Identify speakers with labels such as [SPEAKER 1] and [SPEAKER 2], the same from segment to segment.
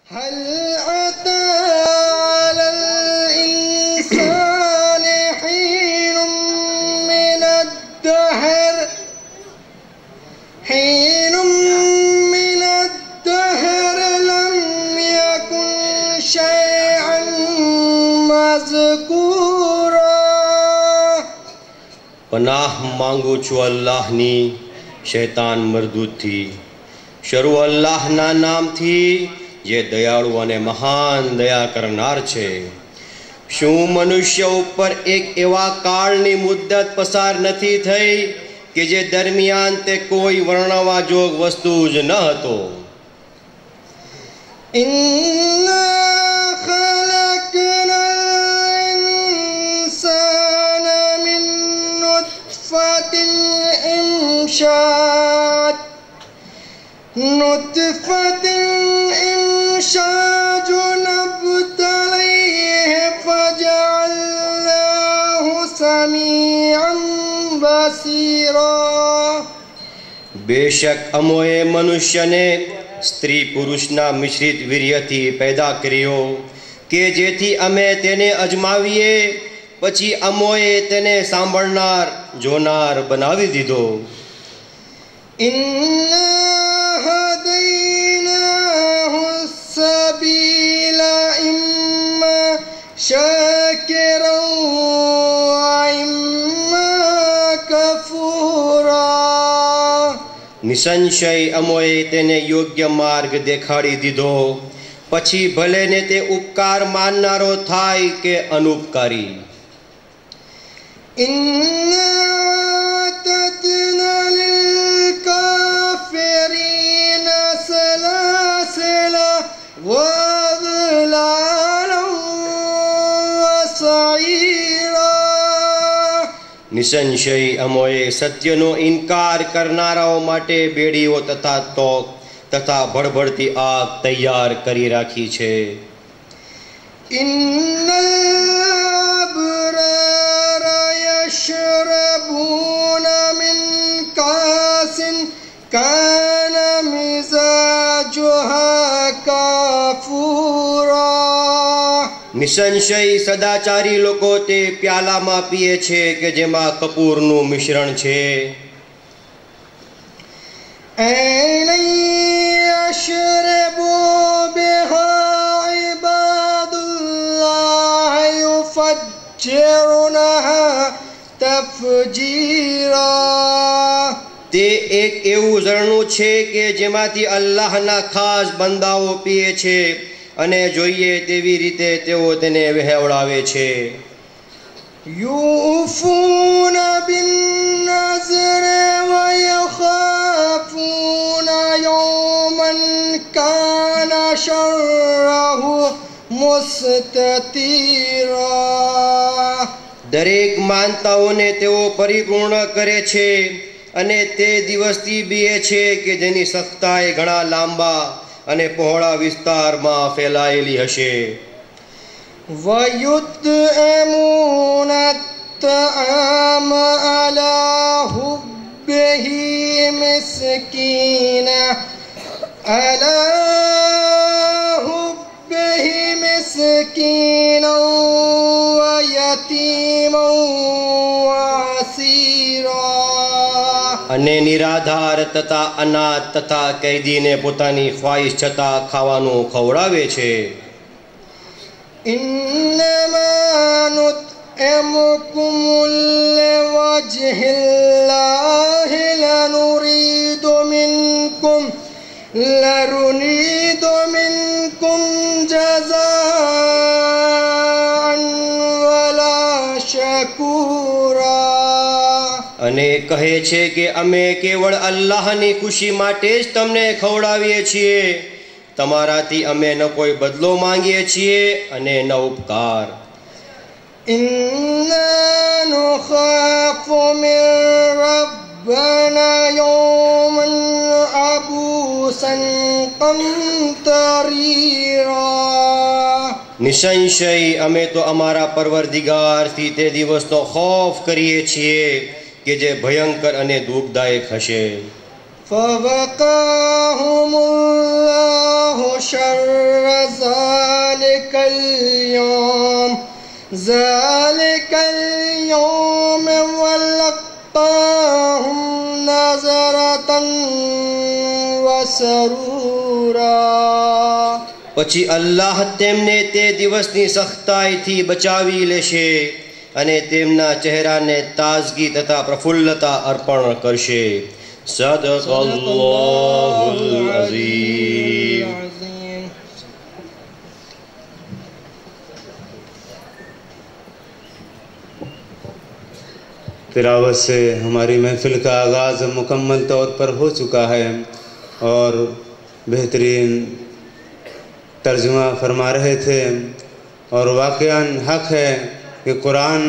[SPEAKER 1] هل أتى على الإنسان حين من الدهر لم يكن شيئا مذكورا.
[SPEAKER 2] پناہ مانگو چھو اللہ نی شیطان مردود تھی. શરૂ અલ્લાહના નામથી જે દયાળુ અને મહાન દયા કરનાર છે. શું મનુષ્ય ઉપર એક એવા કાળની મુદ્દત પસાર નથી થઈ કે જે દરમિયાન તે કોઈ વર્ણવા જોગ વસ્તુ જ ન હતો.
[SPEAKER 1] إنا خلقنا الإنسان من نطفة إمشاج نبتليه فجعلناه سميعا بصيرا.
[SPEAKER 2] بے شک અમોએ મનુષ્યને સ્ત્રી પુરુષના મિશ્રિત વીર્યથી પેદા કર્યો કે જેથી અમે તેને અજમાવીએ, પછી અમોએ તેને સાંભળનાર જોનાર બનાવી દીધો.
[SPEAKER 1] إنا هديناه السبيل إما شاكرا وإما كفورا.
[SPEAKER 2] નિસંશય અમોએ તેને યોગ્ય માર્ગ દેખાડી દીધો, પછી ભલે ને તે ઉપકાર માનનારો થાય કે અનુપકારી.
[SPEAKER 1] إنا أعتدنا للكافرين سلاسل وأغلالا وسعيرا.
[SPEAKER 2] નિસંશય અમોએ સત્યનો ઇનકાર કરનારાઓ માટે બેડીઓ તથા તોક તથા ભડભડતી આગ તૈયાર કરી રાખી છે.
[SPEAKER 1] إن الأبرار يشربون من كأس كان مزاجها كافورا.
[SPEAKER 2] નિસંશય સદાચારી લોકો તે પ્યાલામાં પીએ છે કે જેમાં કપૂરનું મિશ્રણ છે.
[SPEAKER 1] عينا يشرب بها عباد الله يفجرونها تفجيرا.
[SPEAKER 2] તે એક એવું ઝરણું છે કે જેમાંથી અલ્લાહના ખાસ બંદાઓ પીએ છે અને જોઈએ તેવી રીતે તેઓ તેને વહેવડાવે છે.
[SPEAKER 1] يوفون بالنذر ويخافون يوما كان شره مستطيرا.
[SPEAKER 2] દરેક માનતાઓને તેઓ પરિપૂર્ણ કરે છે અને તે દિવસથી બીએ છે કે જેની સખ્તાઈ ઘણા લાંબા અને પહોળા વિસ્તારમાં ફેલાયેલી હશે.
[SPEAKER 1] ويطعمون الطعام على حبه مسكينا ويتيما وعسيرا.
[SPEAKER 2] અને નિરાધાર તથા અનાથ તથા કૈદીને પોતાની ખ્વાહિશ છતાં ખાવાનું ખવડાવે છે.
[SPEAKER 1] إنما نطعمكم لوجه الله لا نريد منكم جزاء ولا شكورا.
[SPEAKER 2] અને કહે છે કે અમે કેવળ અલ્લાહની ખુશી માટે જ તમને ખવડાવીએ છીએ, તમારાથી અમે ન કોઈ બદલો માંગીએ છીએ અને ન ઉપકાર.
[SPEAKER 1] إنا نخاف من ربنا يوما عبوسا قمطريرا.
[SPEAKER 2] નિસંશય અમે તો અમારા પરવરદિગારથી તે દિવસનો ખૌફ કરીએ છીએ કે જે ભયંકર અને દુઃખદાયક હશે.
[SPEAKER 1] فوقاهم الله شر ذلك اليوم ولقاهم نظرة وسرورا.
[SPEAKER 2] પછી અલ્લાહ તેમને તે દિવસની સખ્તાઈથી બચાવી લેશે અને તેમના ચહેરાને તાજગી તથા પ્રફુલ્લતા અર્પણ કરશે. સદકલ્લાહુલ અઝીમ.
[SPEAKER 3] तिलावत से हमारी महफिल का आगाज़ मुकम्मल तौर पर हो चुका है और बेहतरीन तर्जुमा फरमा रहे थे और वाक़यान हक़ है कि कुरान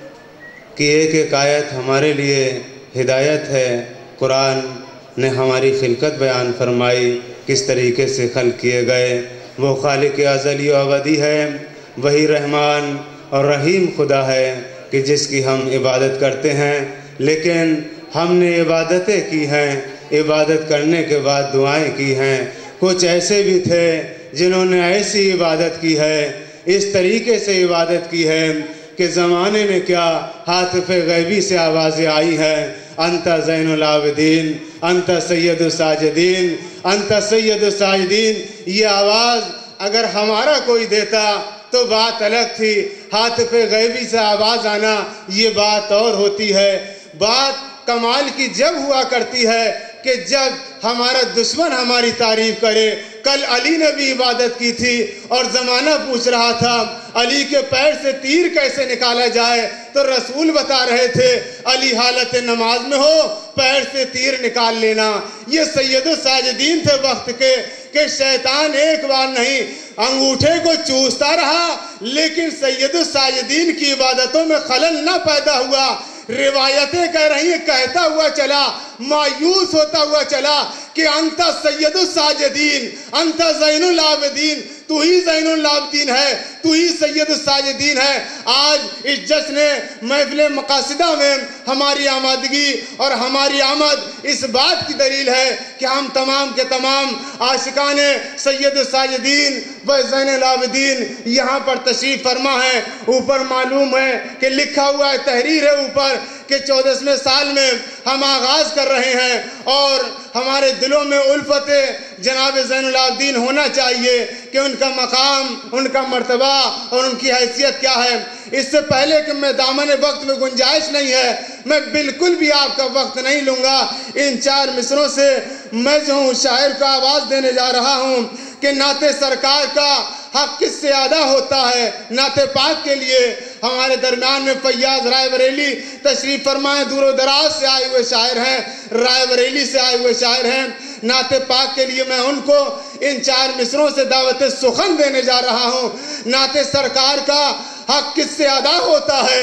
[SPEAKER 3] की एक एक आयत हमारे लिए हिदायत है. कुरान ने हमारी खिलकत बयान फरमाई, किस तरीके से खल्क़ किए गए. वो खालिक अज़ली व अबदी है, वही रहमान और रहीम खुदा है कि जिसकी हम इबादत करते हैं. लेकिन हमने इबादतें की हैं, इबादत करने के बाद दुआएं की हैं. कुछ ऐसे भी थे जिन्होंने ऐसी इबादत की है, इस तरीके से इबादत की है कि ज़माने ने क्या हातिफ़े गैबी से आवाज़ें आई हैं, अंत ज़ैनुल आबिदीन, अंत सैयदुस साजिदीन, अंत सैयदुस साजिदीन. ये आवाज़ अगर हमारा कोई देता तो बात अलग थी. हातिफ़े गैबी से आवाज़ आना ये बात और होती है. बात कमाल की जब हुआ करती है कि जब हमारा दुश्मन हमारी तारीफ करे. कल अली ने भी इबादत की थी और ज़माना पूछ रहा था अली के पैर से तीर कैसे निकाला जाए, तो रसूल बता रहे थे अली हालत नमाज में हो पैर से तीर निकाल लेना. ये सैयदुस साजिदीन थे वक्त के कि शैतान एक बार नहीं अंगूठे को चूसता रहा लेकिन सैयदुस साजिदीन की इबादतों में खलल न पैदा हुआ. रिवायतें कह रही हैं कहता हुआ चला, मायूस होता हुआ चला कि अंत सैयदुस साजिदीन, अंत ज़ैनुल आबिदीन, तू ही ज़ैनुल आबिदीन है, तू ही सैयदुस साजिदीन है. आज इस जश्न महफिल मकासिदा में हमारी आमदगी और हमारी आमद इस बात की दलील है कि हम तमाम के तमाम आशिकान सैयदुस साजिदीन व ज़ैनुल आबिदीन यहाँ पर तशरीफ़ फरमा है. ऊपर मालूम है कि लिखा हुआ है, तहरीर है ऊपर कि 14वें साल में हम आगाज़ कर रहे हैं और हमारे दिलों में उल्फत जनाब ज़ैनुल आबिदीन होना चाहिए कि उनका मकाम, उनका मर्तबा और उनकी हैसियत क्या है. इससे पहले कि मैं दामन वक्त में गुंजाइश नहीं है, मैं बिल्कुल भी आपका वक्त नहीं लूँगा. इन 4 मिसरों से मैं जो हूँ शायर को आवाज़ देने जा रहा हूँ कि नाते सरकार का हक किससे अदा होता है. नाते पाक के लिए हमारे दरमियान में फैयाज राय बरेली तशरीफ़ फरमाएं. दूर दराज से आए हुए शायर हैं, राय बरेली से आए हुए शायर हैं. नाते पाक के लिए मैं उनको इन 4 मिसरों से दावत सुखन देने जा रहा हूँ. नाते सरकार का हक किससे अदा होता है.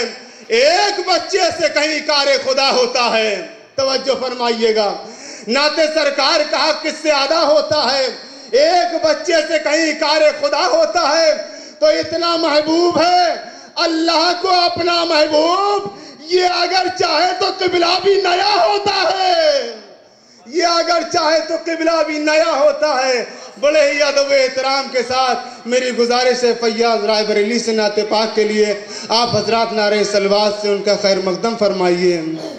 [SPEAKER 3] एक बच्चे से कहीं कारे खुदा होता है. तवज्जो फरमाइएगा. नाते सरकार का हक किससे अदा होता है. एक बच्चे से कहीं कारे खुदा होता है. तो इतना महबूब है अल्लाह को अपना महबूब, ये अगर चाहे तो किबला भी नया होता है. ये अगर चाहे तो किबला भी नया होता है. बड़े ही अदब एहतराम के साथ मेरी गुजारिश है फैयाज राय बरेली से नाते पाक के लिए आप हजरात नारे सलवात से उनका खैर मकदम फरमाइए.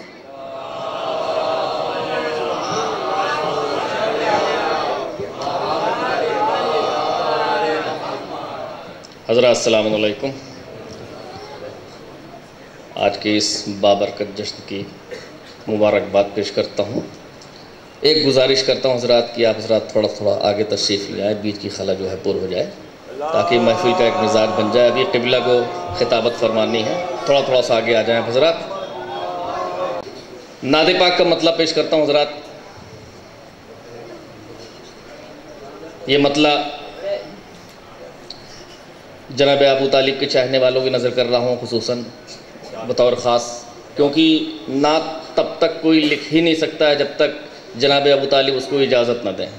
[SPEAKER 4] हज़रात अस्सलामु अलैकुम. आज के इस बाबरकत जश्न की मुबारकबाद पेश करता हूँ. एक गुजारिश करता हूँ हज़रात कि आप हज़रात थोड़ा थोड़ा आगे तशरीफ़ ले आए, बीच की खला जो है पुर हो जाए ताकि महफिल का एक मिजाज बन जाए. अभी क़िबला को खिताबत फरमानी है, थोड़ा थोड़ा सा आगे आ जाएँ हज़रात. नाते पाक का मतलब पेश करता हूँ हज़रात. ये मतलब जनाब अबू तालिब के चाहने वालों की नज़र कर रहा हूँ खुसूसन बतौर ख़ास, क्योंकि नात तब तक कोई लिख ही नहीं सकता है जब तक जनाब अबू तालिब उसको इजाज़त न दें.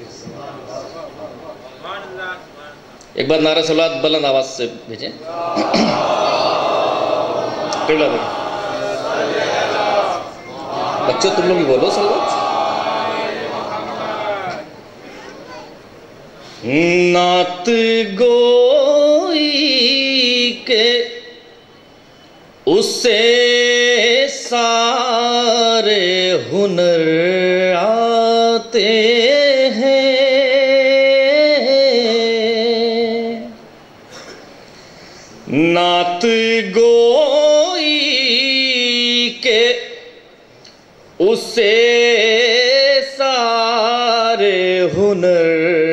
[SPEAKER 4] एक बार नारा सलात बुलंद आवाज़ से भेजें. बच्चों तुम लोग ही बोलो सलात. نعت گوئی کے اسے سارے ہنر آتے ہیں، نعت گوئی کے اسے سارے ہنر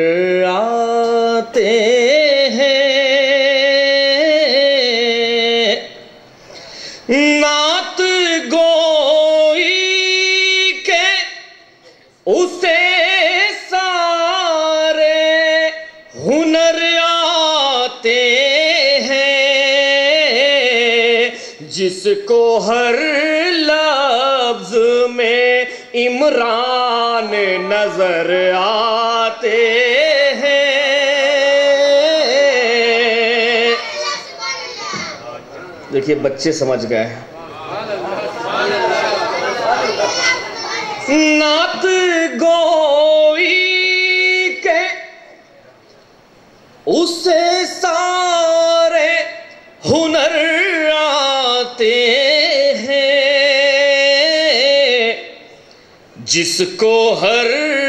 [SPEAKER 4] آتے ہیں، نعت گوئی کے اسے سارے ہنر آتے ہیں، جس کو ہر لفظ میں عمران نظر آتے ہیں۔ دیکھیے بچے سمجھ گئے، نعت گوئی کے اسے سارے ہنر آتے ہیں، جس کو ہر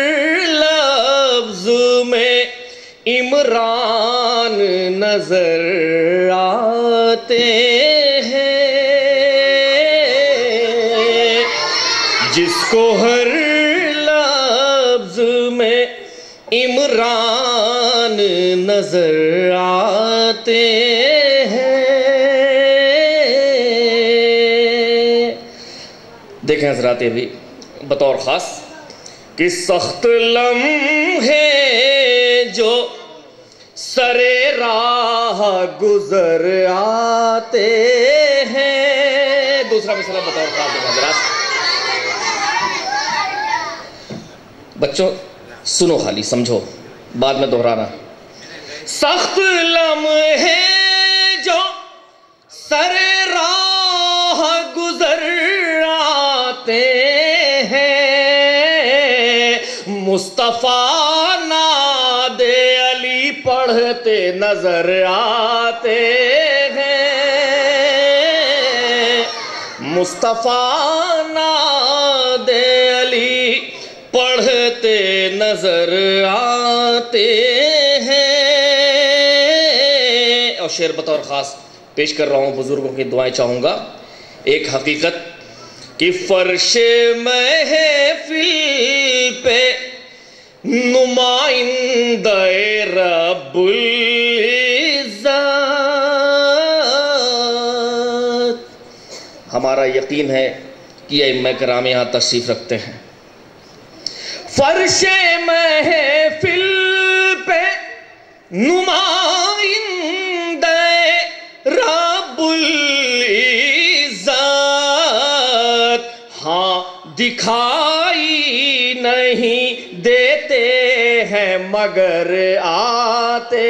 [SPEAKER 4] لفظ میں عمران نظر آتے ہیں، جس کو ہر لفظ میں عمران نظر آتے ہیں۔ دیکھیں حضرات، یہ بھی بطور خاص کہ سخت لمحے جو سرے راہ گزر آتے ہیں۔ دوسرا مسئلہ بطور خاص دیکھیں حضرات، بچوں سنو، خالی سمجھو، بعد میں دہرانا۔ سخت لمحے جو سرے راہ گزر آتے ہیں، مصطفیٰ ناد علی پڑھتے نظر آتے ہیں، مصطفیٰ ناد علی پڑھتے نظر آتے ہیں۔ اور شعر بطور خاص پیش کر رہا ہوں، بزرگوں کی دعائیں چاہوں گا۔ ایک حقیقت کہ فرش محفل پہ نمائندہ رب العزت، ہمارا یقین ہے کہ ائمہ کرام یہاں تشریف رکھتے ہیں۔ فرش محفل پہ نمائندہ رب العزت، ہاں دکھائی نہیں دیتے ہیں مگر آتے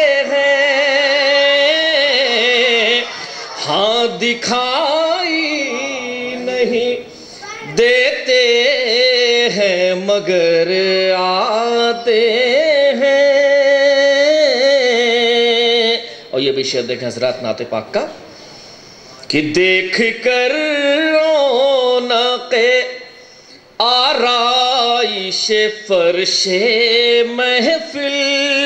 [SPEAKER 4] ہیں، ہاں دکھائی نہیں دیتے ہیں مگر آتے ہیں۔ اور یہ بھی شعر دیکھیں حضرات نعت پاک کا کہ دیکھ کر رونق آرائش فرش محفل،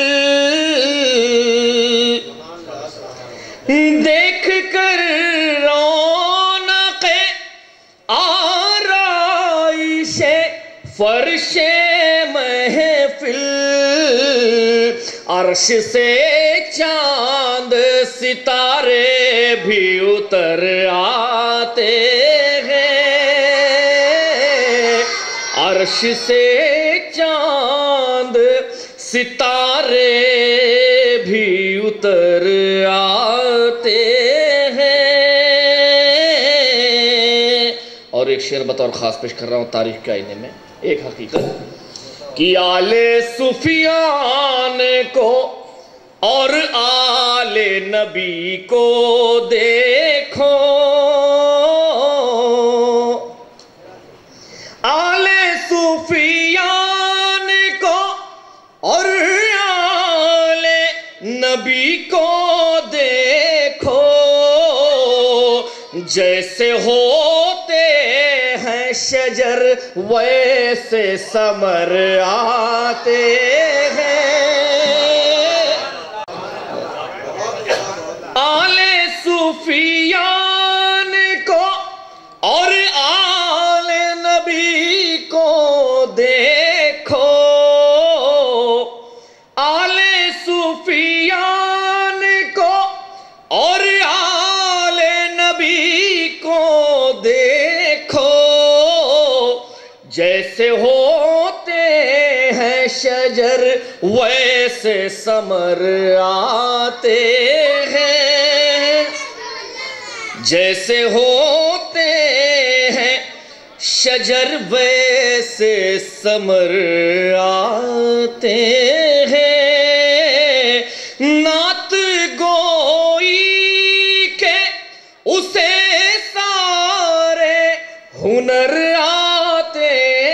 [SPEAKER 4] دیکھ کر رونق آرائش فرش محفل، عرش سے چاند ستارے بھی اتر آتے ہیں، عرش سے چاند ستارے بھی اتر آتے ہیں۔ اور ایک شعر بطور خاص پیش کر رہا ہوں تاریخ کے آئینے میں۔ ایک حقیقت کہ آل سفیان کو اور آل نبی کو دیکھو، آل سفیان کو اور نبی کو دیکھو جیسے ہوتے ہیں شجر ویسے ثمر آتے ہیں آل صوفیان کو اور آل نبی کو دیکھو آل صوفیان کو اور آل نبی کو دیکھو جیسے ہوتے ہیں شجر ویسے ثمر آتے ہیں جیسے ہوتے ہیں شجر ویسے ثمر آتے ہیں نعت گوئی کے اسے سارے ہنر آتے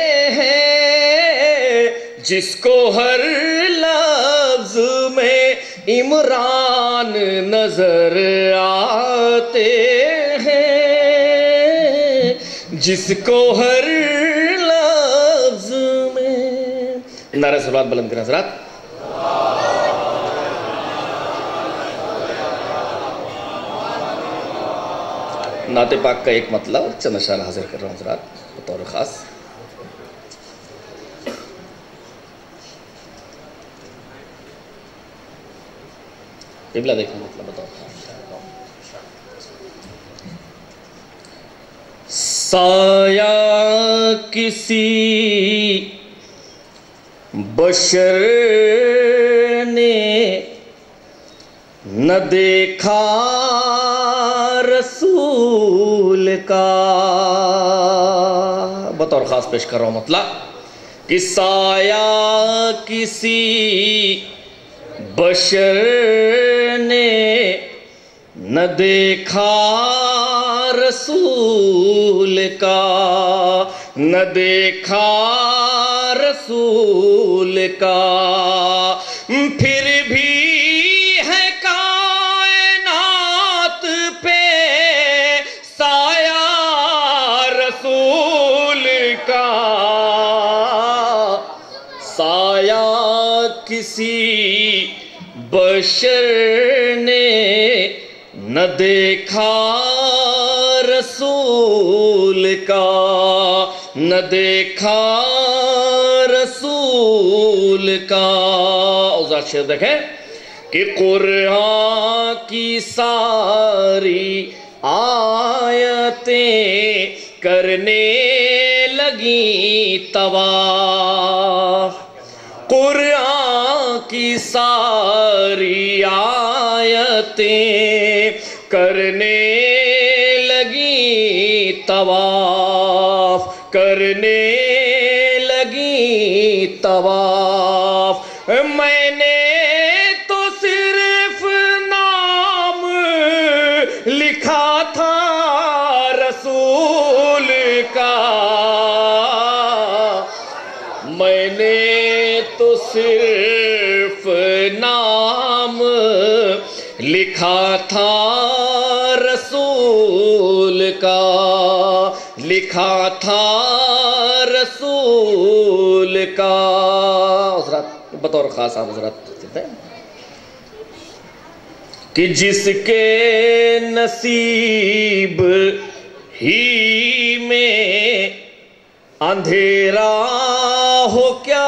[SPEAKER 4] ہیں جس کو ہر لفظ میں عمران نظر آتے ہیں جس کو ہر لفظ میں نعرہ صلوات بلند کریں حضرات نعت پاک کا ایک مطلب اور چند اشعار حاضر کر رہا ہوں حضرات بطور خاص قبلہ دیکھیں مطلب بطور خاص سایہ کسی بشر نے نہ دیکھا رسول کا بطور خاص پیش کر رہا ہوں مطلب کہ سایہ کسی بشر نے نہ دیکھا رسول کا نہ دیکھا رسول کا پھر بھی ہے کائنات پہ سایہ رسول کا سایہ کسی بشر نے نہ دیکھا رسول کا نہ دیکھا رسول کا اوزار شعر دیکھیں کہ قرآن کی ساری آیتیں کرنے لگی طواف قرآن کی ساری آیتیں کرنے لگی طواف کرنے لگی طواف میں نے تو صرف نام لکھا تھا رسول کا میں نے تو صرف نام لکھا تھا رسول کا لکھا تھا رسول کا حضرات بطور خاص آپ حضرات چلتے ہیں کہ جس کے نصیب ہی میں اندھیرا ہو کیا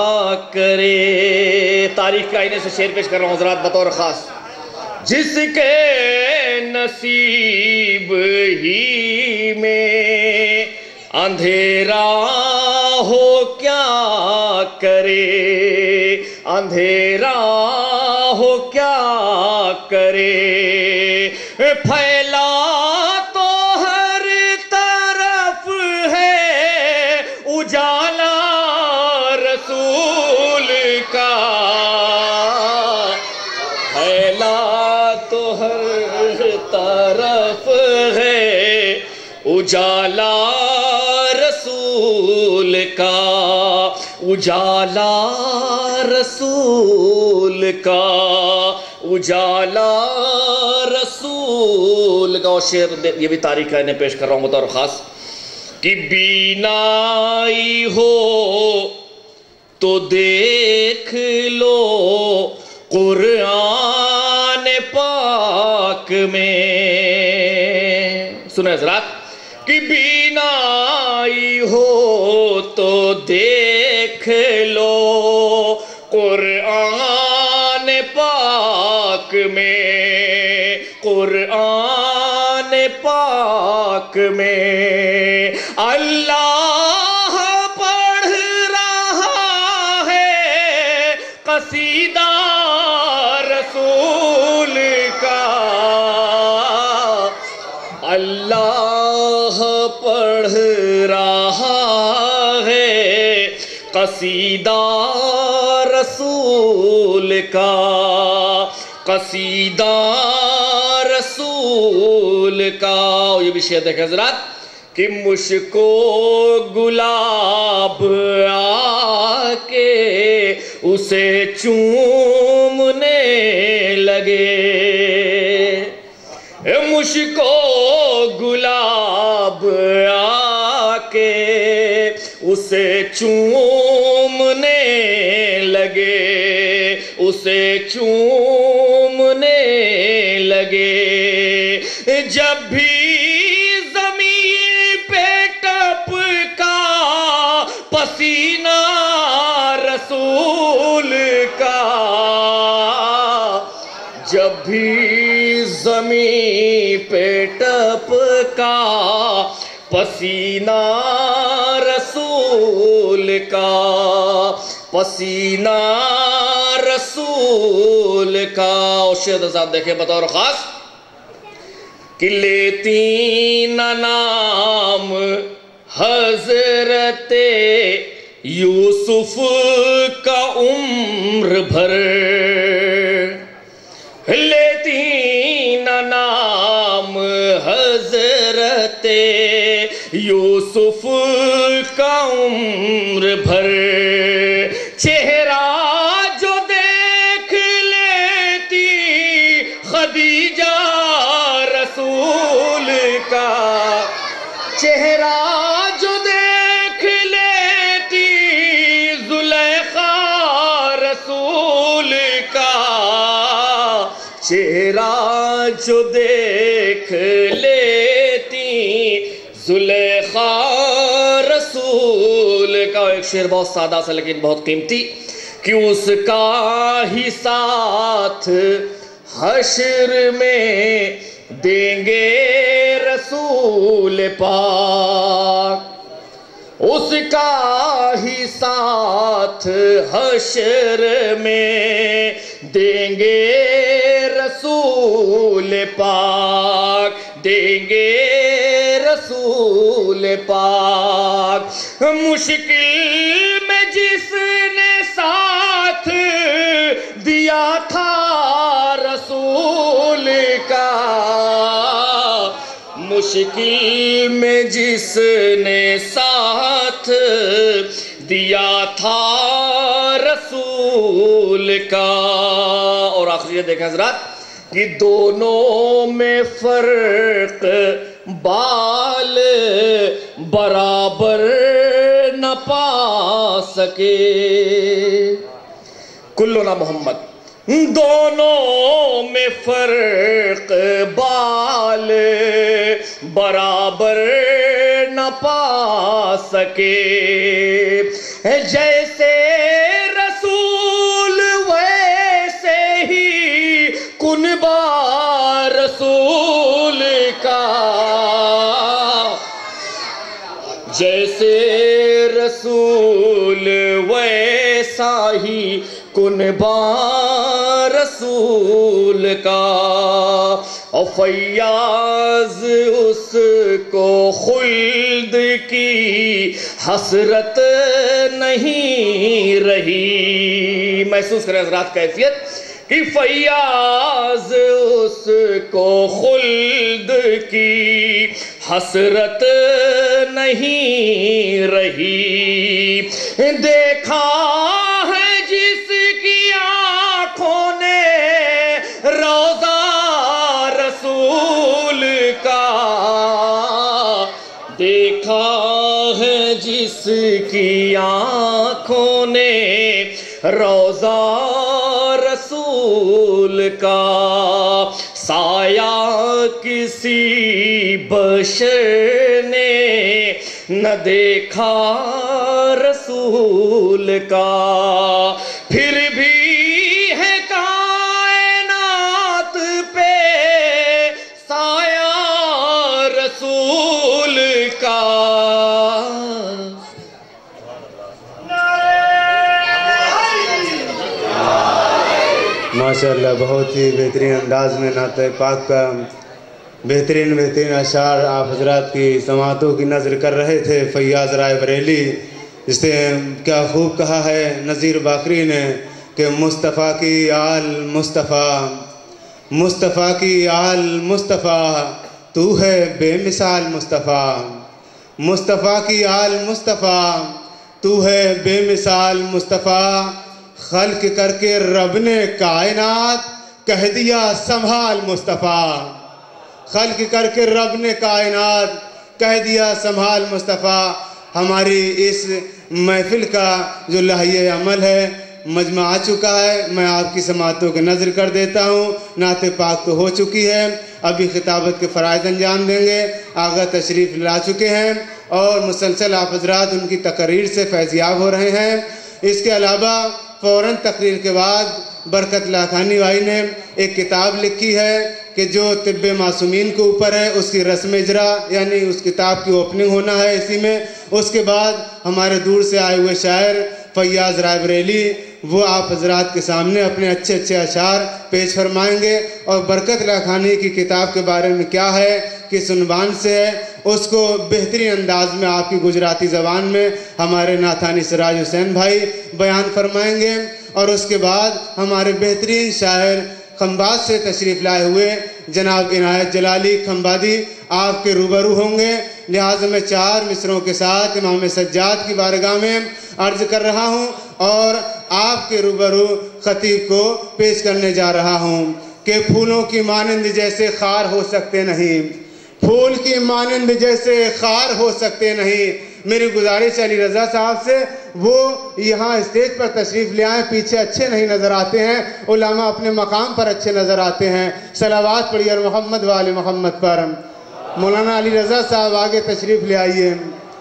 [SPEAKER 4] کرے تاریخ کے آئینے سے شعر پیش کر رہا ہوں حضرات بطور خاص جس کے نصیب ہی میں اندھیرا ہو کیا کرے اندھیرا ہو کیا کرے پھیلا تو ہر طرف ہے اجالا رسول کا پھیلا تو ہر طرف ہے اجالا رسول کا اجالا رسول کا، اجالا رسول کا. اور شعر یہ بھی تاریخ ہے، انہیں پیش کر رہا ہوں بطور خاص کہ بینائی ہو تو دیکھ لو قرآن پاک میں. سنیں حضرات کہ بینائی ہو تو دیکھ لو قرآن پاک میں، قرآن پاک میں اللہ پڑھ رہا ہے قصیدہ رسول کا، اللہ پڑھ رہا ہے قصیدہ رسول کا، قصیدہ رسول کا. یہ بھی شعر دیکھیں حضرات کہ مشکو گلاب آ کے اسے چومنے لگے، مشکو گلاب آ کے اسے چومنے لگے، اسے چومنے لگے. جب بھی زمین پہ ٹپکا پسینہ رسول کا، جب بھی زمین پہ ٹپکا پسینہ رسول کا، پسینہ رسول کا. اور شعر صاحب دیکھیں بطور خاص کہ لیتی نہ نام حضرت یوسف کا عمر بھر، لیتی نہ نام حضرت یوسف کا عمر بھر. چہرہ جو دیکھ لیتی خدیجہ رسول کا، چہرہ جو دیکھ لیتی زلیخا رسول کا، چہرہ جو دیکھ لیتی زلیخا رسول کا. ایک شعر بہت سادہ سا لیکن بہت قیمتی کہ اس کا ہی ساتھ حشر میں دیں گے رسول پاک، اس کا ہی ساتھ حشر میں دیں گے رسول پاک، دیں گے رسول پاک. مشکل میں جس نے ساتھ دیا تھا رسول کا، مشکل میں جس نے ساتھ دیا تھا رسول کا. اور آخری یہ دیکھیں حضرات کہ دونوں میں فرق بال برابر نہ پا سکے، کلنا محمد، دونوں میں فرق بال برابر نہ پا سکے. جیسے رسول ویسے ہی کنبہ رسول کا، جیسے رسول ویسا ہی کنبہ رسول کا. اور فیاض اس کو خلد کی حسرت نہیں رہی. محسوس کریں حضرات کیفیت کہ فیاض اس کو خلد کی حسرت نہیں نہیں رہی، دیکھا ہے جس کی آنکھوں نے روضہ رسول کا، دیکھا ہے جس کی آنکھوں نے روضہ رسول کا، سایہ کسی بشر نے نہ دیکھا رسول کا، پھر بھی ہے کائنات پہ سایہ رسول کا۔
[SPEAKER 3] ماشاءاللہ بہت ہی بہترین انداز میں نعت پاک کا بہترین اشعار آپ حضرات کی سماعتوں کی نظر کر رہے تھے فیاض رائے بریلی، جس نے کیا خوب کہا ہے نذیر باقری نے کہ مصطفیٰ کی آل مصطفیٰ، مصطفیٰ کی آل مصطفیٰ، تو ہے بے مثال مصطفیٰ، مصطفیٰ کی آل مصطفیٰ، تو ہے بے مثال مصطفیٰ، خلق کر کے رب نے کائنات کہہ دیا سنبھال مصطفیٰ، خلق کر کے رب نے کائنات کہہ دیا سنبھال مصطفیٰ۔ ہماری اس محفل کا جو لائحہ عمل ہے مجمع آ چکا ہے، میں آپ کی سماعتوں کی نظر کر دیتا ہوں۔ نعت پاک تو ہو چکی ہے، ابھی خطابت کے فرائض انجام دیں گے، آغا تشریف لا چکے ہیں اور مسلسل آپ حضرات ان کی تقریر سے فیضیاب ہو رہے ہیں۔ اس کے علاوہ فوراً تقریر کے بعد برکت لاکھانی بھائی نے ایک کتاب لکھی ہے کہ جو طب معصومین کے اوپر ہے، اس کی رسم اجرا یعنی اس کتاب کی اوپننگ ہونا ہے اسی میں۔ اس کے بعد ہمارے دور سے آئے ہوئے شاعر فیاض رائے بریلی وہ آپ حضرات کے سامنے اپنے اچھے اشعار پیش فرمائیں گے، اور برکت لاکھانی کی کتاب کے بارے میں کیا ہے، کس عنوان سے ہے، اس کو بہترین انداز میں آپ کی گجراتی زبان میں ہمارے ناتھانی سراج حسین بھائی بیان فرمائیں گے، اور اس کے بعد ہمارے بہترین شاعر کھمباد سے تشریف لائے ہوئے جناب عنایت جلالی کھمبادی آپ کے روبرو ہوں گے۔ لہٰذا میں 4 مصروں کے ساتھ امام سجاد کی بارگاہ میں عرض کر رہا ہوں اور آپ کے روبرو خطیب کو پیش کرنے جا رہا ہوں کہ پھولوں کی مانند جیسے خار ہو سکتے نہیں، پھول کی مانند جیسے خار ہو سکتے نہیں۔ میری گزارش علی رضا صاحب سے وہ یہاں اسٹیج پر تشریف لے آئیں، پیچھے اچھے نہیں نظر آتے ہیں، علماء اپنے مقام پر اچھے نظر آتے ہیں۔ صلوات پڑھیے اور محمد و آل محمد پر۔ مولانا علی رضا صاحب آگے تشریف لے آئیے۔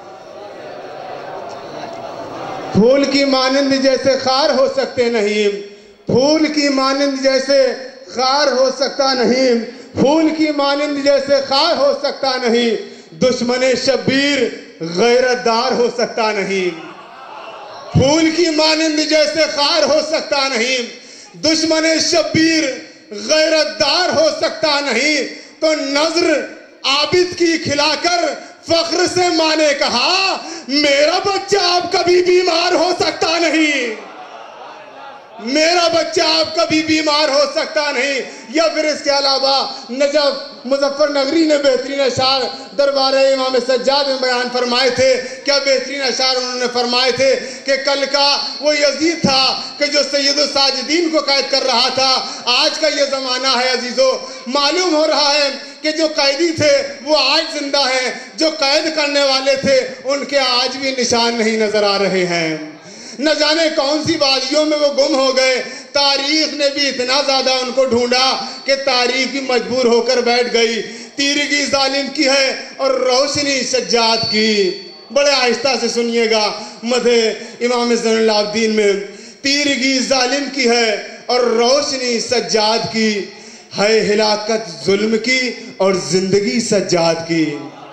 [SPEAKER 3] پھول کی مانند جیسے خار ہو سکتے نہیں، پھول کی مانند جیسے خار ہو سکتا نہیں، پھول کی مانند جیسے خار ہو سکتا نہیں، دشمن شبیر غیرت دار ہو سکتا نہیں، پھول کی مانند جیسے خار ہو سکتا نہیں، دشمن شبیر غیرت دار ہو سکتا نہیں۔ تو نظر عابد کی کھلا کر فخر سے ماں نے کہا میرا بچہ اب کبھی بیمار ہو سکتا نہیں، میرا بچہ اب کبھی بیمار ہو سکتا نہیں۔ یا پھر اس کے علاوہ نجف مظفر نگری نے بہترین اشعار دربار امام سجاد میں بیان فرمائے تھے۔ کیا بہترین اشعار انہوں نے فرمائے تھے کہ کل کا وہ یزید تھا کہ جو سید الساجدین کو قید کر رہا تھا، آج کا یہ زمانہ ہے عزیزو، معلوم ہو رہا ہے کہ جو قیدی تھے وہ آج زندہ ہیں، جو قید کرنے والے تھے ان کے آج بھی نشان نہیں نظر آ رہے ہیں، نہ جانے کون سی وادیوں میں وہ گم ہو گئے۔ تاریخ نے بھی اتنا زیادہ ان کو ڈھونڈا کہ تاریخ بھی مجبور ہو کر بیٹھ گئی۔ تیرگی ظالم کی ہے اور روشنی سجاد کی۔ بڑے آہستہ سے سنیے گا مدح امام زین العابدین میں، تیرگی ظالم کی ہے اور روشنی سجاد کی، ہے ہلاکت ظلم کی اور زندگی سجاد کی۔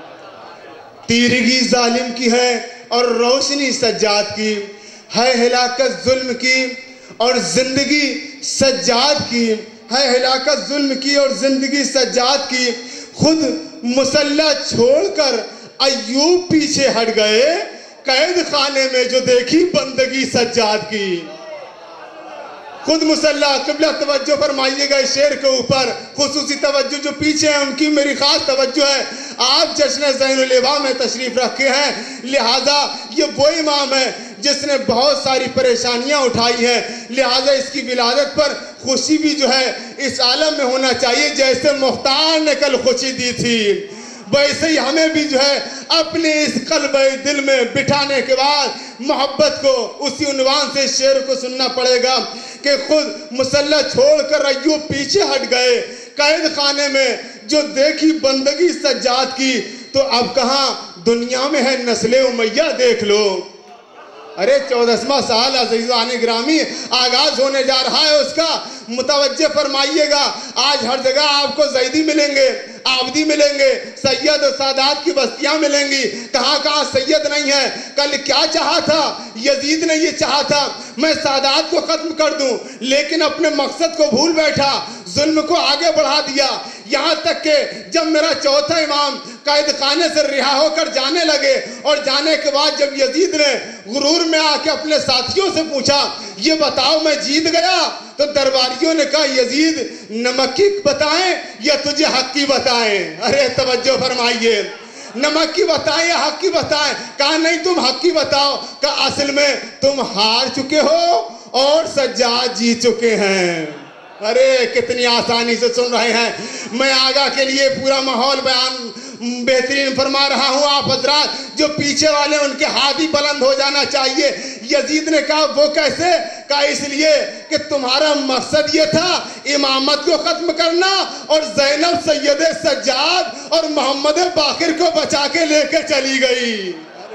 [SPEAKER 3] تیرگی ظالم کی ہے اور روشنی سجاد کی، ہے ہلاکت ظلم کی اور زندگی سجاد کی، ہے ہلاکت ظلم کی اور زندگی سجاد کی۔ خود مسلح چھوڑ کر ایوب پیچھے ہٹ گئے، قید خانے میں جو دیکھی بندگی سجاد کی۔ خود مسلح، قبلہ توجہ فرمائیے گا اس شعر کے اوپر، خصوصی توجہ جو پیچھے ہیں ان کی میری خاص توجہ ہے۔
[SPEAKER 5] آپ جشن زین الابا میں تشریف رکھے ہیں، لہٰذا یہ وہ امام ہے جس نے بہت ساری پریشانیاں اٹھائی ہیں، لہٰذا اس کی ولادت پر خوشی بھی جو ہے اس عالم میں ہونا چاہیے، جیسے مختار نے کل خوشی دی تھی ویسے ہی ہمیں بھی جو ہے اپنے اس قلب دل میں بٹھانے کے بعد محبت کو اسی عنوان سے شعر کو سننا پڑے گا کہ خود مسلح چھوڑ کر ایوب پیچھے ہٹ گئے، قید خانے میں جو دیکھی بندگی سجاد کی، تو اب کہاں دنیا میں ہے نسل امیہ دیکھ لو۔ ارے 14واں سال عزیزان گرامی آغاز ہونے جا رہا ہے اس کا، متوجہ فرمائیے گا، آج ہر جگہ آپ کو زیدی ملیں گے، عابدی ملیں گے، سید و سادات کی بستیاں ملیں گی، کہاں کہاں سید نہیں ہے۔ کل کیا چاہا تھا یزید نے؟ یہ چاہا تھا میں سادات کو ختم کر دوں، لیکن اپنے مقصد کو بھول بیٹھا، ظلم کو آگے بڑھا دیا، یہاں تک کہ جب میرا چوتھا امام قید خانے سے رہا ہو کر جانے لگے، اور جانے کے بعد جب یزید نے غرور میں آ کے اپنے ساتھیوں سے پوچھا یہ بتاؤ میں جیت گیا، تو درباریوں نے کہا یزید نمکی بتائیں یا تجھے حق کی بتائیں؟ ارے توجہ فرمائیے، نمک کی بتائیں یا حق کی بتائیں؟ کہا نہیں تم حق کی بتاؤ، کہا اصل میں تم ہار چکے ہو اور سجاد جیت چکے ہیں۔ ارے کتنی آسانی سے سن رہے ہیں، میں آگاہ کے لیے پورا ماحول بیان بہترین فرما رہا ہوں۔ آپ حضرات جو پیچھے والے ان کے ہاتھ ہی بلند ہو جانا چاہیے۔ یزید نے کہا وہ کیسے؟ کہا اس لیے کہ تمہارا مقصد یہ تھا امامت کو ختم کرنا اور زینب سید سجاد اور محمد باقر کو بچا کے لے کے چلی گئی،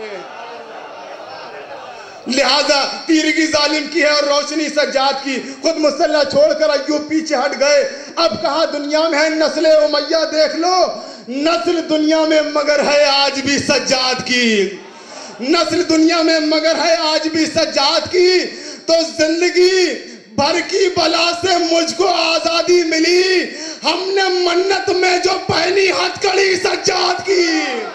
[SPEAKER 5] لہذا تیرگی ظالم کی ہے اور روشنی سجاد کی۔ خود مسلح چھوڑ کر ایوب پیچھے ہٹ گئے، اب کہاں دنیا میں ہے نسل امیہ دیکھ لو، نسل دنیا میں مگر ہے آج بھی سجاد کی، نسل دنیا میں مگر ہے آج بھی سجاد کی۔ تو زندگی بھر کی بلا سے مجھ کو آزادی ملی، ہم نے منت میں جو پہنی ہتھ کڑی سجاد کی،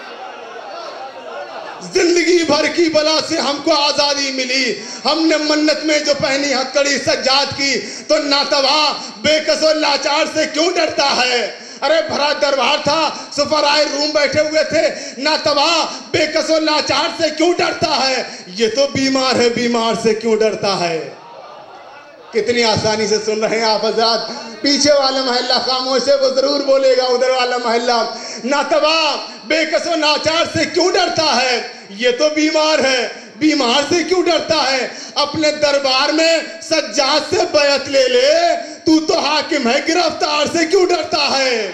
[SPEAKER 5] زندگی بھر کی بلا سے ہم کو آزادی ملی، ہم نے منت میں جو پہنی ہتھ کڑی سجاد کی۔ تو ناتواں بے کس و لاچار سے کیوں ڈرتا ہے؟ ارے بھرا دربار تھا، سفرائے روم بیٹھے ہوئے تھے، ناتواں بے کس و لاچار سے کیوں ڈرتا ہے؟ یہ تو بیمار ہے، بیمار سے کیوں ڈرتا ہے؟ کتنی آسانی سے سن رہے ہیں آپ حضرات۔ پیچھے والا محلہ خاموش ہے، وہ ضرور بولے گا ادھر والا محلہ۔ ناتواں بے کس و لاچار سے کیوں ڈرتا ہے؟ یہ تو بیمار ہے، بیمار سے کیوں ڈرتا ہے؟ اپنے دربار میں سجاد سے بیعت لے لے، تو حاکم ہے، گرفتار سے کیوں ڈرتا ہے؟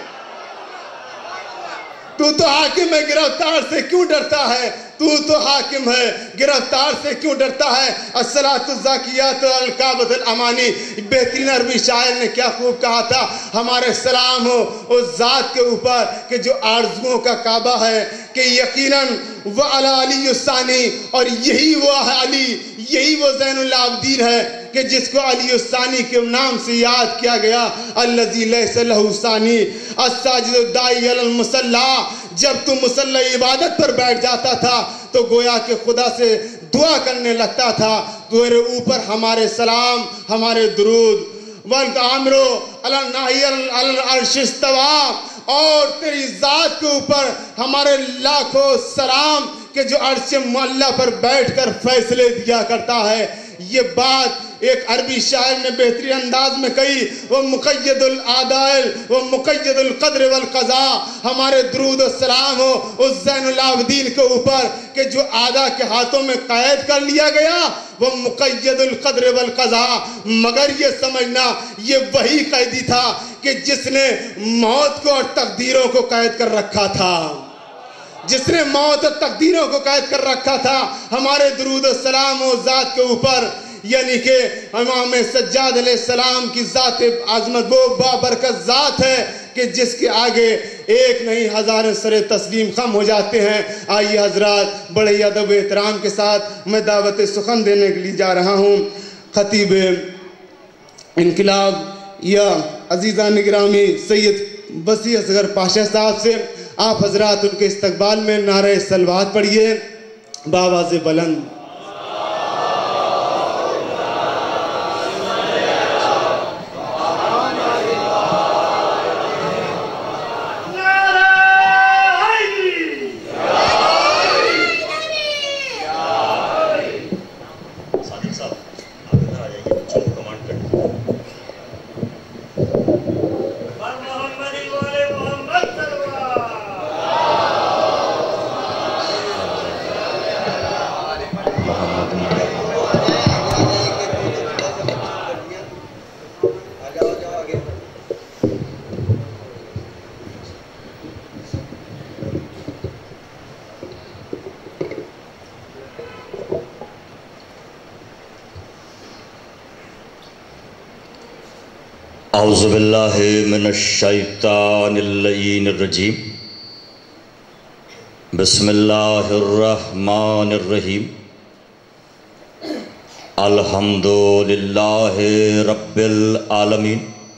[SPEAKER 5] تو حاکم ہے، گرفتار سے کیوں ڈرتا ہے؟ تو حاکم ہے، گرفتار سے کیوں ڈرتا ہے؟ الصلاۃ الزاکیات الکعبۃ الامانی، بہترین عربی شاعر نے کیا خوب کہا تھا، ہمارے سلام ہو اس ذات کے اوپر کہ جو آرزوؤں کا کعبہ ہے، کہ یقیناً وہ علی الثانی، اور یہی وہ علی، یہی وہ زین العابدین ہے کہ جس کو علی الثانی کے نام سے یاد کیا گیا، الذی لیس لہ ثانی الساجد الداعی علی المصلی۔ جب تو مصلی عبادت پر بیٹھ جاتا تھا تو گویا کہ خدا سے دعا کرنے لگتا تھا، تیرے اوپر ہمارے سلام، ہمارے درود، وَالْتَعَمْرُ عَلَى النَّاهِيَ عَلَى الْعَرْشِ اسْتَوَىٰ، اور تیری ذات کے اوپر ہمارے لاکھوں سلام کہ جو عرش معلیٰ پر بیٹھ کر فیصلے دیا کرتا ہے۔ یہ بات ایک عربی شاعر نے بہترین انداز میں کہی، وہ مقید العدائل وہ مقید القدر والقضاء، ہمارے درود و سلام ہو اس زین العابدین کے اوپر کہ جو آدھا کے ہاتھوں میں قید کر لیا گیا، وہ مقید القدر والقضاء، مگر یہ سمجھنا یہ وہی قیدی تھا کہ جس نے موت کو اور تقدیروں کو قید کر رکھا تھا، جس نے موت اور تقدیروں کو قید کر رکھا تھا۔ ہمارے درود و سلام و ذات کے اوپر، یعنی کہ امام سجاد علیہ السلام کی ذات عظمت وہ بابرکت ذات ہے کہ جس کے آگے ایک نہیں ہزاروں سر تسلیم خم ہو جاتے ہیں۔ آئیے حضرات، بڑے ادب و احترام کے ساتھ میں دعوت سخن دینے کے لیے جا رہا ہوں خطیب انقلاب یا عزیزان گرامی سید وسیع اصغر پاشا صاحب سے آپ حضرات ان کے استقبال میں نعرہ صلوات پڑھیے بآواز بلند۔
[SPEAKER 6] نعرہ اعوذ باللہ من الشیطان اللعین الرجیم بسم اللہ الرحمن الرحیم الحمد للہ رب العالمین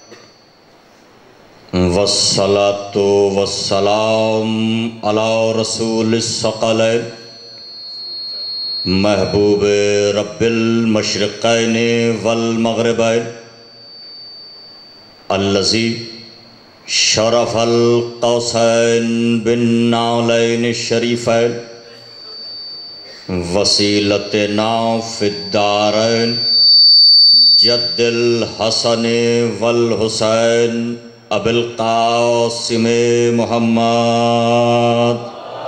[SPEAKER 6] والصلاة والسلام علی رسول الثقلین محبوب رب المشرقین والمغربین الذی شرف القوسین بالنعلین الشریفین وسیلتنا فی الدارین جد الحسن والحسین ابی القاسم محمد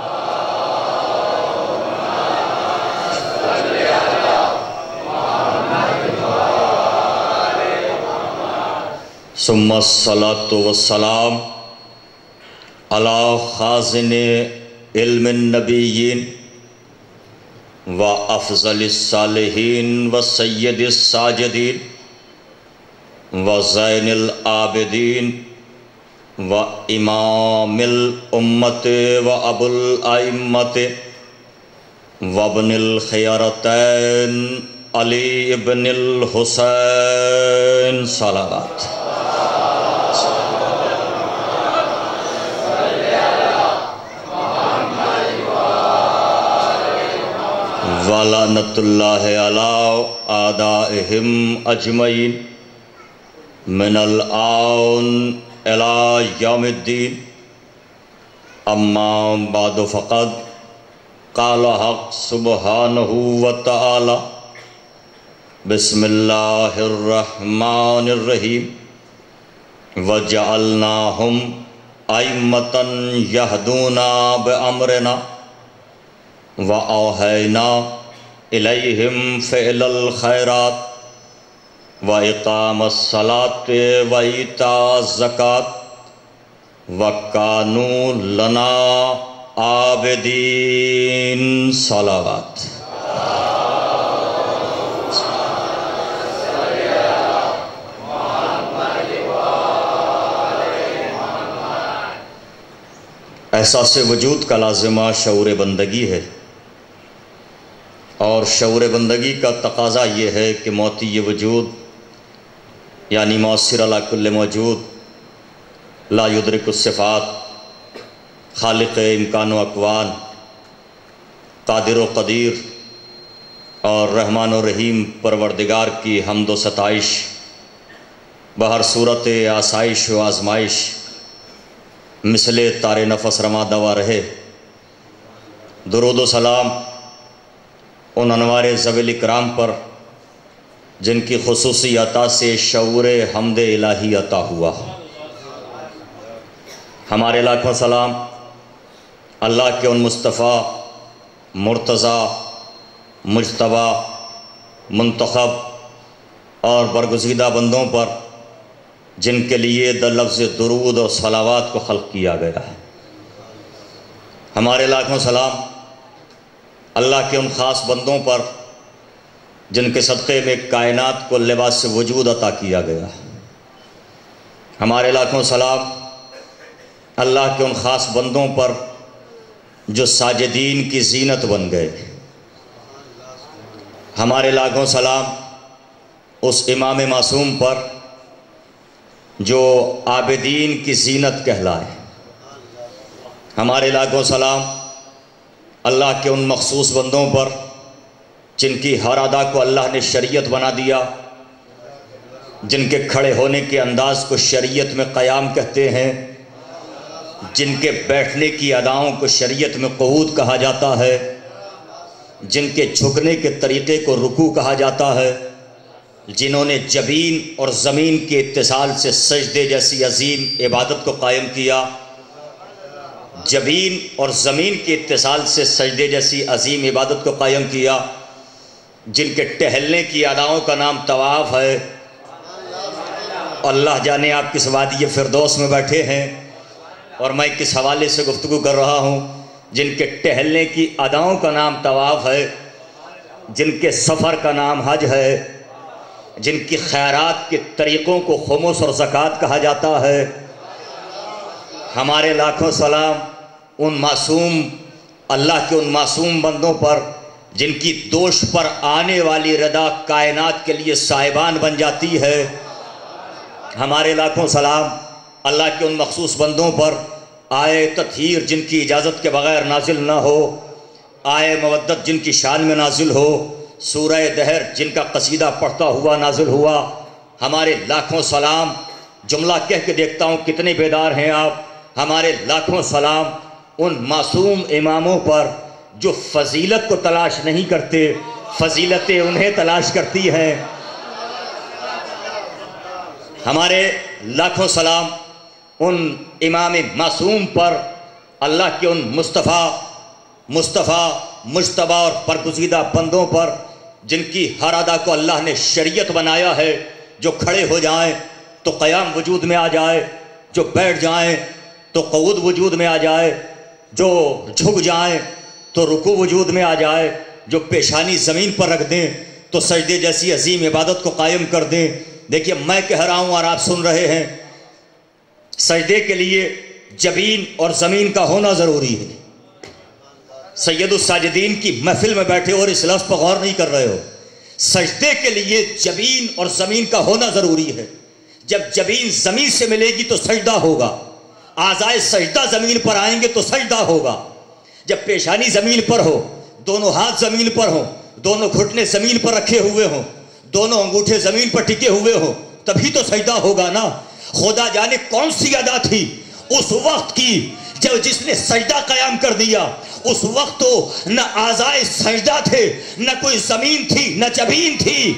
[SPEAKER 6] ثم الصلاة والسلام علی خازن علم النبیین و افضل الصالحین و سید الساجدین و زین العابدین و امام الامت و ابو الائمت و ابن الخیارتین علی ابن الحسین صلوات وَلَعْنَةُ اللَّهِ عَلَىٰ أَعْدَائِهِمْ أَجْمَعِينَ مِنَ الْآن إِلَىٰ يَوْمِ الدِّينِ أَمَّا بَعْدُ فَقَدْ قَالَ حق سبحانہ وتعالی بسم اللہ الرحمن الرحیم وَجَعَلْنَاهُمْ أَئِمَّةً يَهْدُونَ بِأَمْرِنَا وَأَوْحَيْنَا إِلَيْهِمْ فِعْلَ الْخَيْرَاتِ وَإِقَامَ الصَّلَاةِ وَإِيتَاءَ الزَّكَاةِ وَكَانُوا لَنَا عَابِدِينَ صلوات احساس وجود کا لازمہ شعور بندگی ہے، اور شعور بندگی کا تقاضا یہ ہے کہ موتی وجود یعنی مؤثر علی کل موجود لا یدرک الصفات خالق امکان و اکوان قادر و قدیر اور رحمان و رحیم پروردگار کی حمد و ستائش بہر صورت آسائش و آزمائش مثل تار نفس رواں دوا رہے۔ درود و سلام ان انوار ذوی اکرام پر جن کی خصوصی عطا سے شعور حمد الہی عطا ہوا۔ ہمارے لاکھوں سلام اللہ کے ان مصطفیٰ مرتضیٰ مجتبیٰ منتخب اور برگزیدہ بندوں پر جن کے لیے لفظ درود اور صلوات کو خلق کیا گیا ہے۔ ہمارے لاکھوں سلام اللہ کے ان خاص بندوں پر جن کے صدقے میں کائنات کو لباس وجود عطا کیا گیا ہے۔ ہمارے لاکھوں سلام اللہ کے ان خاص بندوں پر جو ساجدین کی زینت بن گئے۔ ہمارے لاکھوں سلام اس امام معصوم پر جو عابدین کی زینت کہلائے۔ ہمارے لاکھوں سلام اللہ کے ان مخصوص بندوں پر جن کی ہر ادا کو اللہ نے شریعت بنا دیا، جن کے کھڑے ہونے کے انداز کو شریعت میں قیام کہتے ہیں، جن کے بیٹھنے کی اداؤں کو شریعت میں قعود کہا جاتا ہے، جن کے جھکنے کے طریقے کو رکوع کہا جاتا ہے، جنہوں نے جبین اور زمین کے اتصال سے سجدے جیسی عظیم عبادت کو قائم کیا، جبین اور زمین کے اتصال سے سجدے جیسی عظیم عبادت کو قائم کیا، جن کے ٹہلنے کی اداؤں کا نام طواف ہے۔ اللہ جانے آپ کس وادی فردوس میں بیٹھے ہیں اور میں کس حوالے سے گفتگو کر رہا ہوں، جن کے ٹہلنے کی اداؤں کا نام طواف ہے، جن کے سفر کا نام حج ہے۔ جن کی خیرات کے طریقوں کو خمس اور زکوٰۃ کہا جاتا ہے، ہمارے لاکھوں سلام ان معصوم اللہ کے ان معصوم بندوں پر جن کی دوش پر آنے والی ردا کائنات کے لیے صاحبان بن جاتی ہے۔ ہمارے لاکھوں سلام اللہ کے ان مخصوص بندوں پر آئے تطہیر جن کی اجازت کے بغیر نازل نہ ہو، آئے مودت جن کی شان میں نازل ہو، سورہ دہر جن کا قصیدہ پڑھتا ہوا نازل ہوا۔ ہمارے لاکھوں سلام، جملہ کہہ کے دیکھتا ہوں کتنے بیدار ہیں آپ، ہمارے لاکھوں سلام ان معصوم اماموں پر جو فضیلت کو تلاش نہیں کرتے، فضیلتیں انہیں تلاش کرتی ہیں۔ ہمارے لاکھوں سلام ان امام معصوم پر، اللہ کے ان مصطفیٰ مجتبی اور برگزیدہ بندوں پر جن کی ہر ادا کو اللہ نے شریعت بنایا ہے، جو کھڑے ہو جائیں تو قیام وجود میں آ جائے، جو بیٹھ جائیں تو قعود وجود میں آ جائے، جو جھک جائیں تو رکوع وجود میں آ جائے، جو پیشانی زمین پر رکھ دیں تو سجدے جیسی عظیم عبادت کو قائم کر دیں۔ دیکھیے میں کہہ رہا ہوں اور آپ سن رہے ہیں، سجدے کے لیے جبین اور زمین کا ہونا ضروری ہے۔ سید الساجدین کی محفل میں بیٹھے اور اس لفظ پر غور نہیں کر رہے ہو، سجدے کے لیے جبین اور زمین کا ہونا ضروری ہے۔ جب جبین زمین سے ملے گی تو سجدہ ہوگا، اعضائے سجدہ زمین پر آئیں گے تو سجدہ ہوگا۔ جب پیشانی زمین پر ہو، دونوں ہاتھ زمین پر ہوں، دونوں گھٹنے زمین پر رکھے ہوئے ہوں، دونوں انگوٹھے زمین پر ٹکے ہوئے ہوں، تبھی تو سجدہ ہوگا نا۔ خدا جانے کون سی ادا تھی اس وقت کی جب جس نے سجدہ قیام کر دیا۔ اس وقت تو نہ اعضائے سجدہ تھے، نہ کوئی زمین تھی، نہ جبین تھی۔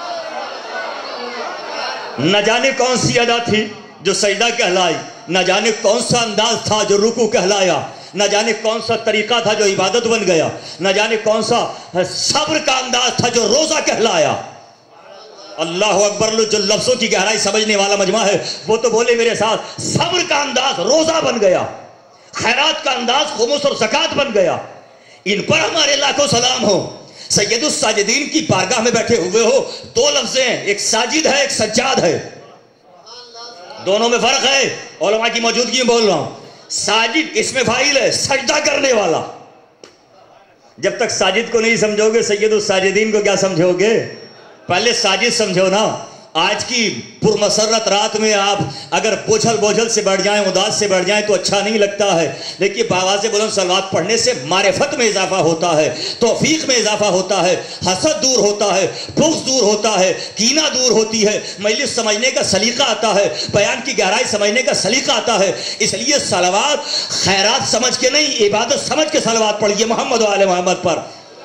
[SPEAKER 6] نہ جانے کون سی ادا تھی جو سجدہ کہلائی، نہ جانے کون سا انداز تھا جو رکوع کہلایا، نہ جانے کون سا طریقہ تھا جو عبادت بن گیا، نہ جانے کون سا صبر کا انداز تھا جو روزہ کہلایا۔ اللہ اکبر، جو لفظوں کی گہرائی سمجھنے والا مجمع ہے وہ تو بولے میرے ساتھ، صبر کا انداز روزہ بن گیا، خیرات کا انداز خمس اور زکوٰۃ بن گیا۔ ان پر ہمارے لاکھوں سلام ہو۔ سید الساجدین کی بارگاہ میں بیٹھے ہوئے ہو، دو لفظ ہیں، ایک ساجد ہے، ایک سجاد ہے، دونوں میں فرق ہے، علماء کی موجودگی میں بول رہا ہوں۔ ساجد اس میں فاعل ہے، سجدہ کرنے والا۔ جب تک ساجد کو نہیں سمجھو گے سید الساجدین کو کیا سمجھو گے؟ پہلے ساجد سمجھو نا۔ آج کی پرمسرت رات میں آپ اگر بوجھل سے بیٹھ جائیں، اداس سے بیٹھ جائیں تو اچھا نہیں لگتا ہے۔ دیکھیے بآواز بلند صلوات پڑھنے سے معرفت میں اضافہ ہوتا ہے، توفیق میں اضافہ ہوتا ہے، حسد دور ہوتا ہے، بغض دور ہوتا ہے، کینہ دور ہوتی ہے، مجلس سمجھنے کا سلیقہ آتا ہے، بیان کی گہرائی سمجھنے کا سلیقہ آتا ہے۔ اس لیے صلوات خیرات سمجھ کے نہیں، عبادت سمجھ کے صلوات پڑھیے محمد و آل محمد پر۔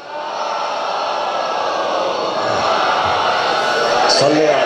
[SPEAKER 6] صلی اللہ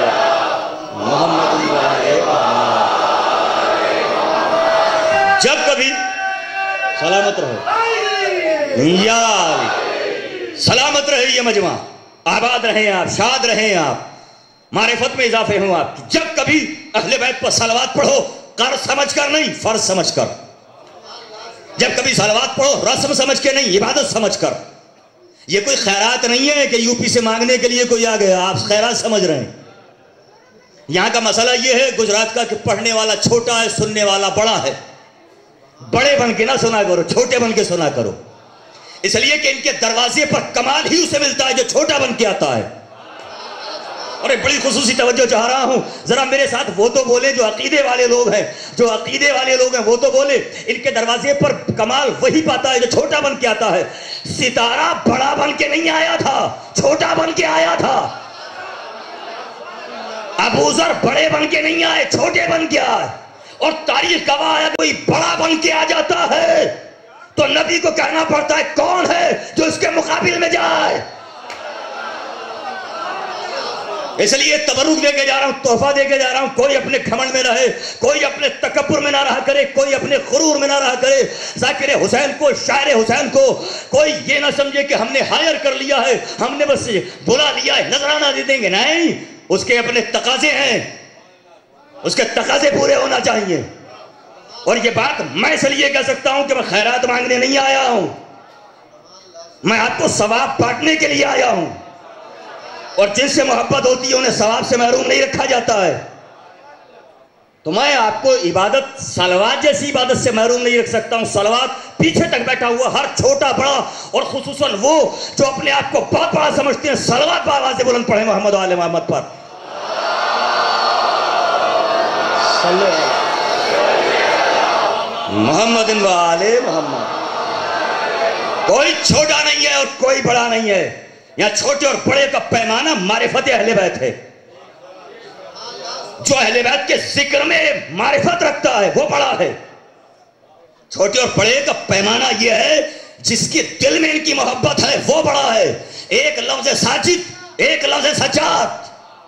[SPEAKER 6] جب کبھی سلامت رہو یا سلامت رہے یہ مجمع، آباد رہیں آپ، شاد رہیں آپ، معرفت میں اضافے ہوں آپ۔ جب کبھی اہل بیت پر صلوات پڑھو، کر سمجھ کر نہیں، فرض سمجھ کر۔ جب کبھی صلوات پڑھو رسم سمجھ کے نہیں، عبادت سمجھ کر۔ یہ کوئی خیرات نہیں ہے کہ یو پی سے مانگنے کے لیے کوئی آ گیا، آپ خیرات سمجھ رہے ہیں۔ یہاں کا مسئلہ یہ ہے گجرات کا کہ پڑھنے والا چھوٹا ہے، سننے والا بڑا ہے۔ بڑے بن کے نہ سنا کرو، چھوٹے بن کے سنا کرو، اس لیے کہ ان کے دروازے پر کمال ہی اسے ملتا ہے جو چھوٹا بن کے آتا ہے۔ اور ایک بڑی خصوصی توجہ چاہ رہا ہوں، ذرا میرے ساتھ وہ تو بولے جو عقیدے والے لوگ ہیں، جو عقیدے والے لوگ ہیں وہ تو بولے۔ ان کے دروازے پر کمال وہی پاتا ہے جو چھوٹا بن کے آتا ہے۔ ستارہ بڑا بن کے نہیں آیا تھا، چھوٹا بن کے آیا تھا۔ ابو ذر بڑے بن کے نہیں آئے، چھوٹے بن کے آئے۔ اور تاریخ گواہ ہے کوئی بڑا بن کے آ جاتا ہے تو نبی کو کہنا پڑتا ہے کون ہے جو اس کے مقابل میں جائے۔ اس لیے تبرک دے کے جا رہا ہوں، تحفہ دے کے جا رہا ہوں، کوئی اپنے گھمنڈ میں رہے، کوئی اپنے تکبر میں نہ رہا کرے، کوئی اپنے غرور میں نہ رہا کرے۔ ذاکر حسین کو، شاعر حسین کو کوئی یہ نہ سمجھے کہ ہم نے ہائر کر لیا ہے، ہم نے بس بلا لیا ہے، نذرانہ دے دیں گے، نہیں، اس کے اپنے تقاضے ہیں، اس کے تقاضے پورے ہونا چاہیے۔ اور یہ بات میں اس لیے کہہ سکتا ہوں کہ میں خیرات مانگنے نہیں آیا ہوں، میں آپ کو ثواب بانٹنے کے لیے آیا ہوں۔ اور جن سے محبت ہوتی ہے انہیں ثواب سے محروم نہیں رکھا جاتا ہے. تو میں آپ کو عبادت صلوات جیسی عبادت سے محروم نہیں رکھ سکتا ہوں. صلوات پیچھے تک بیٹھا ہوا ہر چھوٹا بڑا اور خصوصاً وہ جو اپنے آپ کو بہت بڑا سمجھتے ہیں صلوات بآواز بلند پڑھیں محمد و آل محمد پر. محمد و آل محمد. کوئی چھوٹا نہیں ہے اور کوئی بڑا نہیں ہے. یہاں چھوٹے اور بڑے کا پیمانہ معرفت اہل بیت ہے. جو اہل بیت کے ذکر میں معرفت رکھتا ہے وہ بڑا ہے. چھوٹے اور بڑے کا پیمانہ یہ ہے جس کے دل میں ان کی محبت ہے وہ بڑا ہے. ایک لفظ ساجد، ایک لفظ سجاد.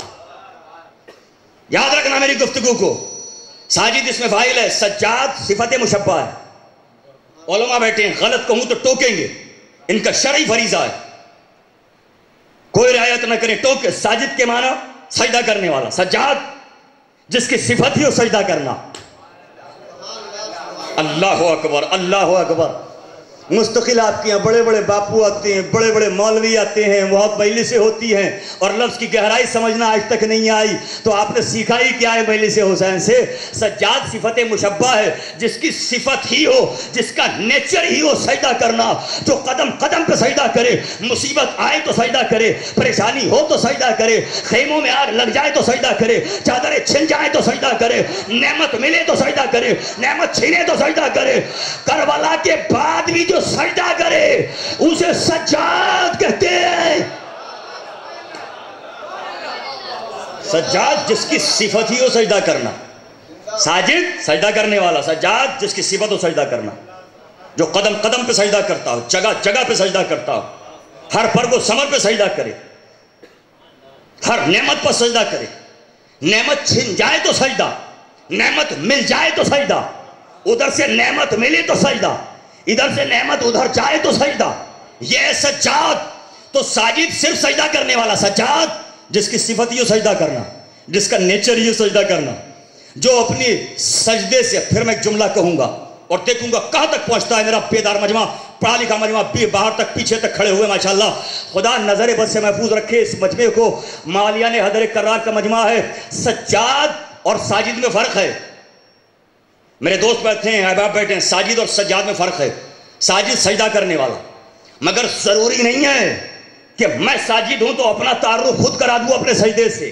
[SPEAKER 6] یاد رکھنا میری گفتگو کو. ساجد اس میں فاعل ہے، سجاد صفت مشبہ ہے. علماء بیٹھے ہیں، غلط کہوں تو ٹوکیں گے، ان کا شرعی فریضہ ہے. کوئی رعایت نہ کرے ٹوکے. ساجد کے معنی سجدہ کرنے والا، سجاد جس کی صفت ہی ہو سجدہ کرنا. اللہ اکبر اللہ اکبر. مستقل آپ کے یہاں بڑے بڑے باپو آتے ہیں، بڑے بڑے مولوی آتے ہیں، بہت مجلسیں ہوتی ہیں اور لفظ کی گہرائی سمجھنا آج تک نہیں آئی. تو آپ نے سیکھا ہی کیا ہے مجلس حسین سے؟ سجاد صفت مشبہ ہے جس کی صفت ہی ہو، جس کا نیچر ہی ہو سجدہ کرنا. جو قدم قدم پہ سجدہ کرے، مصیبت آئے تو سجدہ کرے، پریشانی ہو تو سجدہ کرے، خیموں میں آگ لگ جائے تو سجدہ کرے، چادریں چھن جائیں تو سجدہ کرے، نعمت ملے تو سجدہ کرے، نعمت چھینے تو سجدہ کرے. کربلا کے بعد بھی جو سجدہ کرے اسے سجاد کہتے ہیں. سجاد جس کی صفت ہی ہو سجدہ کرنا. ساجد سجدہ کرنے والا، سجاد جس کی صفت ہو سجدہ کرنا. جو قدم قدم پہ سجدہ کرتا ہو، جگہ جگہ پہ سجدہ کرتا ہو، ہر فرق و ثمر پہ سجدہ کرے، ہر نعمت پر سجدہ کرے. نعمت چھن جائے تو سجدہ، نعمت مل جائے تو سجدہ، ادھر سے نعمت ملے تو سجدہ، ادھر سے نعمت ادھر جائے تو سجدہ. یہ سجاد. تو ساجد صرف سجدہ کرنے والا، سجاد جس کی صفت ہی ہو سجدہ کرنا، جس کا نیچر ہی ہو سجدہ کرنا. جو اپنی سجدے سے، پھر میں ایک جملہ کہوں گا اور دیکھوں گا کہاں تک پہنچتا ہے میرا بیدار مجمع، پڑھا لکھا مجمع، باہر تک پیچھے تک کھڑے ہوئے ماشاءاللہ. خدا نظر بد سے محفوظ رکھے اس مجمع کو. مالیان حضر کرار کا مجمع ہے. سجاد اور ساجد میں فرق ہے. میرے دوست بیٹھے ہیں، احباب بیٹھے ہیں. ساجد اور سجاد میں فرق ہے. ساجد سجدہ کرنے والا، مگر ضروری نہیں ہے کہ میں ساجد ہوں تو اپنا تعارف خود کرا دوں اپنے سجدے سے.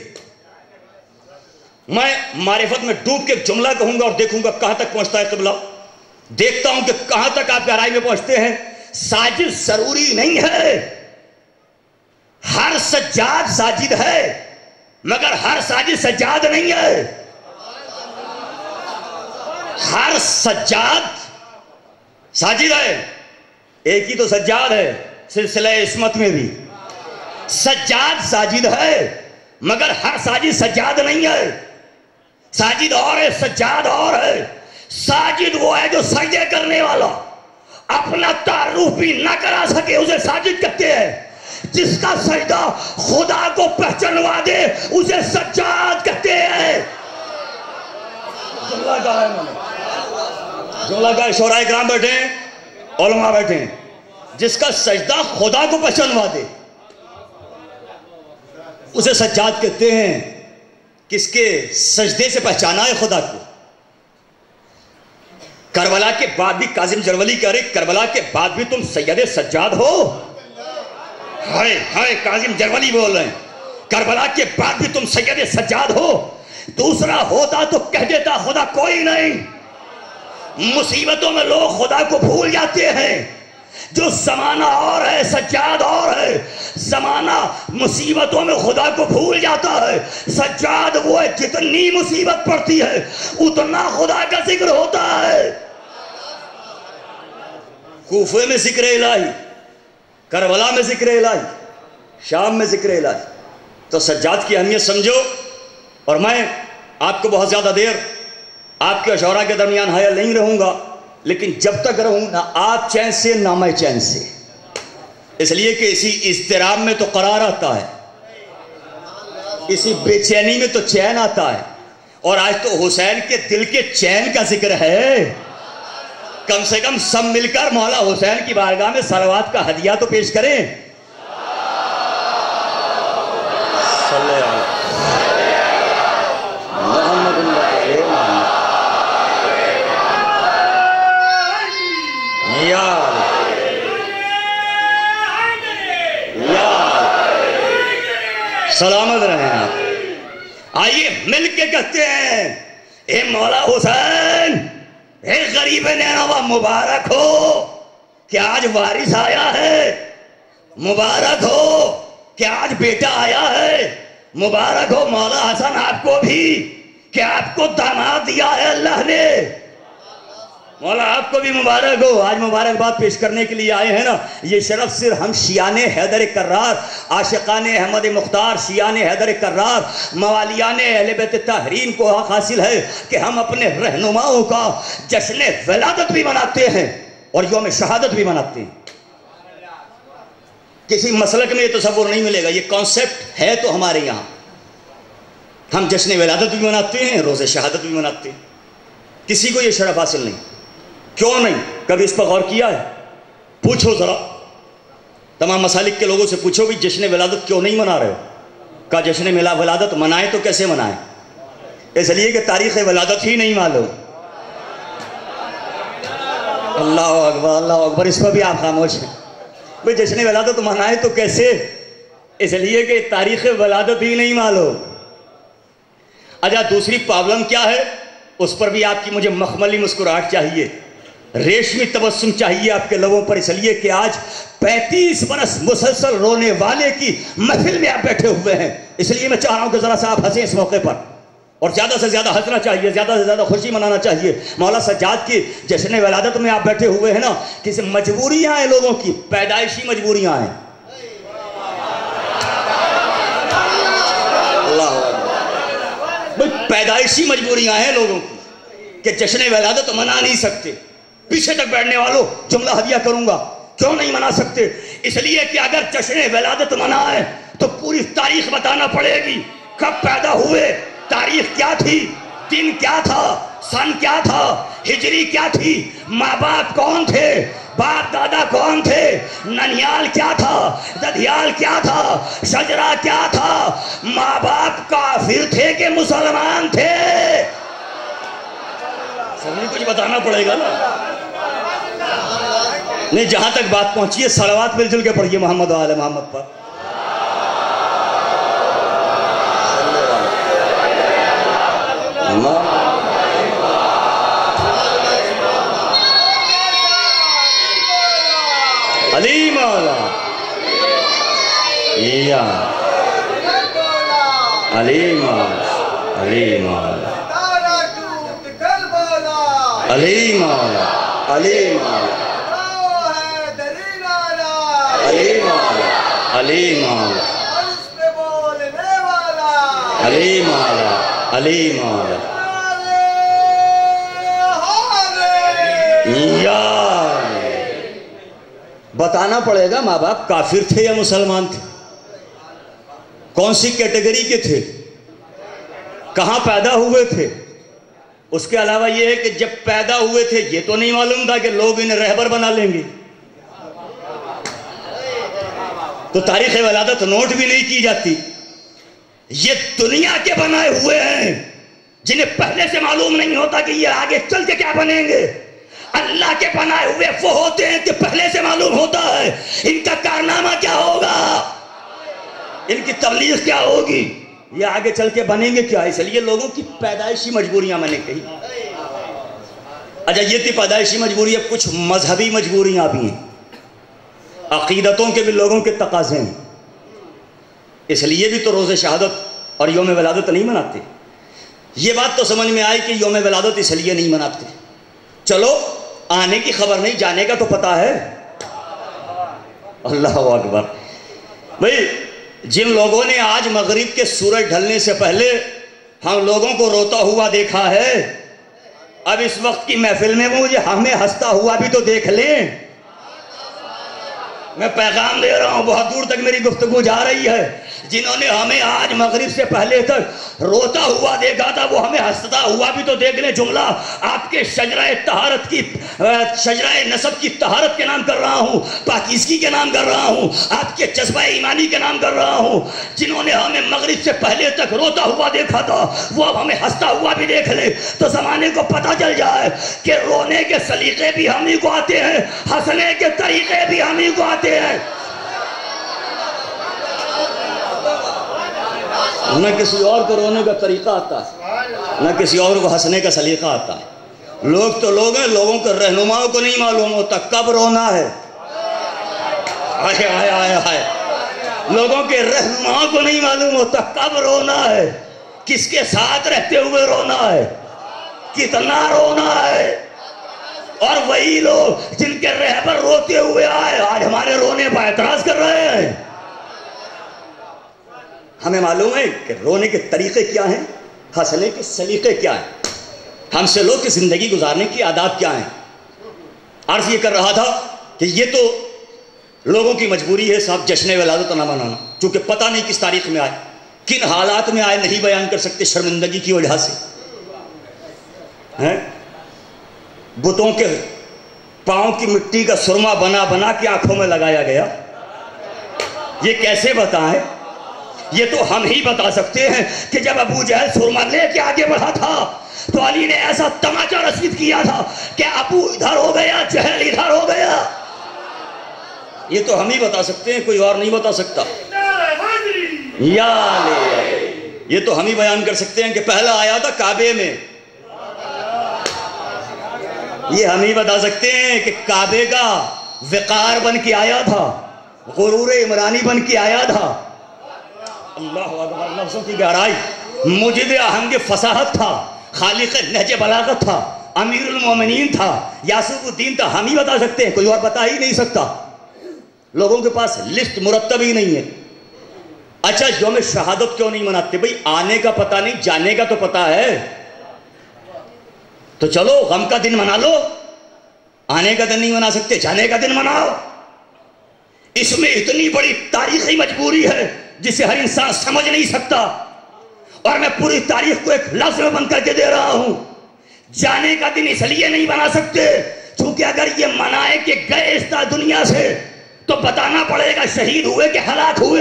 [SPEAKER 6] میں معرفت میں ڈوب کے ایک جملہ کہوں گا اور دیکھوں گا کہاں تک پہنچتا ہے قبلہ. دیکھتا ہوں کہ کہاں تک آپ گہرائی میں پہنچتے ہیں. ساجد ضروری نہیں ہے. ہر سجاد ساجد ہے مگر ہر ساجد سجاد نہیں ہے. ہر سجاد ساجد ہے، ایک ہی تو سجاد ہے سلسلہ عصمت میں بھی. سجاد ساجد ہے مگر ہر ساجد سجاد نہیں ہے. ساجد اور ہے، سجاد اور ہے. ساجد وہ ہے جو سجدے کرنے والا اپنا تعارف بھی نہ کرا سکے، اسے ساجد کہتے ہیں. جس کا سجدہ خدا کو پہچانوا دے اسے سجاد کہتے ہیں. جملہ کہا ہے میں نے، جملہ کہا ہے. شورائے کرام بیٹھے ہیں، علماء بیٹھے ہیں. جس کا سجدہ خدا کو پہچانوا دے اسے سجاد کہتے ہیں. کس کے سجدے سے پہچانا ہے خدا کو. کربلا کے بعد بھی کاظم جرولی کہہ رہے کربلا کے بعد بھی تم سید سجاد ہو. ہائے ہائے کاظم جرولی بول رہے ہیں کربلا کے بعد بھی تم سید سجاد ہو. دوسرا ہوتا تو کہہ دیتا خدا کوئی نہیں. مصیبتوں میں لوگ خدا کو بھول جاتے ہیں. جو زمانہ اور ہے سجاد اور ہے. زمانہ مصیبتوں میں خدا کو بھول جاتا ہے. سجاد وہ ہے جتنی مصیبت پڑتی ہے اتنا خدا کا ذکر ہوتا ہے. کوفے میں ذکر الہی، کربلا میں ذکر الہی، شام میں ذکر الہی. تو سجاد کی اہمیت سمجھو. اور میں آپ کو بہت زیادہ دیر آپ کے اشورا کے درمیان حائل نہیں رہوں گا، لیکن جب تک رہوں نہ آپ چین سے نہ میں چین سے. اس لیے کہ اسی اضطراب میں تو قرار آتا ہے، اسی بے چینی میں تو چین آتا ہے. اور آج تو حسین کے دل کے چین کا ذکر ہے. کم سے کم سب مل کر مولا حسین کی بارگاہ میں صلوات کا ہدیہ تو پیش کریں. صلی محمد یا سلامت رہیں آپ۔ آئیے مل کے کہتے ہیں اے مولا حسین، اے غریب نینوا مبارک ہو کہ آج وارث آیا ہے، مبارک ہو کہ آج بیٹا آیا ہے، مبارک ہو مولا حسن آپ کو بھی کہ آپ کو داماد دیا ہے اللہ نے، مولا آپ کو بھی مبارک ہو۔ آج مبارکباد پیش کرنے کے لیے آئے ہیں نا، یہ شرف صرف ہم شیعان حیدر کرار، عاشقان احمد مختار، شیعان حیدر کرار، موالیان اہل بیت طاہرین کو حق حاصل ہے کہ ہم اپنے رہنماؤں کا جشن ولادت بھی مناتے ہیں اور یوم شہادت بھی مناتے ہیں۔ کسی مسلک میں یہ تصور نہیں ملے گا، یہ کانسیپٹ ہے تو ہمارے یہاں ہم جشن ولادت بھی مناتے ہیں، روز شہادت بھی مناتے ہیں۔ کسی کو یہ شرف حاصل نہیں، کیوں نہیں؟ کبھی اس پر غور کیا ہے؟ پوچھو ذرا تمام مسالک کے لوگوں سے، پوچھو بھی جشن ولادت کیوں نہیں منا رہے ہو؟ کہا جشن ولادت منائیں تو کیسے منائیں؟ اس لیے کہ تاریخ ولادت ہی نہیں معلوم۔ اللہ اکبر اللہ اکبر، اس پر بھی آپ خاموش ہیں۔ بھئی جشن ولادت منائیں تو کیسے؟ اس لیے کہ تاریخ ولادت ہی نہیں معلوم۔ اچھا دوسری پرابلم کیا ہے؟ اس پر بھی آپ کی مجھے مخملی مسکراہٹ چاہیے، ریشمی تبسم چاہیے آپ کے لبوں پر، اس لیے کہ آج 35 برس مسلسل رونے والے کی محفل میں آپ بیٹھے ہوئے ہیں، اس لیے میں چاہ رہا ہوں کہ ذرا سا آپ ہنسیں اس موقع پر، اور زیادہ سے زیادہ ہنسنا چاہیے، زیادہ سے زیادہ خوشی منانا چاہیے۔ مولا سجاد کی جشن ولادت میں آپ بیٹھے ہوئے ہیں نا، کسی مجبوریاں ہیں لوگوں کی، پیدائشی مجبوریاں ہیں۔ پیدائشی مجبوریاں ہیں لوگوں کی کہ جشن ولادت منا نہیں سکتے۔ پیچھے تک بیٹھنے والوں جملہ ہدیہ کروں گا، کیوں نہیں منا سکتے؟ اس لیے کہ اگر جشن ولادت منائے تو پوری تاریخ بتانا پڑے گی، کب پیدا ہوئے، تاریخ کیا تھی، دن کیا تھا، سن کیا تھا، ہجری کیا تھی، ماں باپ کون تھے، باپ دادا کون تھے، ننیال کیا تھا، ددیال کیا تھا، شجرہ کیا تھا، ماں باپ کافر تھے کہ مسلمان تھے، سب کچھ بتانا پڑے گا نا۔ نہیں جہاں تک بات پہنچی ہے صلوات مل جل کے پڑھیے محمد و آل محمد پر۔ علی مولا یا علی مولا علی مولا علی مولا علی مولا علی مولا علی مولا علی مولا علی مولا یا بتانا پڑے گا ماں باپ کافر تھے یا مسلمان تھے، کون سی کیٹیگری کے تھے، کہاں پیدا ہوئے تھے۔ اس کے علاوہ یہ ہے کہ جب پیدا ہوئے تھے یہ تو نہیں معلوم تھا کہ لوگ انہیں رہبر بنا لیں گے، تو تاریخ ولادت نوٹ بھی نہیں کی جاتی۔ یہ دنیا کے بنائے ہوئے ہیں جنہیں پہلے سے معلوم نہیں ہوتا کہ یہ آگے چل کے کیا بنیں گے۔ اللہ کے بنائے ہوئے وہ ہوتے ہیں کہ پہلے سے معلوم ہوتا ہے ان کا کارنامہ کیا ہوگا، ان کی تبلیغ کیا ہوگی، یہ آگے چل کے بنیں گے کیا۔ اس لیے لوگوں کی پیدائشی مجبوریاں میں نے کہی۔ اچھا یہ تھی پیدائشی مجبوری، اب کچھ مذہبی مجبوریاں بھی ہیں، عقیدتوں کے بھی لوگوں کے تقاضے ہیں، اس لیے بھی تو روز شہادت اور یوم ولادت نہیں مناتے۔ یہ بات تو سمجھ میں آئی کہ یوم ولادت اس لیے نہیں مناتے، چلو آنے کی خبر نہیں، جانے کا تو پتا ہے۔ اللہ اکبر۔ بھئی جن لوگوں نے آج مغرب کے سورج ڈھلنے سے پہلے ہم لوگوں کو روتا ہوا دیکھا ہے، اب اس وقت کی محفل میں مجھے ہمیں ہنستا ہوا بھی تو دیکھ لیں۔ میں پیغام دے رہا ہوں، بہت دور تک میری گفتگو جا رہی ہے۔ جنہوں نے ہمیں آج مغرب سے پہلے تک روتا ہوا دیکھا تھا وہ ہمیں ہنستا ہوا بھی تو دیکھ لیں۔ جملہ آپ آپ کے شجرہ طہارت کی شجرہ نسب کی طہارت کے نام کر رہا ہوں، پاکیزگی کے نام کر رہا ہوں، آپ کے جذبہ ایمانی کے نام کر رہا ہوں۔ جنہوں نے ہمیں مغرب سے پہلے تک روتا ہوا دیکھا تھا وہ اب ہمیں ہنستا ہوا بھی دیکھ لے تو زمانے کو پتہ چل جائے کہ رونے کے سلیقے بھی ہم ہی کو آتے ہیں، ہنسنے کے طریقے بھی ہم ہی کو آتے ہیں۔ نہ کسی اور کو رونے کا طریقہ آتا ہے، نہ کسی اور کو ہنسنے کا سلیقہ آتا ہے۔ لوگ تو لوگ ہیں، لوگوں کے رہنماؤں کو نہیں معلوم ہوتا کب رونا ہے۔ آئے آئے آئے آئے، لوگوں کے رہنماؤں کو نہیں معلوم ہوتا کب رونا ہے، کس کے ساتھ رہتے ہوئے رونا ہے، کتنا رونا ہے۔ اور وہی لوگ جن کے رہبر روتے ہوئے آئے آج ہمارے رونے پر اعتراض کر رہے ہیں۔ ہمیں معلوم ہے کہ رونے کے طریقے کیا ہیں، ہنسنے کے سلیقے کیا ہیں، ہم سے لوگ کی زندگی گزارنے کی آداب کیا ہیں۔ عرض یہ کر رہا تھا کہ یہ تو لوگوں کی مجبوری ہے صاحب جشن ولادت نہ منانا، چونکہ پتہ نہیں کس تاریخ میں آئے، کن حالات میں آئے، نہیں بیان کر سکتے شرمندگی کی وجہ سے۔ بتوں کے پاؤں کی مٹی کا سرما بنا بنا کے آنکھوں میں لگایا گیا، یہ کیسے بتائیں؟ یہ تو ہم ہی بتا سکتے ہیں کہ جب ابو جہل سرما لے کے آگے بڑھا تھا تو علی نے ایسا تماچا رسید کیا تھا کہ ابو ادھر ہو گیا، جہل ادھر ہو گیا۔ یہ تو ہم ہی بتا سکتے ہیں، کوئی اور نہیں بتا سکتا۔ یا یہ تو ہم ہی بیان کر سکتے ہیں کہ پہلا آیا تھا کعبے میں، یہ ہم ہی بتا سکتے ہیں کہ کعبے کا وقار بن کے آیا تھا، غرور عمرانی بن کے آیا تھا۔ اللہ اکبر، لفظوں کی گہرائی، مجد آہنگ فصاحت تھا، خالق نہج بلاغت تھا، امیر المومنین تھا، یاسوب الدین تھا۔ ہم ہی بتا سکتے ہیں، کوئی اور بتا ہی نہیں سکتا۔ لوگوں کے پاس لسٹ مرتب ہی نہیں ہے۔ اچھا یوم شہادت کیوں نہیں مناتے؟ بھئی آنے کا پتہ نہیں، جانے کا تو پتہ ہے، تو چلو غم کا دن منا لو۔ آنے کا دن نہیں منا سکتے، جانے کا دن مناؤ۔ اس میں اتنی بڑی تاریخی مجبوری ہے جسے ہر انسان سمجھ نہیں سکتا، اور میں پوری تاریخ کو ایک لفظ میں بند کر کے دے رہا ہوں۔ جانے کا دن اس لیے نہیں بنا سکتے چونکہ اگر یہ منائے کہ گئے اس دنیا سے تو بتانا پڑے گا شہید ہوئے کہ ہلاک ہوئے۔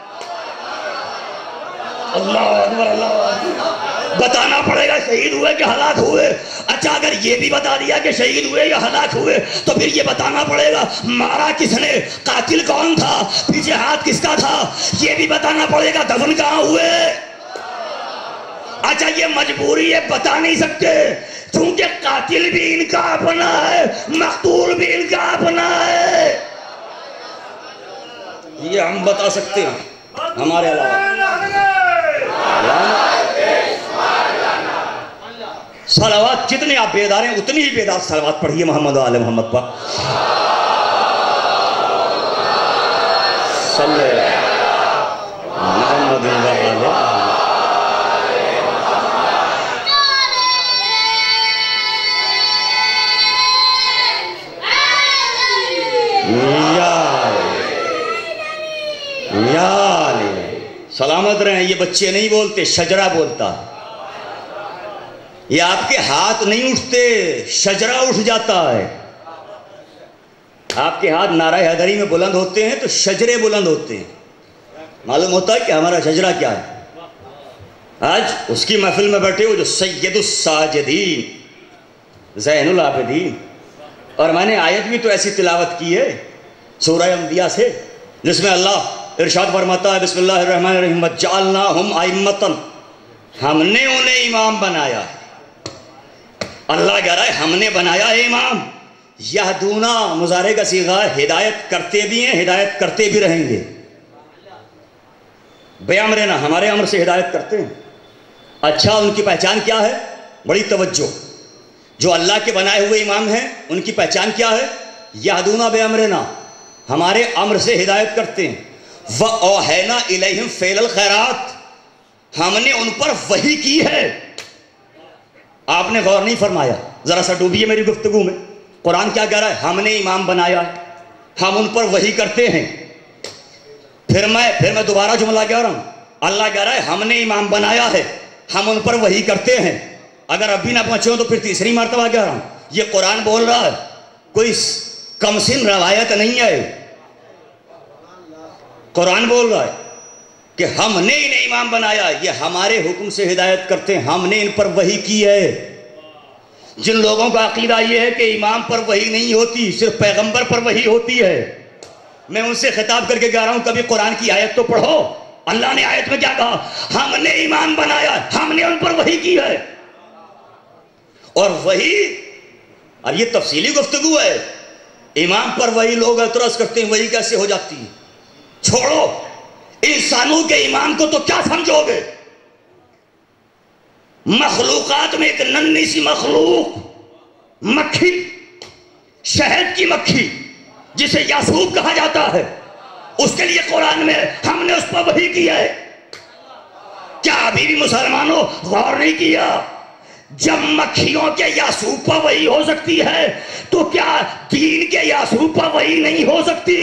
[SPEAKER 6] اللہ اکبر، اللہ اکبر، بتانا پڑے گا شہید ہوئے کہ ہلاک ہوئے۔ اچھا اگر یہ بھی بتا دیا کہ شہید ہوئے یا ہلاک ہوئے تو پھر یہ بتانا پڑے گا مارا کس نے، قاتل کون تھا، پیچھے ہاتھ کس کا تھا، یہ بھی بتانا پڑے گا دفن کہاں ہوئے۔ اچھا یہ مجبوری ہے، بتا نہیں سکتے چونکہ قاتل بھی ان کا اپنا ہے، مقتول بھی ان کا اپنا ہے۔ یہ ہم بتا سکتے ہیں ہمارے علاوہ۔ صلوات جتنے آپ بیدار ہیں اتنی ہی بیدار صلوات پڑھیے محمد و آل محمد پر۔ صلی محمد و آل سلامت رہیں۔ یہ بچے نہیں بولتے، شجرہ بولتا ہے۔ یہ آپ کے ہاتھ نہیں اٹھتے، شجرہ اٹھ جاتا ہے۔ آپ کے ہاتھ نعرہ حیدری میں بلند ہوتے ہیں تو شجرے بلند ہوتے ہیں۔ معلوم ہوتا ہے کہ ہمارا شجرہ کیا ہے۔ آج اس کی محفل میں بیٹھے ہو جو سید الساجدین، زین العابدین، اور میں نے آیت بھی تو ایسی تلاوت کی ہے سورہ انبیاء سے جس میں اللہ ارشاد فرماتا ہے بسم اللہ الرحمن الرحیم وجعلناہم ائمۃ، ہم نے انہیں امام بنایا ہے۔ اللہ کہہ رہا ہے ہم نے بنایا ہے امام۔ یہدونا مضارع کا صیغہ ہے، ہدایت کرتے بھی ہیں، ہدایت کرتے بھی رہیں گے۔ بے امرنا، ہمارے امر سے ہدایت کرتے ہیں۔ اچھا ان کی پہچان کیا ہے؟ بڑی توجہ، جو اللہ کے بنائے ہوئے امام ہیں ان کی پہچان کیا ہے؟ یہدونا بے امرنا، ہمارے امر سے ہدایت کرتے ہیں۔ وَأَوْحَيْنَا إِلَيْهِمْ فِعْلَ الْخَيْرَاتِ، ہم نے ان پر وحی کی ہے۔ آپ نے غور نہیں فرمایا، ذرا سا ڈوبیے میری گفتگو میں۔ قرآن کیا کہہ رہا ہے؟ ہم نے امام بنایا ہے، ہم ان پر وحی کرتے ہیں۔ پھر میں دوبارہ جملہ کہہ رہا ہوں، اللہ کہہ رہا ہے ہم نے امام بنایا ہے، ہم ان پر وحی کرتے ہیں۔ اگر ابھی نہ پہنچے ہو تو پھر تیسری مرتبہ کہہ رہا ہوں، یہ قرآن بول رہا ہے، کوئی کمسن روایت نہیں ہے، قرآن بول رہا ہے کہ ہم نے انہیں امام بنایا، یہ ہمارے حکم سے ہدایت کرتے ہیں، ہم نے ان پر وحی کی ہے۔ جن لوگوں کا عقیدہ یہ ہے کہ امام پر وحی نہیں ہوتی، صرف پیغمبر پر وحی ہوتی ہے، میں ان سے خطاب کر کے کہہ رہا ہوں کبھی قرآن کی آیت تو پڑھو۔ اللہ نے آیت میں کیا کہا؟ ہم نے امام بنایا، ہم نے ان پر وحی کی ہے۔ اور وحی، اور یہ تفصیلی گفتگو ہے، امام پر وحی لوگ اعتراض کرتے ہیں وحی کیسے ہو جاتی ہے؟ چھوڑو، انسانوں کے امام کو تو کیا سمجھو گے؟ مخلوقات میں ایک ننھی سی مخلوق، مکھی، شہد کی مکھی جسے یاسوب کہا جاتا ہے، اس کے لیے قرآن میں ہم نے اس پر وحی کیا ہے۔ کیا ابھی بھی مسلمانوں غور نہیں کیا؟ جب مکھیوں کے یاسوب پر وحی ہو سکتی ہے تو کیا دین کے یاسوب پر وحی نہیں ہو سکتی؟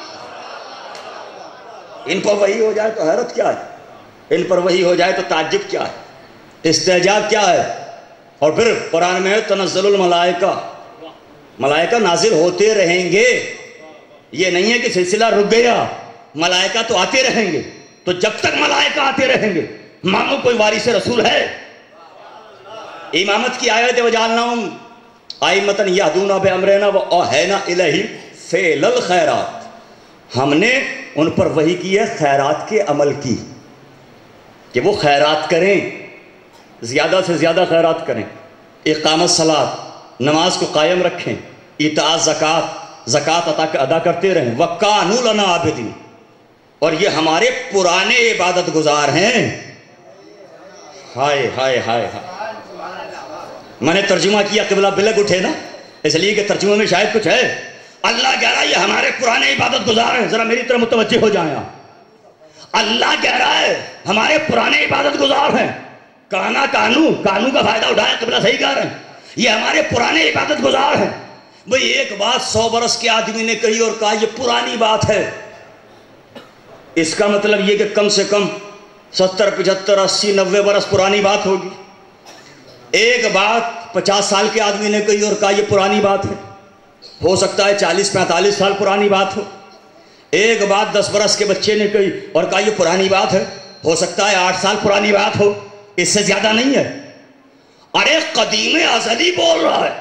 [SPEAKER 6] ان پر وحی ہو جائے تو حیرت کیا ہے، ان پر وحی ہو جائے تو تعجب کیا ہے، استعجاب کیا ہے؟ اور پھر قرآن میں تنزل الملائکہ، ملائکہ نازل ہوتے رہیں گے، یہ نہیں ہے کہ سلسلہ رک گیا، ملائکہ تو آتے رہیں گے۔ تو جب تک ملائکہ آتے رہیں گے مانو کوئی وارث رسول ہے۔ امامت کی آیت وجعلناہم ائمۃ یہدون بامرنا واوحینا الیہم فعل الخیرات، ہم نے ان پر وحی کی ہے خیرات کے عمل کی، کہ وہ خیرات کریں، زیادہ سے زیادہ خیرات کریں، اقامت صلاۃ، نماز کو قائم رکھیں، ایتاء زکوٰۃ ادا کرتے رہیں، وَكَانُوا لَنَا عَابِدِينَ، اور یہ ہمارے پرانے عبادت گزار ہیں۔ ہائے ہائے ہائے ہائے، میں نے ترجمہ کیا قبلہ بلگ اٹھے نا، اس لیے کہ ترجمہ میں شاید کچھ ہے۔ اللہ کہہ رہا ہے یہ ہمارے پرانے عبادت گزار ہیں، ذرا میری طرف متوجہ ہو جائیں آپ۔ اللہ کہہ رہا ہے ہمارے پرانے عبادت گزار ہیں، کانو کا فائدہ اٹھایا، قبلہ صحیح کہہ رہے ہیں، یہ ہمارے پرانے عبادت گزار ہیں۔ بھئی ایک بات 100 برس کے آدمی نے کہی اور کہا یہ پرانی بات ہے، اس کا مطلب یہ کہ کم سے کم 70 75 80 90 برس پرانی بات ہوگی۔ ایک بات 50 سال کے آدمی نے کہی اور کہا یہ پرانی بات ہے، ہو سکتا ہے 40 45 سال پرانی بات ہو۔ ایک بات 10 برس کے بچے نے کہی اور کہا یہ پرانی بات ہے، ہو سکتا ہے 8 سال پرانی بات ہو، اس سے زیادہ نہیں ہے۔ ارے قدیم ازلی بول رہا ہے،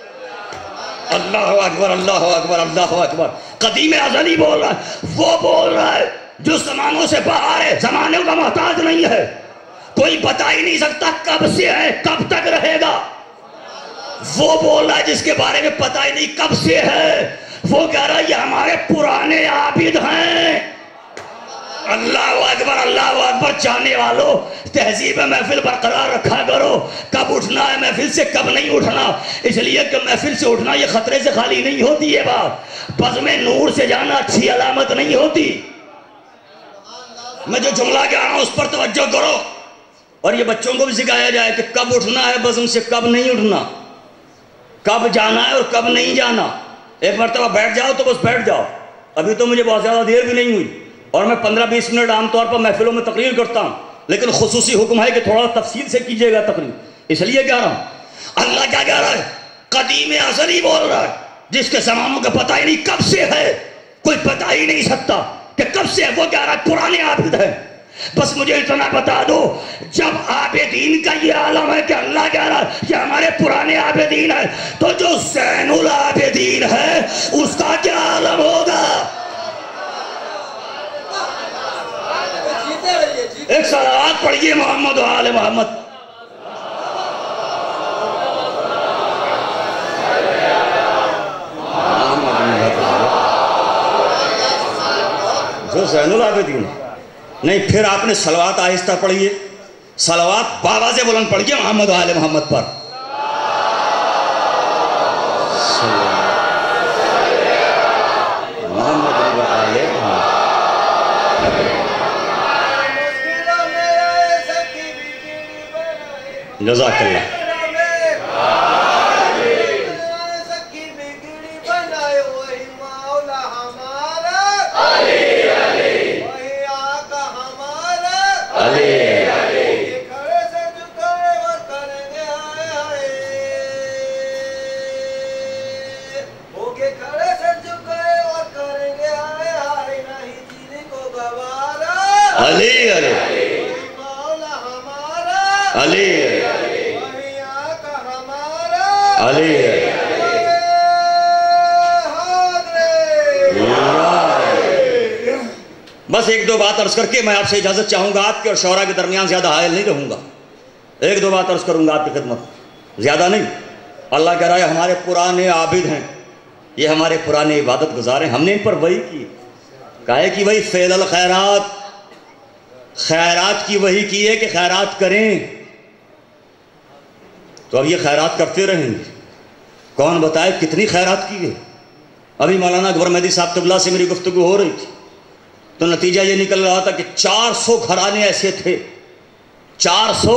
[SPEAKER 6] اللہ اکبر اللہ اکبر اللہ اکبر، قدیم ازلی بول رہا ہے، وہ بول رہا ہے جو زمانوں سے باہر ہے، زمانوں کا محتاج نہیں ہے، کوئی بتا ہی نہیں سکتا کب سے ہے کب تک رہے گا۔ وہ بول رہا ہے جس کے بارے میں پتہ ہی نہیں کب سے ہے، وہ کہہ رہا ہے یہ ہمارے پرانے عابد ہیں۔ اللہ اکبر، چاہنے والوں تہذیب محفل برقرار رکھا کرو، کب اٹھنا ہے محفل سے کب نہیں اٹھنا، اس لیے کہ محفل سے اٹھنا یہ خطرے سے خالی نہیں ہوتی ہے، بات بزم نور سے جانا اچھی علامت نہیں ہوتی۔ میں جو جملہ کہہ رہا ہوں اس پر توجہ کرو، اور یہ بچوں کو بھی سکھایا جائے کہ کب اٹھنا ہے بزم سے کب نہیں اٹھنا، کب جانا ہے اور کب نہیں جانا۔ ایک مرتبہ بیٹھ جاؤ تو بس بیٹھ جاؤ۔ ابھی تو مجھے بہت زیادہ دیر بھی نہیں ہوئی، اور میں 15-20 منٹ عام طور پر محفلوں میں تقریر کرتا ہوں، لیکن خصوصی حکم ہے کہ تھوڑا تفصیل سے کیجیے گا تقریر، اس لیے کہہ رہا ہوں۔ اللہ کیا کہہ رہا ہے؟ قدیم ازلی بول رہا ہے، جس کے زمانوں کا پتہ ہی نہیں کب سے ہے، کوئی پتہ ہی نہیں سکتا کہ کب سے ہے، وہ کہہ رہا ہے پرانے عابد ہیں۔ بس مجھے اتنا بتا دو، جب عابدین کا یہ عالم ہے کہ اللہ کہہ رہا ہے کہ ہمارے پرانے عابدین ہیں، تو جو زین العابدین ہے اس کا کیا عالم ہوگا؟ ایک صلوات پڑھیے محمد و آل محمد۔ جو زین العابدین نہیں، پھر آپ نے صلوات آہستہ پڑھیے، صلوات باواز بلند پڑھیے محمد و آل محمد پر۔ جزاک اللہ۔ علی بس ایک دو بات عرض کر کے میں آپ سے اجازت چاہوں گا. آپ کے اور شعراء کے درمیان زیادہ حائل نہیں رہوں گا. ایک دو بات عرض کروں گا آپ کی خدمت, زیادہ نہیں. اللہ کہہ رہا ہے ہمارے پرانے عابد ہیں, یہ ہمارے پرانے عبادت گزار ہیں, ہم نے ان پر وحی کی. کہا ہے کہ وہی فعل الخیرات, خیرات کی وحی کی ہے کہ خیرات کریں. تو اب یہ خیرات کرتے رہیں گے. کون بتائے کتنی خیرات کی ہے؟ ابھی مولانا اکبر مہدی صاحب قبلہ سے میری گفتگو ہو رہی تھی تو نتیجہ یہ نکل رہا تھا کہ 400 گھرانے ایسے تھے, 400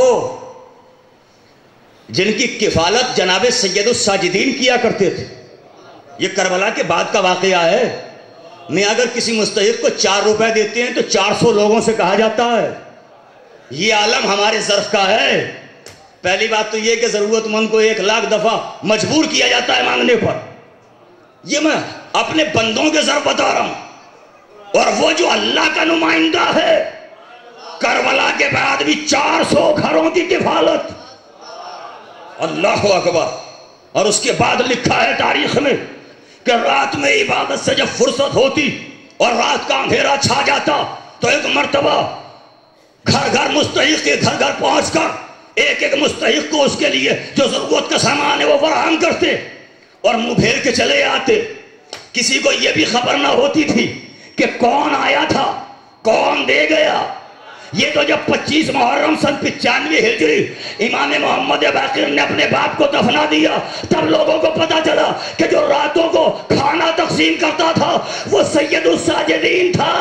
[SPEAKER 6] جن کی کفالت جناب سید الساجدین کیا کرتے تھے. یہ کربلا کے بعد کا واقعہ ہے. میں اگر کسی مستحق کو 4 روپے دیتے ہیں تو 400 لوگوں سے کہا جاتا ہے. یہ عالم ہمارے ظرف کا ہے. پہلی بات تو یہ کہ ضرورت مند کو 1 لاکھ دفعہ مجبور کیا جاتا ہے مانگنے پر. یہ میں اپنے بندوں کے ظرف بتا رہا ہوں. اور وہ جو اللہ کا نمائندہ ہے, کربلا کے بعد بھی 400 گھروں کی کفالت. اللہ اکبر. اور اس کے بعد لکھا ہے تاریخ میں کہ رات میں عبادت سے جب فرصت ہوتی اور رات کا اندھیرا چھا جاتا تو ایک مرتبہ گھر گھر مستحق کے گھر گھر پہنچ کر ایک ایک مستحق کو اس کے لیے جو ضرورت کا سامان ہے وہ فراہم کرتے اور منہ پھیر کے چلے آتے. کسی کو یہ بھی خبر نہ ہوتی تھی کہ کون آیا تھا, کون دے گیا. یہ تو جب 25 محرم سن 95 ہجری امام محمد باقر نے اپنے باپ کو دفنا دیا تب لوگوں کو پتا چلا کہ جو راتوں کو کھانا تقسیم کرتا تھا وہ سید الساجدین تھا,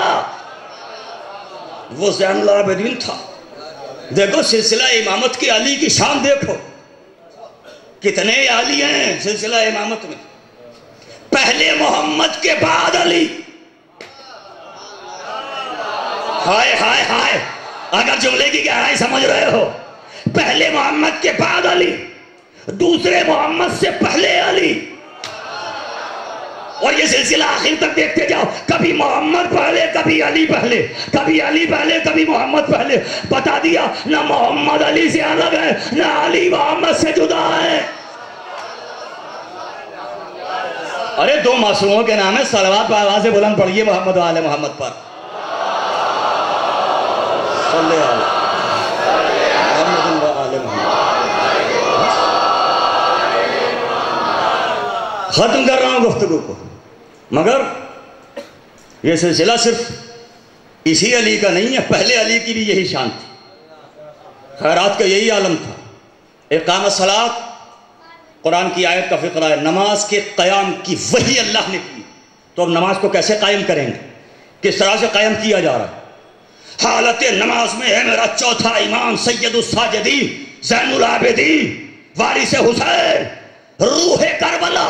[SPEAKER 6] وہ زین العابدین تھا. دیکھو سلسلہ امامت کی علی کی شان دیکھو, کتنے علی ہیں سلسلہ امامت میں. پہلے محمد کے بعد علی. ہائے ہائے ہائے, اگر جملے کی گہرائی سمجھ رہے ہو, پہلے محمد کے بعد علی, دوسرے محمد سے پہلے علی. اور یہ سلسلہ آخر تک دیکھتے جاؤ, کبھی محمد پہلے کبھی علی پہلے, کبھی علی پہلے کبھی محمد پہلے. بتا دیا نہ محمد علی سے الگ ہے نہ علی محمد سے جدا ہے. ارے 2 معصوموں کے نام ہے, صلوات پر آواز بلند پڑھیے محمد و آل محمد پر. ختم کر رہا ہوں گفتگو کو, مگر یہ سلسلہ صرف اسی علی کا نہیں ہے, پہلے علی کی بھی یہی شان تھی, خیرات کا یہی عالم تھا. اقامت الصلاۃ قرآن کی آیت کا فقرہ ہے, نماز کے قیام کی وحی اللہ نے کی. تو اب نماز کو کیسے قائم کریں گے, کس طرح سے قائم کیا جا رہا ہے؟ حالت نماز میں ہے میرا چوتھا امام سید الساجدین زین العابدین وارث حسین روح کربلا.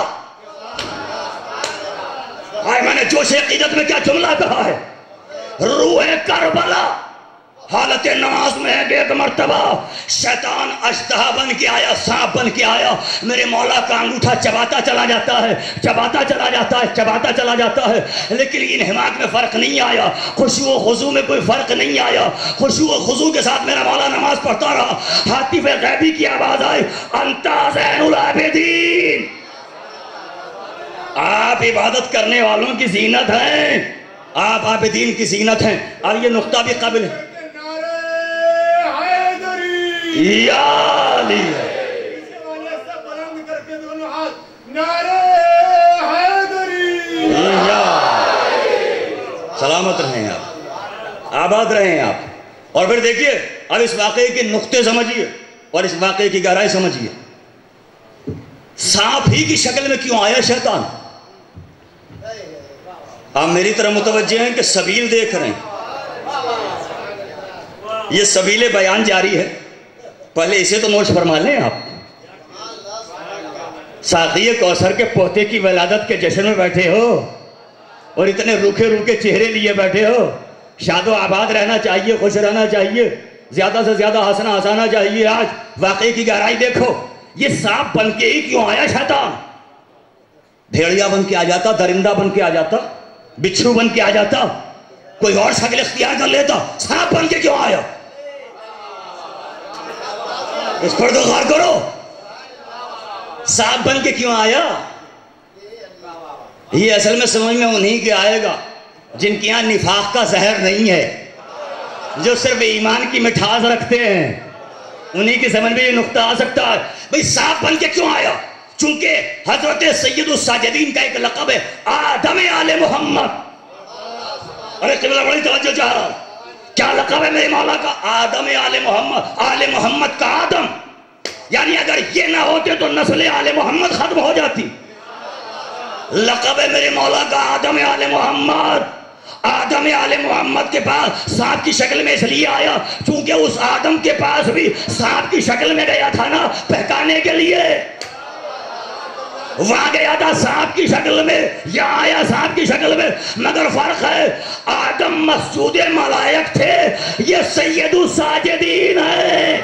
[SPEAKER 6] میں نے جوش عقیدت میں کیا جملہ کہا ہے, روح کربلا. حالت نماز میں ہے کہ ایک مرتبہ شیطان اژدہا بن کے آیا, سانپ بن کے آیا, میرے مولا کا انگوٹھا چباتا چلا جاتا ہے, چباتا چلا جاتا ہے, چباتا چلا جاتا ہے, لیکن انہماک میں فرق نہیں آیا, خشوع و خضوع میں کوئی فرق نہیں آیا. خشوع و خضوع کے ساتھ میرا مولا نماز پڑھتا رہا. ہاتف غیبی کی آواز آئی, انتا زین العابدین. آپ عبادت کرنے والوں کی زینت ہیں, آپ عابدین کی زینت ہیں. اور یہ نقطہ بھی قابل ہے, یا علی سلامت رہیں آپ, آباد رہیں آپ. اور پھر دیکھیے اب اس واقعے کے نقطے سمجھیے اور اس واقعے کی گہرائی سمجھیے. سانپ ہی کی شکل میں کیوں آیا شیطان؟ آپ میری طرح متوجہ ہیں کہ سبیل دیکھ رہے ہیں, یہ سبیل بیان جاری ہے. پہلے اسے تو نوش فرما لیں آپ. ساقی کوثر کے پوتے کی ولادت کے جشن میں بیٹھے ہو اور اتنے روکھے روکھے چہرے لیے بیٹھے ہو. شاد و آباد رہنا چاہیے, خوش رہنا چاہیے, زیادہ سے زیادہ ہنسنا ہنسانا چاہیے. آج واقعے کی گہرائی دیکھو, یہ سانپ بن کے ہی کیوں آیا شیطان؟ بھیڑیا بن کے آ جاتا, درندہ بن کے آ جاتا, بچھو بن کے آ جاتا, کوئی اور شکل اختیار کر لیتا. سانپ بن کے کیوں آیا؟ اس پر تو غور کرو. सांप बन के क्यों आया? ये असल में समझ में उन्हीं के आएगा जिनके यहाँ निफाक का जहर नहीं है, जो सिर्फ ईमान की मिठास रखते हैं, उन्हीं की समझ में ये नुक्ता आ सकता है। भाई सांप बन के क्यों आया? चूंकि हजरत सैयदुस साजिदीन का एक लक़ब है आदम आले मोहम्मद। अरे क़िबला बड़ी तवज्जो चाह रहा हूं, क्या लक़ब है मेरे मौला का? आदम आले मोहम्मद, आले मोहम्मद का आदम। यानी अगर ये ना होते तो नस्ल आले मोहम्मद खत्म हो जाती। लक़ब है मेरे मौला का आदम आले मोहम्मद। आदम आले मोहम्मद के पास सांप की शक्ल में इसलिए आया क्योंकि उस आदम के पास भी सांप की शक्ल में गया था ना बहकाने के लिए। वहां गया था सांप की शक्ल में, यहाँ आया सांप की शक्ल में, मगर फर्क है आदम मस्जूद मलायक थे, ये सैयदुस साजिदीन है।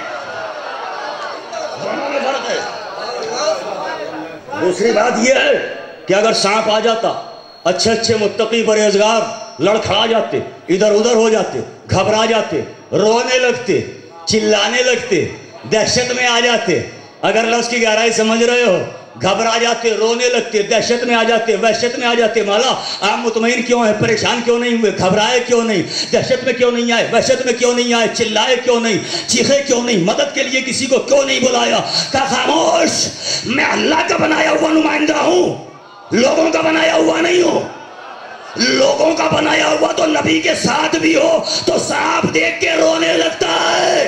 [SPEAKER 6] फर्क है। दूसरी बात यह है कि अगर सांप आ जाता, अच्छे अच्छे मुत्तकी परहेजगार लड़खड़ा जाते, इधर उधर हो जाते, घबरा जाते, रोने लगते, चिल्लाने लगते, दहशत में आ जाते। अगर लफ्ज़ की गहराई समझ रहे हो, घबरा जाते, रोने लगते, दहशत में आ जाते, वहशत में आ जाते। मौला आप मुतमईन क्यों हैं? परेशान क्यों नहीं हुए? घबराए क्यों नहीं? दहशत में क्यों नहीं आए? वहशत में क्यों नहीं आए? चिल्लाए क्यों नहीं? चीखे क्यों नहीं? मदद के लिए किसी को क्यों नहीं बुलाया? कहा खामोश, मैं अल्लाह का बनाया हुआ नुमाइंदा हूं, लोगों का बनाया हुआ नहीं हूं। लोगों का बनाया हुआ तो नबी के साथ भी हो तो सांप देख के रोने लगता है।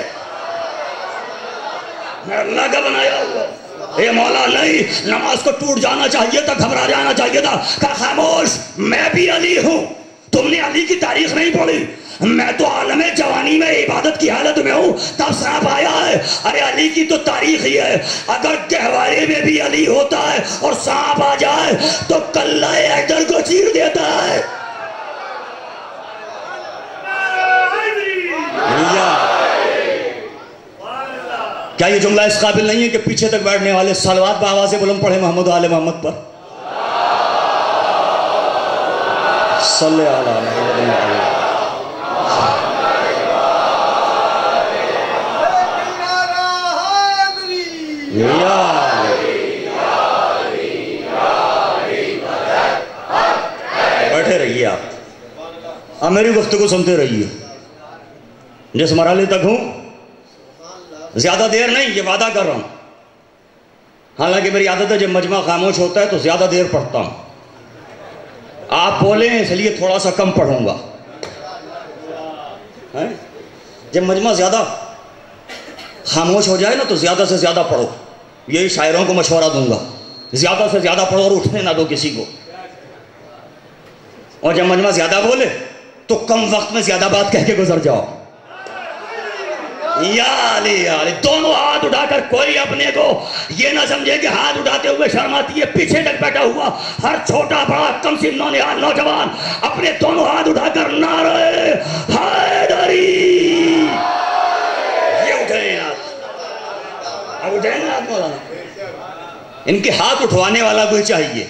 [SPEAKER 6] मैं अल्लाह का बनाया हुआ। ए मौला नहीं, नमाज को टूट जाना चाहिए था, घबरा जाना चाहिए था। कहा खामोश, मैं भी अली हूं। तुमने अली की तारीख नहीं पढ़ी, मैं तो आलम जवानी में इबादत की हालत में हूं तब सांप आया है। अरे अली की तो तारीख ही है, अगर गहवारे में भी अली होता है और सांप आ जाए तो कल्ला हैदर को चीर देता है। क्या ये जुमला इस काबिल नहीं है कि पीछे तक बैठने वाले सलवात बावाज़े बुलंद पढ़े मोहम्मद आले मोहम्मद पर? सल्ले अला मुहम्मद। बैठे रहिए आप, अब मेरी गुफ्तगू सुनते रहिए। जिस मरहले तक हूं ज्यादा देर नहीं, ये वादा कर रहा हूं। हालांकि मेरी आदत है जब मजमा खामोश होता है तो ज्यादा देर पढ़ता हूं। आप बोले इसलिए थोड़ा सा कम पढ़ूंगा। जब मजमा ज्यादा खामोश हो जाए ना तो ज्यादा से ज्यादा पढ़ो। यही शायरों को मशवरा दूंगा, ज्यादा से ज्यादा पढ़ो और उठने ना दो किसी को। और जब मजमा ज्यादा बोले तो कम वक्त में ज्यादा बात कह के गुजर जाओ। याली दोनों हाथ उठाकर, कोई अपने को ये ना समझे कि हाथ उठाते हुए शर्म आती है। पीछे तक बैठा हुआ हर छोटा बड़ा कम से नौजवान अपने दोनों हाथ उठाकर नारे हैदरी, ये उठे हाथ, अब उठे ना हाथ मौलाना। इनके हाथ उठवाने वाला कोई चाहिए,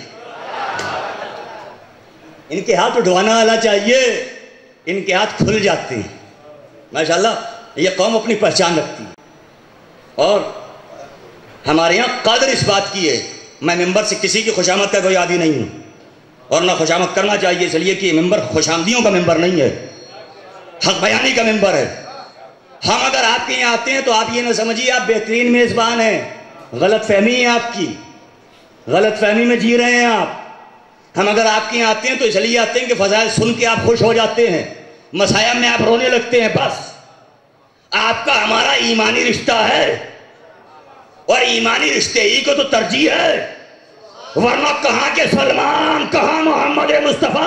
[SPEAKER 6] इनके हाथ उठवाने वाला चाहिए। इनके हाथ खुल जाते हैं माशाल्लाह। ये कौम अपनी पहचान रखती है और हमारे यहाँ कदर इस बात की है। मैं मेंबर से किसी की खुशामद का कोई आदी नहीं हूँ और ना खुशामद करना चाहिए, इसलिए कि मेंबर खुशामदियों का मेंबर नहीं है, हक बयानी का मेंबर है। हम अगर आपके यहाँ आते हैं तो आप ये ना समझिए आप बेहतरीन मेज़बान हैं। गलत फहमी है आपकी, गलत फहमी में जी रहे हैं आप। हम अगर आपके यहाँ आते हैं तो इसलिए आते हैं कि फजाइल सुन के आप खुश हो जाते हैं, मसाया में आप रोने लगते हैं। बस आपका हमारा ईमानी रिश्ता है और ईमानी रिश्ते ही को तो तरजीह है, वरना कहां के सलमान, कहां मोहम्मद मुस्तफा।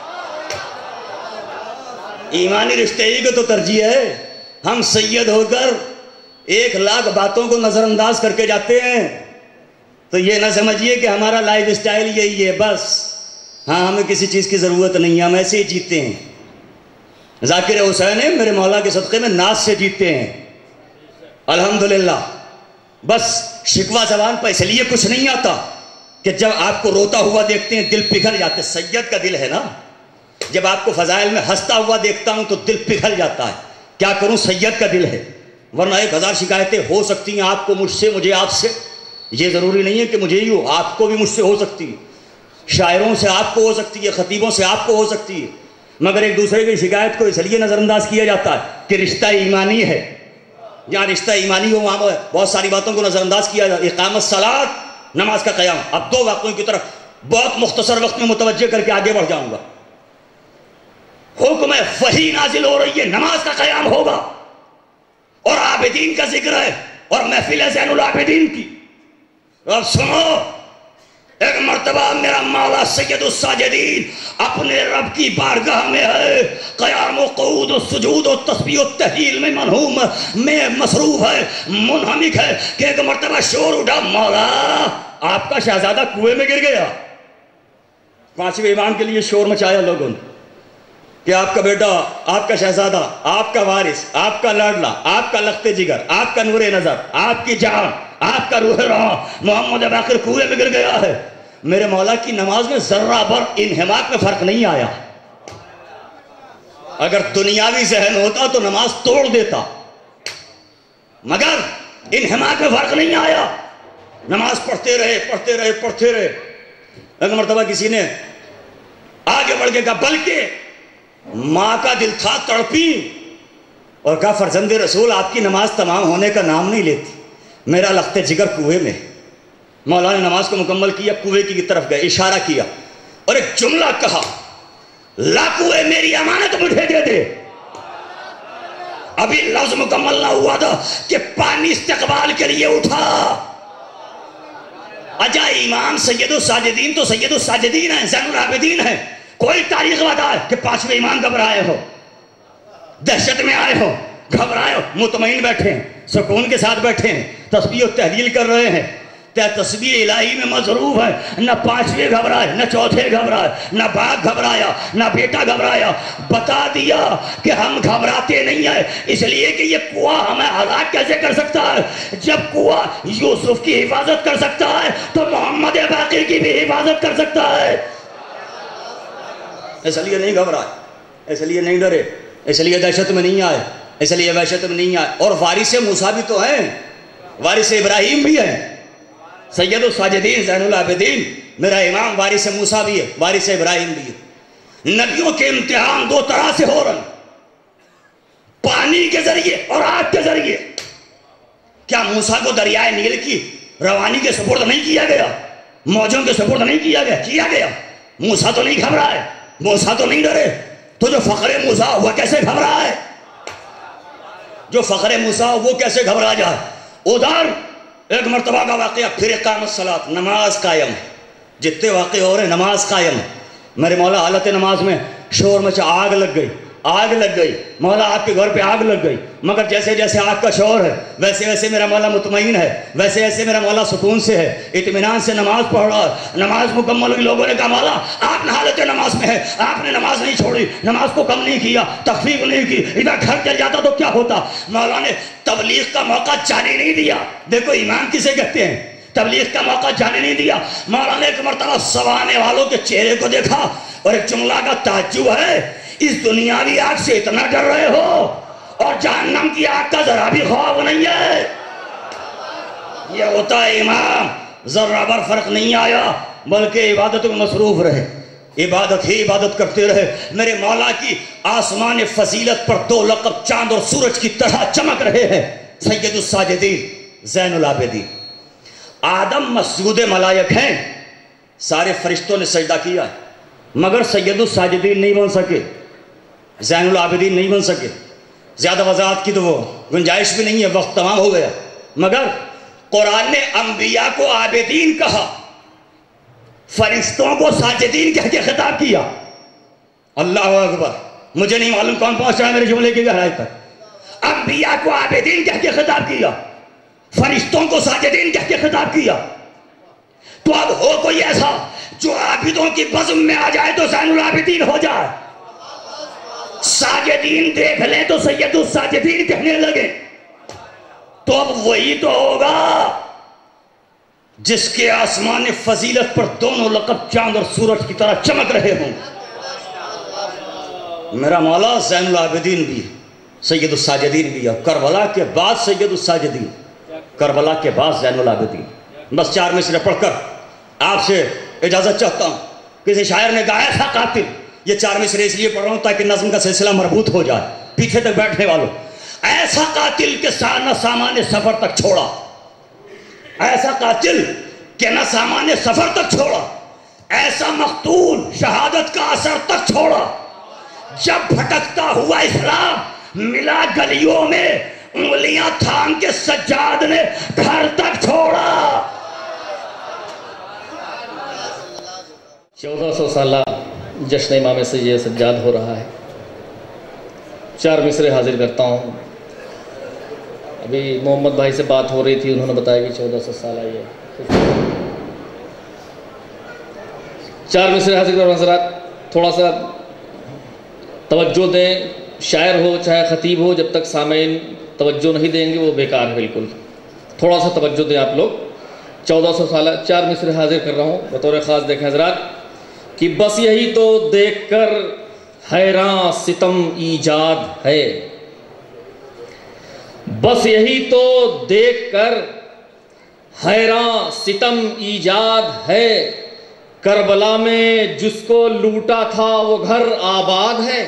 [SPEAKER 6] ईमानी रिश्ते ही को तो तरजीह है। हम सैयद होकर 1,00,000 बातों को नजरअंदाज करके जाते हैं तो ये ना समझिए कि हमारा लाइफ स्टाइल यही है बस। हाँ, हमें किसी चीज की जरूरत नहीं है, हम ऐसे ही जीते हैं। जाकिर हुसैन है मेरे मौला के सदक़े में नाज से जीते हैं अल्हम्दुलिल्लाह। बस शिकवा ज़बान पर इसलिए कुछ नहीं आता कि जब आपको रोता हुआ देखते हैं दिल पिघल जाते। सैयद का दिल है ना, जब आपको फजाइल में हंसता हुआ देखता हूं तो दिल पिघल जाता है। क्या करूं, सैयद का दिल है, वरना 1000 शिकायतें हो सकती हैं आपको मुझसे, मुझे आपसे। یہ ضروری نہیں ہے کہ مجھے ہی ہو، آپ کو بھی مجھ سے ہو سکتی ہے، شاعروں سے آپ کو ہو سکتی ہے، خطیبوں سے آپ کو ہو سکتی ہے، مگر ایک دوسرے کی شکایت کو اس لیے نظر انداز کیا جاتا ہے کہ رشتہ ایمانی ہے. جہاں رشتہ ایمانی ہو وہاں بہت ساری باتوں کو نظر انداز کیا جاتا ہے. اقامت صلاۃ، نماز کا قیام. اب دو واقعوں کی طرف بہت مختصر وقت میں متوجہ کر کے آگے بڑھ جاؤں گا. حکم ہے، وحی نازل ہو رہی ہے، نماز کا قیام ہوگا اور عابدین کا ذکر ہے اور محفل ہے زین العابدین کی. اب سنو، ایک مرتبہ میرا مولا سید الساجدین اپنے رب کی بارگاہ میں ہے، قیام و قعود و سجود و تسبیح و تحلیل میں منہوم میں مصروف ہے، منہمک ہے کہ ایک مرتبہ شور اٹھا، مولا آپ کا شہزادہ کنویں میں گر گیا. پانچویں امام کے لیے شور مچایا لوگوں نے کہ آپ کا بیٹا، آپ کا شہزادہ، آپ کا وارث، آپ کا لاڈلا، آپ کا لخت جگر، آپ کا نور نظر، آپ کی جان، آپ کا روح رہا محمد باقر کنویں میں گر گیا ہے. میرے مولا کی نماز میں ذرہ بھر انہماک میں فرق نہیں آیا. اگر دنیاوی ذہن ہوتا تو نماز توڑ دیتا، مگر انہماک میں فرق نہیں آیا. نماز پڑھتے رہے. ایک مرتبہ کسی نے آگے بڑھ کے کہا، بلکہ ماں کا دل تھا تڑپی اور کہا، فرزند رسول آپ کی نماز تمام ہونے کا نام نہیں لیتی، میرا لخت جگر کنویں میں. مولا نے نماز کو مکمل کیا، کنویں کی طرف گئے، اشارہ کیا اور ایک جملہ کہا، لا کنویں میری امانت مجھے دے دے. ابھی لفظ مکمل نہ ہوا تھا کہ پانی استقبال کے لیے اٹھا. اجا امام سید الساجدین تو سید الساجدین ہیں، زین العابدین ہیں. کوئی تاریخ بتا ہے کہ پانچویں امام گھبرائے ہو، دہشت میں آئے ہو، گھبرائے ہو؟ مطمئن بیٹھے ہیں، سکون کے ساتھ بیٹھے ہیں، تسبیح و تحلیل کر رہے ہیں. تسبیح الہی میں مصروف ہے. نہ پانچویں گھبرائے، نہ چوتھے گھبرائے، نہ باپ گھبرایا، نہ بیٹا گھبرایا. بتا دیا کہ ہم گھبراتے نہیں ہیں اس لیے کہ یہ کنواں ہمیں ہلاک کیسے کر سکتا ہے. جب کنواں یوسف کی حفاظت کر سکتا ہے تو محمد باقر کی بھی حفاظت کر سکتا ہے. اس لیے نہیں گھبرائے، اس لیے نہیں ڈرے، اس لیے دہشت میں نہیں آئے، اس لیے وحشت میں نہیں آئے. اور وارث موسیٰ بھی تو ہیں، وارث ابراہیم بھی ہیں. سید الساجدین زین العابدین میرا امام وارث موسیٰ بھی ہے، وارث ابراہیم بھی ہے. نبیوں کے امتحان دو طرح سے ہو رہے ہیں، پانی کے ذریعے اور آگ کے ذریعے. کیا موسیٰ کو دریائے نیل کی روانی کے سپرد نہیں کیا گیا؟ موجوں کے سپرد نہیں کیا گیا؟ موسیٰ تو نہیں گھبرائے، موسیٰ تو نہیں ڈرے. تو جو فخر موسیٰ وہ کیسے گھبرا ہے؟ جو فخر موسیٰ وہ کیسے گھبرا جائے؟ ادھر ایک مرتبہ کا واقعہ، پھر اقامت صلاۃ، نماز قائم ہے. جتنے واقع ہو رہے ہیں نماز قائم ہے. میرے مولا حالت نماز میں شور مچا، آگ لگ گئی. مولا آپ کے گھر پہ آگ لگ گئی، مگر جیسے جیسے آگ کا شور ہے ویسے ویسے میرا مولا مطمئن ہے، ویسے ویسے میرا مولا سکون سے ہے، اطمینان سے نماز پڑھ رہا ہے. نماز مکمل ہوئی. لوگوں نے کہا، مولا آپ نے حالت نماز میں ہے، آپ نے نماز نہیں چھوڑی، نماز کو کم نہیں کیا، تخفیف نہیں کی، ادھر گھر چل جاتا تو کیا ہوتا؟ مولا نے تبلیغ کا موقع جانے نہیں دیا. دیکھو ایمان کسے کہتے ہیں، تبلیغ کا موقع جانے نہیں دیا. مولا نے ایک مرتبہ سوانے والوں کے چہرے کو دیکھا اور ایک جملہ کا تعجب ہے، اس دنیاوی آگ سے اتنا ڈر رہے ہو اور جہنم کی آگ کا ذرا بھی خوف نہیں ہے. یہ ہوتا ہے امام. ذرہ بھر فرق نہیں آیا بلکہ عبادت میں مصروف رہے، عبادت ہی عبادت کرتے رہے. میرے مولا کی آسمان فضیلت پر دو لقب چاند اور سورج کی طرح چمک رہے ہیں، سید الساجدین زین العابدین. آدم مسجود ملائک ہیں، سارے فرشتوں نے سجدہ کیا ہے، مگر سید الساجدین نہیں بن سکے، زین العابدین نہیں بن سکے. زیادہ وضاحت کی تو وہ گنجائش بھی نہیں ہے، وقت تمام ہو گیا. مگر قرآن نے انبیاء کو عابدین کہا، فرشتوں کو ساجدین کہہ کے خطاب کیا. اللہ اکبر. مجھے نہیں معلوم کون پہنچ رہا ہے میرے جملے کی گہرائی تک. انبیاء کو عابدین کہہ کے خطاب کیا، فرشتوں کو ساجدین کہہ کے خطاب کیا. تو اب ہو کوئی ایسا جو عابدوں کی بزم میں آ جائے تو زین العابدین ہو جائے، ساجدین دیکھ لیں تو سید الساجدین کہنے لگے. تو اب وہی تو ہوگا جس کے آسمان فضیلت پر دونوں لقب چاند اور سورج کی طرح چمک رہے ہوں. میرا مولا زین العابدین بھی، سید الساجدین بھی ہے. کربلا کے بعد سید الساجدین، کربلا کے بعد زین العابدین. बस 4 मिसरे पढ़कर आपसे इजाजत चाहता हूँ। किसी शायर ने गाया था कातिल, ये 4 मिसरे इसलिए पढ़ रहा हूँ ताकि नज्म का सिलसिला मरबूत हो जाए। पीछे तक बैठने वालों, ऐसा कातिल के न सामान्य सफर तक छोड़ा, ऐसा कातिल के न सामान्य सफर तक छोड़ा, ऐसा मकतूल शहादत का असर तक छोड़ा। जब भटकता हुआ इस्लाम मिला गलियों में, उंगलियां थाम के सज्जाद ने घर तक छोड़ा।
[SPEAKER 4] 1400 साला जश्न इमाम सैयद सज्जाद हो रहा है। 4 मिसरे हाजिर करता हूँ। अभी मोहम्मद भाई से बात हो रही थी, उन्होंने बताया कि 1400 साला ये 4 मिसरे हाजिर करो हज़रात। थोड़ा सा तवज्जो दें, शायर हो चाहे ख़तीब हो, जब तक सामीन तवज्जो नहीं देंगे वो बेकार है बिल्कुल। थोड़ा सा तवज्जो दें आप लोग। 1400 साल 4 मिसरे हाजिर कर रहा हूँ बतौर ख़ास। देखें हज़रात कि बस यही तो देखकर हैरान सितम ईजाद है, बस यही तो देखकर हैरान सितम ईजाद है। करबला में जिसको लूटा था वो घर आबाद है।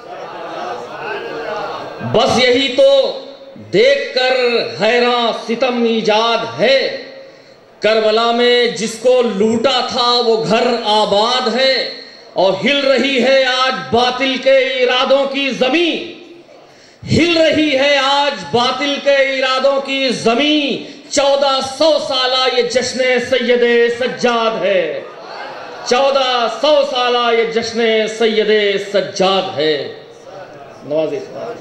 [SPEAKER 4] बस यही तो देखकर हैरान सितम ईजाद है। करबला में जिसको लूटा था वो घर आबाद है। और हिल रही है आज बातिल के इरादों की ज़मीं, हिल रही है आज बातिल के इरादों की ज़मीं। 1400 साला ये जश्न सैयद सज्जाद है। 1400 साला ये जश्न सैयद सज्जाद है। नवाज़े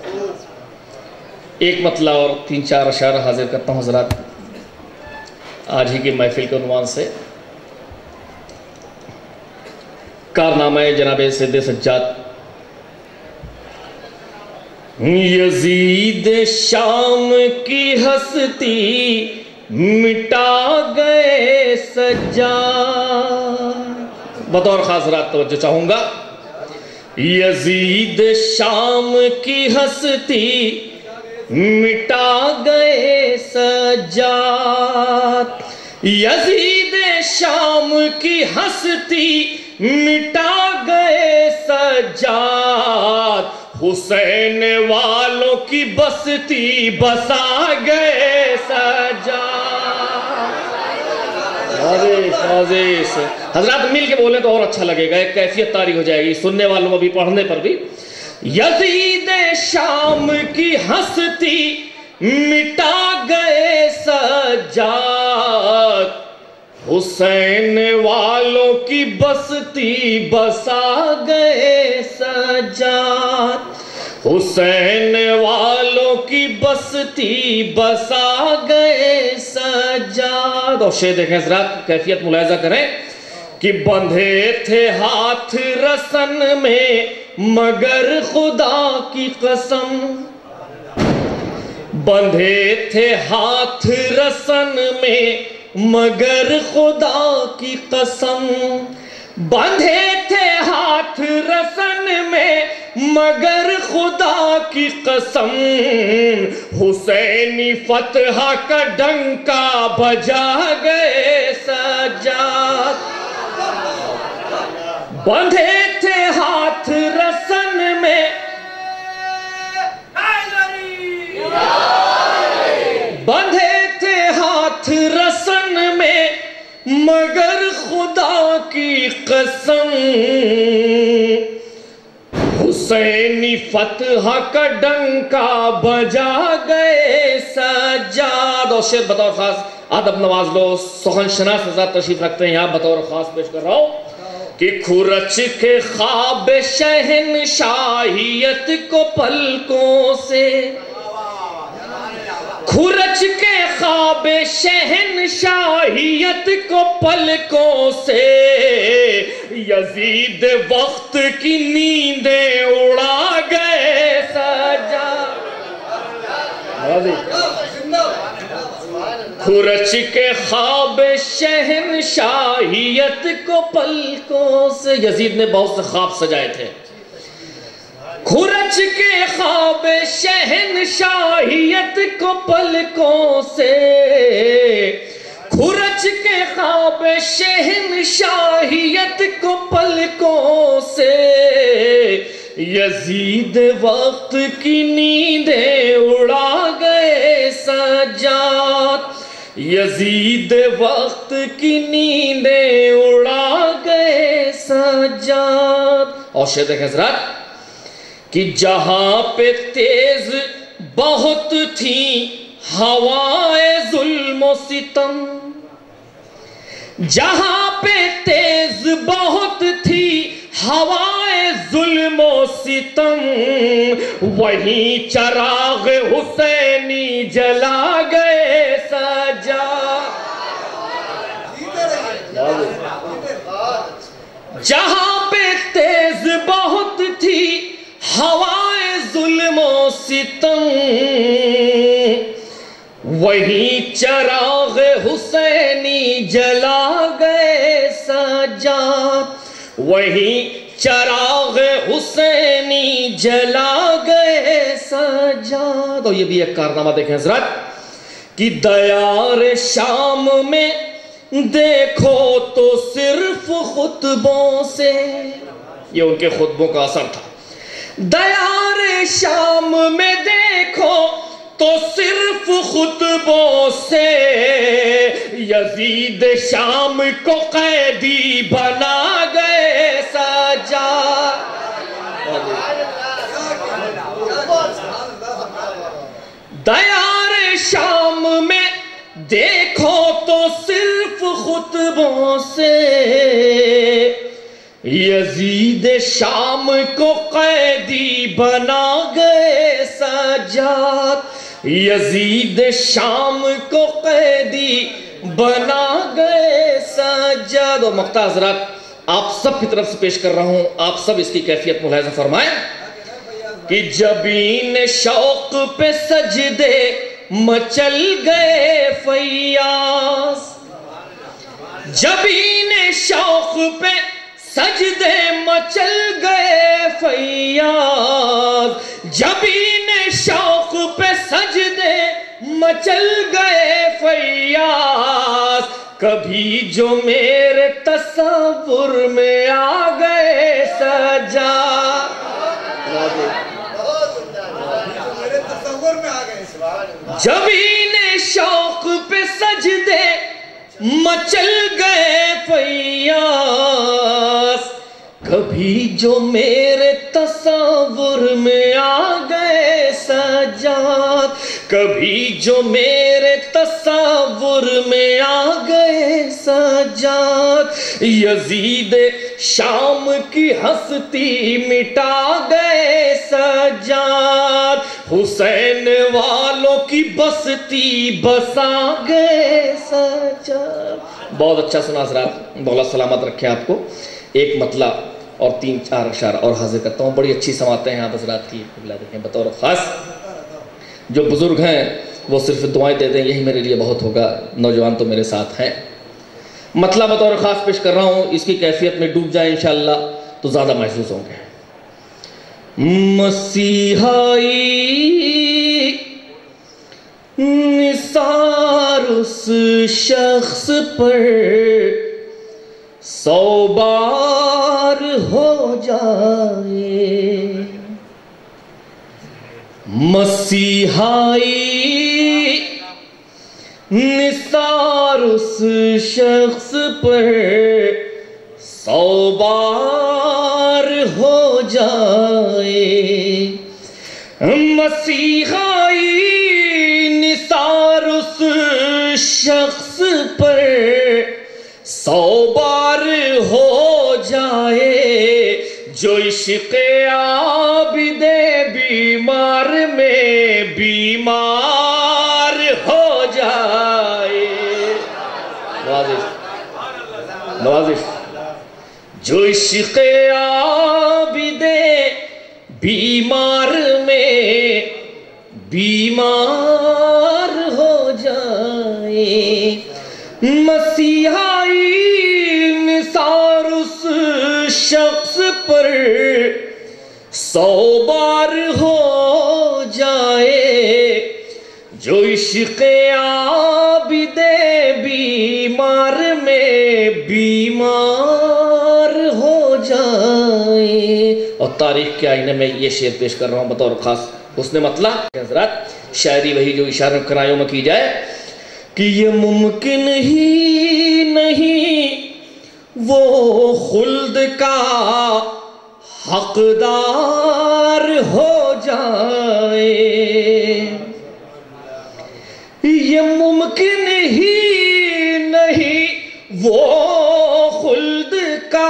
[SPEAKER 4] एक मतला और 3-4 अशारा हाजिर करता हूँ हज़रात आज ही की महफिल के उन्वान से। कारनामा जनाब सैयद सज्जाद। यजीद शाम की हस्ती मिटा गए सज्जाद। बतौर खास हज़रात तवज्जो चाहूँगा। यजीद शाम की हस्ती मिटा गए सज्जाद। यजीद शाम की हस्ती मिटा गए सज्जाद। हुसैन वालों की बस्ती बसा गए सज्जाद। हजरात मिल के बोले तो और अच्छा लगेगा, एक कैफियत तारी हो जाएगी सुनने वालों में भी, पढ़ने पर भी। यजीद शाम की हस्ती मिटा गए सज्जाद। हुसैन वालों की बस्ती बसा गए सज्जाद। हुसैन वालों की बस्ती बसा गए सज्जाद। और शेर देखें हज़रात, कैफियत मुलाहिजा करें कि बंधे थे हाथ रसन में मगर खुदा की कसम। बंधे थे हाथ रसन में मगर खुदा की कसम। बंधे थे हाथ रसन में मगर खुदा की कसम। हुसैनी फतह का डंका बजा गए सज्जाद। बंधे थे हाथ रसन में बंधे थे हाथ रसन में मगर खुदा की कसम। हुसैनी फतह का डंका बजा गए सज्जाद। और शेर बतौर खास अदब नवाज लो, सुखन शनास हज़रात तशरीफ रखते हैं यहाँ, बतौर खास पेश कर रहा हूँ कि खुरच के ख्वाब शहनशाहियत को पलकों से। खुरच के ख्वाब शहनशाहियत को पलकों से। यजीद वक्त की नींदें उड़ा गए सज्जाद। खुरच के ख्वाब शहनशाहियत को पलकों से। यजीद ने बहुत से ख्वाब सजाए थे। खुरच के ख्वाब शहनशाहियत को पलकों से। کھرچ کے خواب شہنشاہیت کو پلکوں سے، یزید وقت کی نیندیں اڑا گئے سجاد، یزید وقت کی نیندیں اڑا گئے سجاد۔ اور شعر دیکھیں حضرات کہ جہاں پہ تیز بہت تھی ہوائے ظلم و ستم، جہاں پہ تیز بہت تھی ہوائے ظلم و ستم، وہیں چراغ حسینی جلا گئے سجاد، جہاں پہ تیز بہت تھی ہوائے ظلم و ستم، وہیں چراغ حسینی جلا گئے سجاد، وہیں چراغ حسینی جلا گئے سجاد۔ اور یہ بھی ایک کارنامہ دیکھیں حضرت کہ دیار شام میں دیکھو تو صرف خطبوں سے، یہ ان کے خطبوں کا اثر تھا، دیار شام میں دیکھو تو صرف خطبوں سے، یزید شام کو قیدی بنا گئے سجاد، دیار شام میں دیکھو تو صرف خطبوں سے، یزید شام کو قیدی بنا گئے سجاد، یزید شام کو قیدی بنا گئے سجاد۔ اور مقطع حضرات آپ سب کی طرف سے پیش کر رہا ہوں، آپ سب اس کی کیفیت ملاحظہ فرمائیں کہ جبین شوق پہ سجدے مچل گئے فیاض، جبین شوق پہ سجدے مچل گئے فیاض، جبین شوق پہ سجدے مچل گئے فیاض، کبھی جو میرے تصور میں آ گئے سجاد، جبین شوق پہ سجدے مچل گئے فیاض، کبھی جو میرے تصور میں آ گئے سجاد، کبھی جو میرے تصور میں آ گئے سجاد، یزید شام کی ہستی مٹا گئے سجاد، حسین والوں کی بستی بسا گئے سجاد۔ بہت اچھا سنا حضرات، مولا سلامت رکھے آپ کو۔ ایک مطلع اور 3-4 اشارہ اور حاضر کرتا ہوں، بڑی اچھی سماعتیں ہیں آپ حضرات کی، دیکھیں بطور خاص جو بزرگ ہیں وہ صرف دعائیں دے دیں، یہی میرے لیے بہت ہوگا، نوجوان تو میرے ساتھ ہیں۔ مطلب بطور خاص پیش کر رہا ہوں، اس کی کیفیت میں ڈوب جائیں انشاءاللہ تو زیادہ محسوس ہوں گے۔ مسیحائی نثار اس شخص پر 100 بار ہو جائے، مسیحائی نثار اس شخص پر 100 بار ہو جائے، مسیحائی نثار اس شخص پر 100 بار ہو جائے، جو عشق عابد بیمار میں بیمار ہو جائے، نوازش، جو عشق عابد بیمار میں بیمار ہو جائے، مسیحائی نثار اس شخص پر 100 بار ہو جائے، جو عشق عابد بیمار بیمار میں بیمار ہو جائیں. اور تاریخ کے آئینے میں یہ شعر پیش کر رہا ہوں بطور خاص حسن مطلع. حضرات شاعری وہی جو اشارہ کنایوں میں کی جائے کہ یہ ممکن ہی نہیں وہ خلد کا حقدار ہو جائے. یہ ممکن ہی نہیں وہ خلد کا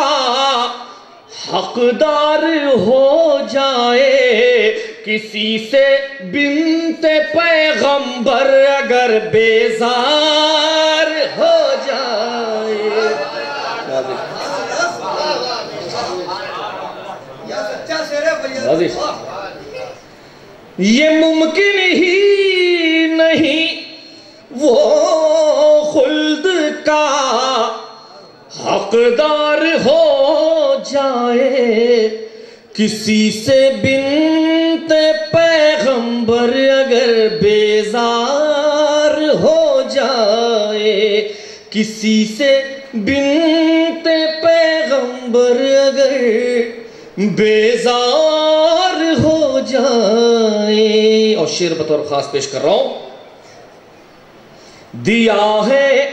[SPEAKER 4] حقدار ہو جائے. کسی سے بنت پیغمبر اگر بیزار ہو جائے. یہ ممکن ہی نہیں وہ خلد کا حقدار ہو جائے. کسی سے بنت پیغمبر اگر بیزار ہو جائے. کسی سے بنت پیغمبر اگر بیزار ہو جائے. اور شعر بطور خاص پیش کر رہا ہوں. دیا ہے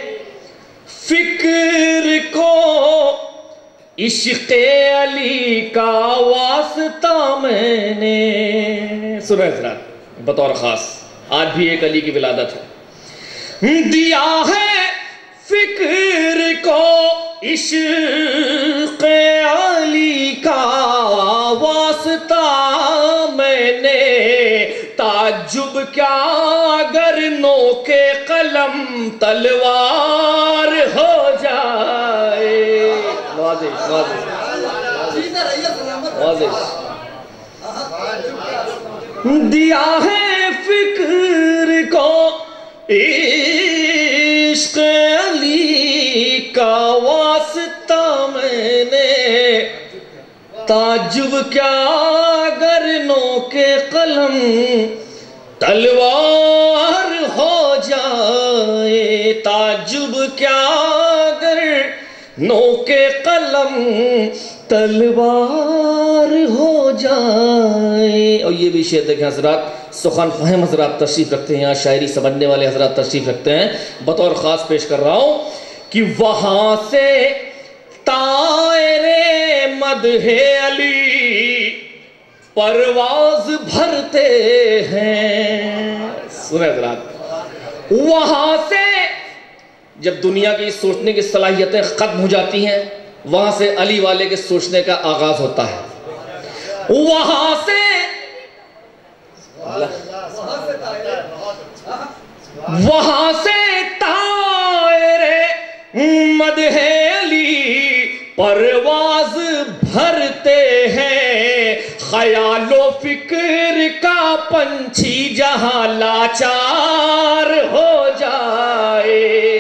[SPEAKER 4] فکر کو عشق علی کا واسطہ میں نے. سنو حضرات بطور خاص آج بھی ایک علی کی ولادت ہے. دیا ہے فکر کو عشق علی کا واسطہ میں نے. تعجب کیا اگر نوک قلم تلوار ہو جائے. دیا ہے فکر کو عشق علی کا واسطہ میں نے. تعجب کیا اگر نوک قلم تلوار ہو جائے. تعجب کیا اگر نوک قلم تلوار ہو جائے. اور یہ بھی شعر دیکھیں حضرات سخن فہم حضرات تشریف رکھتے ہیں, یہاں شاعری سمجھنے والے حضرات تشریف رکھتے ہیں. بطور خاص پیش کر رہا ہوں کہ وہاں سے طائر مدح علی پرواز بھرتے ہیں. سنیں حضرات وہاں سے جب دنیا کی سوچنے کی صلاحیتیں ختم ہو جاتی ہیں وہاں سے علی والے کے سوچنے کا آغاز ہوتا ہے. وہاں سے طائر مدح علی پرواز بھرتے ہیں. خیال و فکر کا پنچھی جہاں لاچار ہو جائے.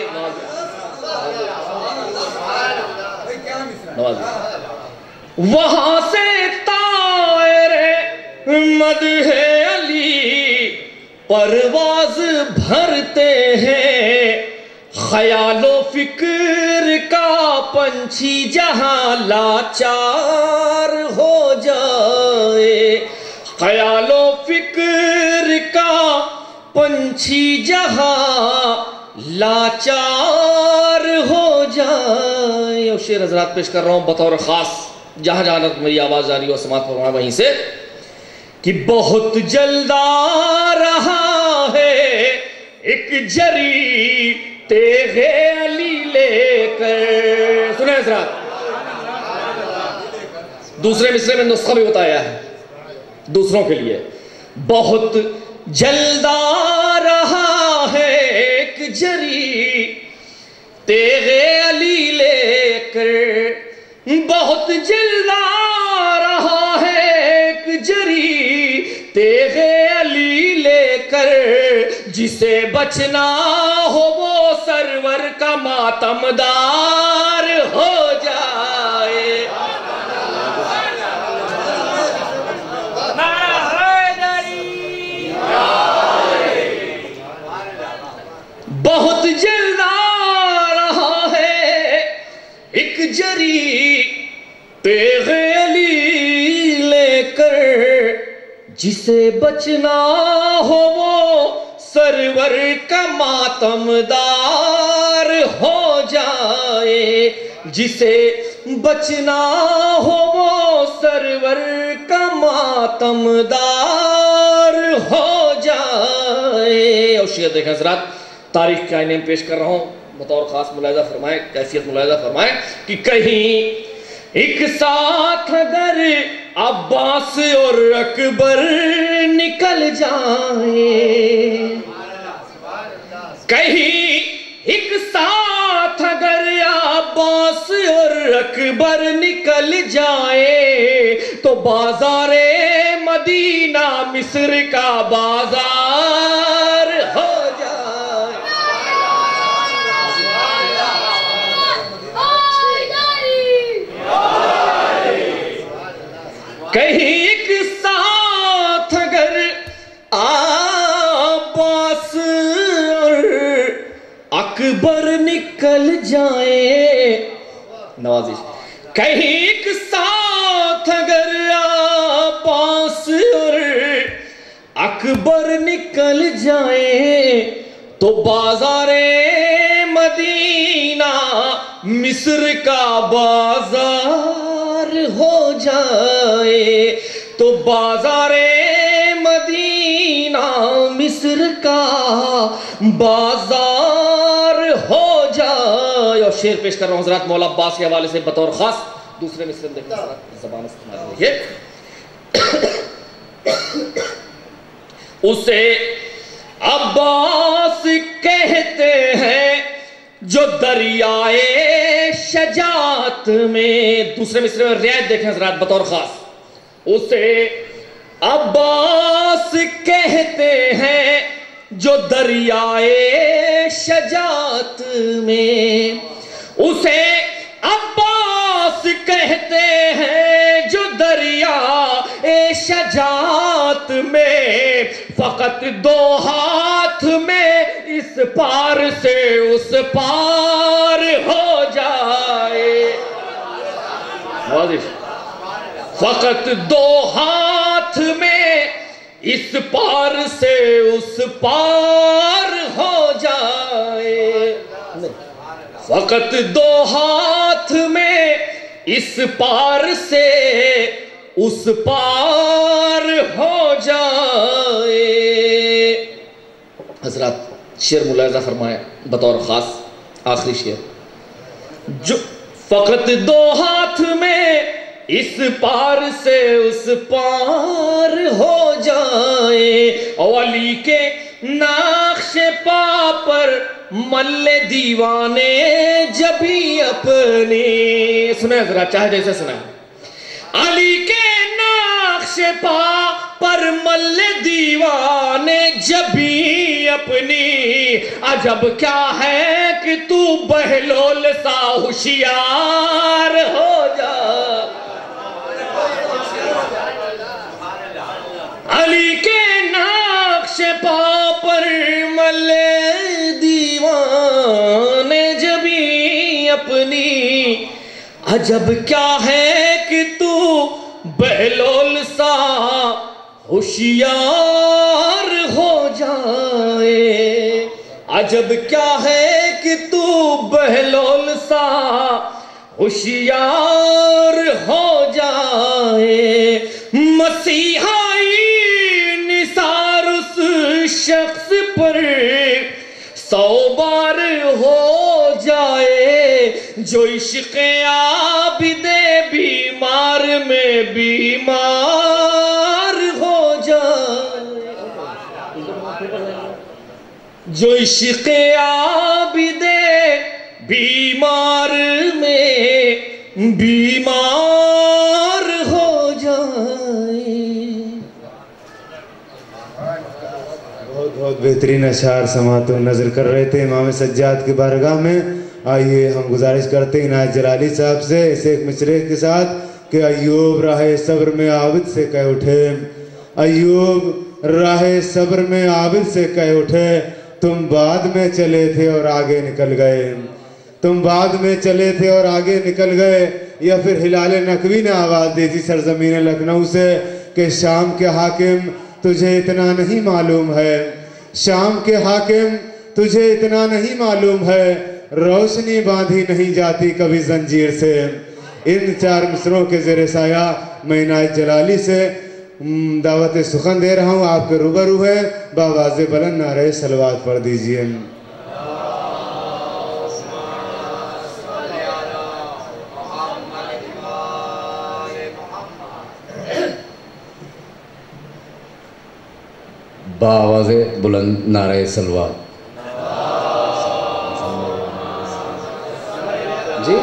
[SPEAKER 4] وہاں سے طائر مدح علی پرواز بھرتے ہیں. خیال و فکر کا پنچھی جہاں لاچار ہو جائے. خیال و فکر کا پنچھی جہاں لاچار ہو جائے. اور شعر حضرات پیش کر رہا ہوں بطور خاص جہاں جہاں میری آواز جاری ہو سماعت فرمائیں وہیں سے کہ بہت جلد آ رہا ہے ایک جری تیغ علی لے کر. سنیں حضرات دوسرے مصرے میں نسخہ بھی بتایا ہے دوسروں کے لیے. بہت جلد آ رہا ہے ایک جری تیغ علی لے کر. بہت جلد آ رہا ہے ایک جری تیغ علی لے کر. جسے بچنا ہو وہ سرور کا ماتمدار ہو جائے. بہت جلد آ رہا جری تیغ علی لے کر، جسے بچنا ہو وہ سرور کا ماتم دار ہو جائے، جسے بچنا ہو وہ سرور کا ماتم دار ہو جائے۔ اور شعر دیکھیں حضرات، تاریخ کے آئینے میں پیش کر رہا ہوں، بطور خاص ملاحظہ فرمائیں، کیفیت ملاحظہ فرمائیں کہ کہیں ایک ساتھ اگر عباس اور اکبر نکل جائیں، کہیں ایک ساتھ اگر عباس اور اکبر نکل جائے تو بازار مدینہ مصر کا بازار ہو جائے۔ کہیں ایک ساتھ اگر عباس اور اکبر نکل جائے، نوازش، کہیں ایک ساتھ اگر عباس اور اکبر نکل جائے تو بازار مدینہ مصر کا بازار ہو جائے، تو بازار مدینہ مصر کا بازار ہو جائے۔ اور شعر پیش کر رہا ہوں حضرات مولا عباس کے حوالے سے بطور خاص، دوسرے مصر میں دیکھیں حضرات، زبان استعمال دیکھیے۔ اسے عباس کہتے ہیں جو دریائے شجاعت میں، دوسرے مصرے میں رعایت دیکھیں حضرات بطور خاص، اسے عباس کہتے ہیں جو دریائے شجاعت میں، اسے عباس کہتے ہیں جو دریائے شجاعت میں، فقط دو ہاتھ میں اس پار سے اس پار ہو جائے، فقط دو ہاتھ میں اس پار سے اس پار ہو جائے، فقط دو ہاتھ میں اس پار سے اس پار ہو جائے۔ حضرات شعر ملاحظہ فرمائیں بطور خاص، آخری شعر، جو فقط دو ہاتھ میں اس پار سے اس پار ہو جائے، علی کے نقش پا پر مل دیوانے جبھی اپنی، سنیں ذرا چاہے جیسے سنیں، علی کے نقش پا پر مل دیوانے جبھی اپنی، عجب کیا ہے کہ تو بہلول سا ہوشیار ہو جا، علی کے نقش پا پر مل دیوانے جبھی اپنی، عجب کیا ہے کہ تو بہلول سا ہوشیار ہو جائے، عجب کیا ہے کہ تو بہلول سا ہوشیار ہو جائے، مسیحائی نثار اس شخص پر 100 بار ہو جائے، جو عشق عابد بیمار میں بیمار ہو جائے، جو عشق عابد بیمار میں بیمار ہو جائے۔
[SPEAKER 3] بہت بہترین اشعار سماعت و نظر کر رہے تھے امام سجاد کی بارگاہ میں۔ آئیے ہم گزارش کرتے ہیں عنایت جلالی صاحب سے اس ایک مصرعے کے ساتھ کہ ایوب راہ صبر میں عابد سے کہہ اٹھے، ایوب راہ صبر میں عابد سے کہہ اٹھے، تم بعد میں چلے تھے اور آگے نکل گئے، تم بعد میں چلے تھے اور آگے نکل گئے، یا پھر ہلال نقوی نے آواز دی تھی سرزمین لکھنؤ سے کہ شام کے حاکم تجھے اتنا نہیں معلوم ہے، شام کے حاکم تجھے اتنا نہیں معلوم ہے، روشنی باندھی نہیں جاتی کبھی زنجیر سے۔ ان 4 مصروں کے زیر سایہ میں عنایت جلالی سے دعوت سخن دے رہا ہوں، آپ کے روبرو ہے، بآواز بلند نعرہ صلوات پڑھ دیجئے۔
[SPEAKER 7] بآواز بلند نعرہ صلوات۔ جی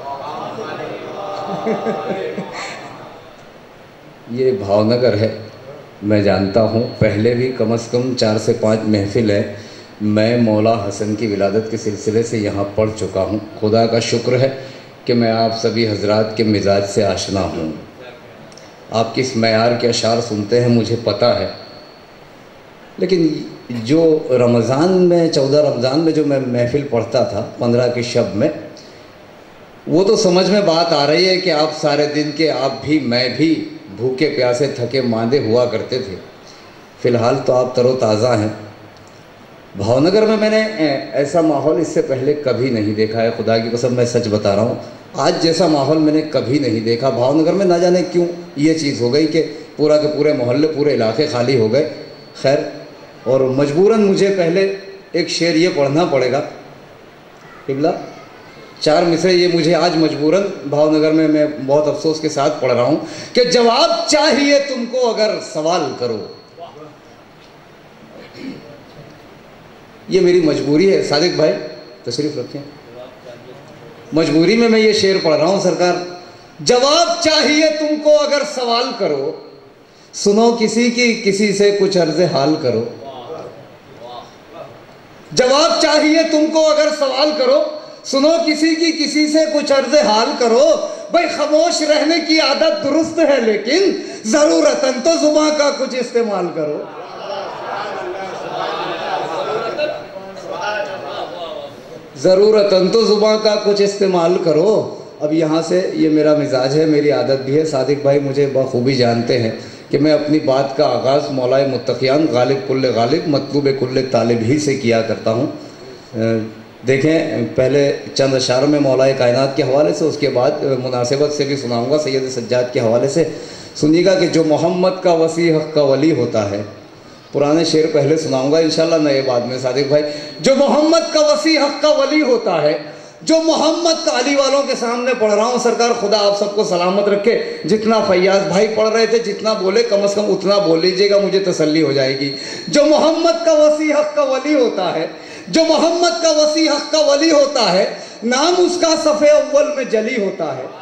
[SPEAKER 7] یہ بھاونگر ہے، میں جانتا ہوں، پہلے بھی کم از کم 4 سے 5 محفل ہے میں مولا حسن کی ولادت کے سلسلے سے یہاں پڑھ چکا ہوں۔ خدا کا شکر ہے کہ میں آپ سبھی حضرات کے مزاج سے آشنا ہوں، آپ کس معیار کے اشعار سنتے ہیں مجھے پتہ ہے، لیکن جو رمضان میں 14 رمضان میں جو میں محفل پڑھتا تھا 15 کی شب میں، وہ تو سمجھ میں بات آ رہی ہے کہ آپ سارے دن کے، آپ بھی میں بھی بھوکے پیاسے تھکے ماندے ہوا کرتے تھے، فی الحال تو آپ تر و تازہ ہیں۔ بھاونگر میں نے ایسا ماحول اس سے پہلے کبھی نہیں دیکھا ہے، خدا کی قسم میں سچ بتا رہا ہوں، آج جیسا ماحول میں نے کبھی نہیں دیکھا۔ بھاونگر میں نہ جانے کیوں یہ چیز ہو گئی کہ پورا کے پورے محلے، پورے علاقے خالی ہو گئے۔ خیر، اور مجبوراً مجھے پہلے ایک شعر یہ پڑھنا پڑے گا، قبلہ 4 مصرے یہ مجھے آج مجبوراً بھاونگر میں بہت افسوس کے ساتھ پڑھ رہا ہوں کہ جواب چاہیے تم کو اگر سوال کرو، یہ میری مجبوری ہے۔ صادق بھائی تشریف رکھیں، مجبوری میں یہ شعر پڑھ رہا ہوں۔ سرکار، جواب چاہیے تم کو اگر سوال کرو، سنو کسی کی کسی سے کچھ عرض حال کرو۔ جواب چاہیے تم کو اگر سوال کرو، سنو کسی کی کسی سے کچھ عرض حال کرو۔ بھائی خاموش رہنے کی عادت درست ہے، لیکن ضرورتاً تو زبان کا کچھ استعمال کرو۔ ضرورتاً تو زبان کا کچھ استعمال کرو۔ اب یہاں سے یہ میرا مزاج ہے، میری عادت بھی ہے، صادق بھائی مجھے بخوبی جانتے ہیں کہ میں اپنی بات کا آغاز مولائے متقیان غالب کل غالب مطلوب کل طالب ہی سے کیا کرتا ہوں۔ دیکھیں، پہلے چند اشعار میں مولائے کائنات کے حوالے سے، اس کے بعد مناسبت سے بھی سناؤں گا سید سجاد کے حوالے سے۔ سنیے گا کہ جو محمد کا وسیع حق کا ولی ہوتا ہے، پرانے شعر پہلے سناؤں گا انشاءاللہ، نئے بعد میں۔ صادق بھائی، جو محمد کا وسیع حق کا ولی ہوتا ہے، جو محمد کا علی والوں کے سامنے پڑھ رہا ہوں، سرکار خدا آپ سب کو سلامت رکھے۔ جتنا فیاض بھائی پڑھ رہے تھے، جتنا بولے کم از کم اتنا بول لیجئے گا، مجھے تسلی ہو جائے گی۔ جو محمد کا وسیع حق کا ولی ہوتا ہے، جو محمد کا وسیع حق کا ولی ہوتا ہے، نام اس کا صفحے اول میں جلی ہوتا ہے،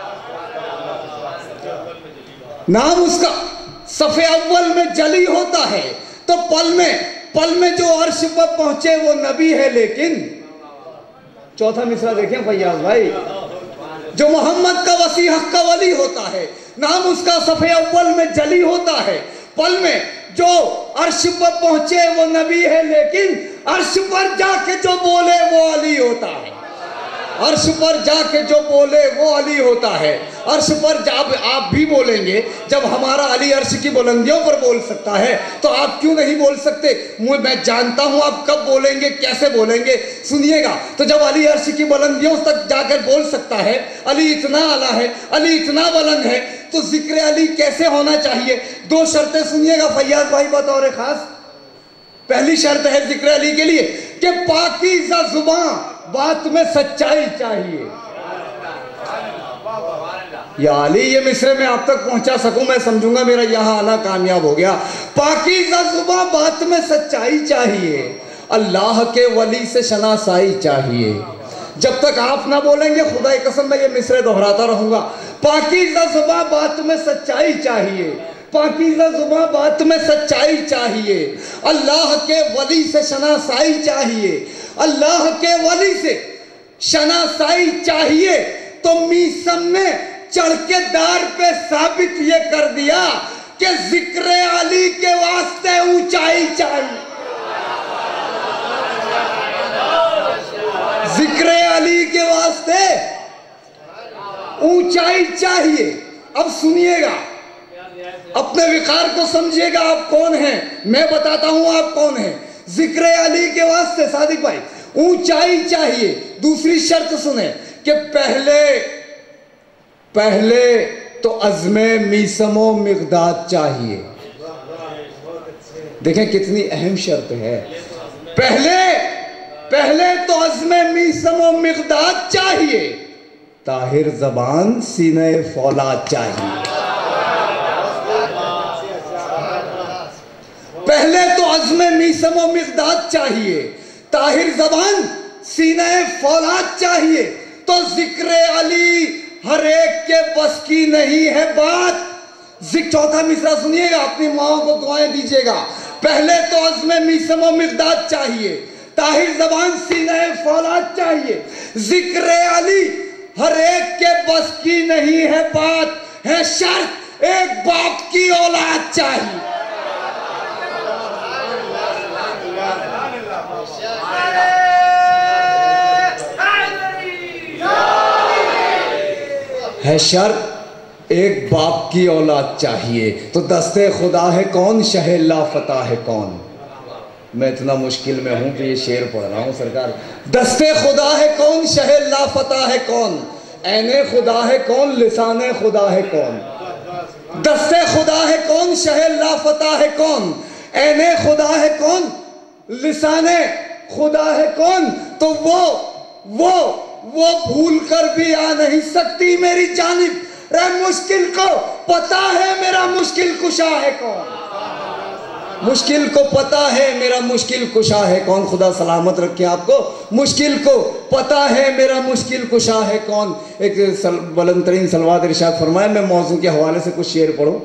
[SPEAKER 7] نام اس کا صفحے اول میں جلی ہوتا ہے۔ تو پل میں جو عرش پر پہنچے وہ نبی ہے، لیکن چوتھا مصرع دیکھیں فیاض بھائی، جو محمد کا وسیع حق کا ولی ہوتا ہے، نام اس کا صفحے اول میں جلی ہوتا ہے۔ پل میں جو عرش پر پہنچے وہ نبی ہے، لیکن عرش پر جا کے جو بولے وہ علی ہوتا ہے، عرش پر جا کے جو بولے وہ علی ہوتا ہے۔ عرش پر جب آپ بھی بولیں گے، جب ہمارا علی عرش کی بلندیوں پر بول سکتا ہے تو آپ کیوں نہیں بول سکتے؟ میں جانتا ہوں آپ کب بولیں گے، کیسے بولیں گے، سنیے گا۔ تو جب علی عرش کی بلندیوں تک جا کر بول سکتا ہے، علی اتنا اعلیٰ ہے، علی اتنا بلند ہے، تو ذکر علی کیسے ہونا چاہیے؟ 2 شرطیں سنیے گا فیاض بھائی بطور خاص۔ پہلی شرط ہے ذکر علی کے لیے کہ پاکیزہ زبان، بات میں سچائی چاہیے۔ یا علی، یہ مصرے میں آپ تک پہنچا سکوں میں سمجھوں گا میرا یہاں آنا کامیاب ہو گیا۔ پاکیزہ زبان، بات میں سچائی چاہیے، اللہ کے ولی سے شناسائی چاہیے۔ جب تک آپ نہ بولیں گے، خدا کی قسم میں یہ مصرے دہراتا رہوں گا۔ پاکیزہ زبان، بات میں سچائی چاہیے، پاکیزہ زبان، بات میں سچائی چاہیے، اللہ کے ولی سے شناسائی چاہیے، اللہ کے ولی سے شناسائی چاہیے۔ تو میسم نے چڑھ کے دار پہ ثابت یہ کر دیا کہ ذکر علی کے واسطے اونچائی چاہیے، ذکر علی کے واسطے اونچائی چاہیے. اب سنیے گا, اپنے وقار کو سمجھیے گا آپ کون ہیں, میں بتاتا ہوں آپ کون ہیں. ذکر علی کے واسطے صادق بھائی اونچائی چاہیے. دوسری شرط سنیں کہ پہلے تو عزم میسم و مقداد چاہیے. دیکھیں کتنی اہم شرط ہے. پہلے تو عزم میسم و مقداد چاہیے, طاہر زبان سینہ فولاد چاہیے. پہلے تو عزم میسم و مقداد چاہیے, طاہر زبان سینہ فولاد چاہیے. تو ذکر علی ہر ایک کے بس کی نہیں ہے بات. چوتھا مصرع سنیے گا, اپنی ماؤں کو دعائیں دیجیے گا. پہلے تو عزم میسم و مقداد چاہیے, طاہر زبان سینہ فولاد چاہیے. ذکر علی ہر ایک کے بس کی نہیں ہے بات, ہے شرط ایک باپ کی اولاد چاہیے. ہے شرط ایک باپ کی اولاد چاہیے. تو دستے خدا ہے کون, شہ لا فتح ہے کون. میں اتنا مشکل میں ہوں کہ یہ شعر پڑھ رہا ہوں سرکار. دستے خدا ہے کون, شہ لا فتح ہے کون. عین خدا ہے کون, لسان خدا ہے کون. دستے خدا ہے کون, شہ لا فتح ہے کون. عین خدا ہے کون, لسان خدا ہے کون. تو وہ بھول کر بھی آ نہیں سکتی میری جانب. رے مشکل کو پتا ہے میرا مشکل کشا ہے کون. مشکل کو پتا ہے میرا مشکل کشا ہے کون. خدا سلامت رکھے آپ کو. مشکل کو پتا ہے میرا مشکل کشا ہے کون. ایک بلند ترین صلوات ارشاد فرمائے. میں موضوع کے حوالے سے کچھ شعر پڑھوں.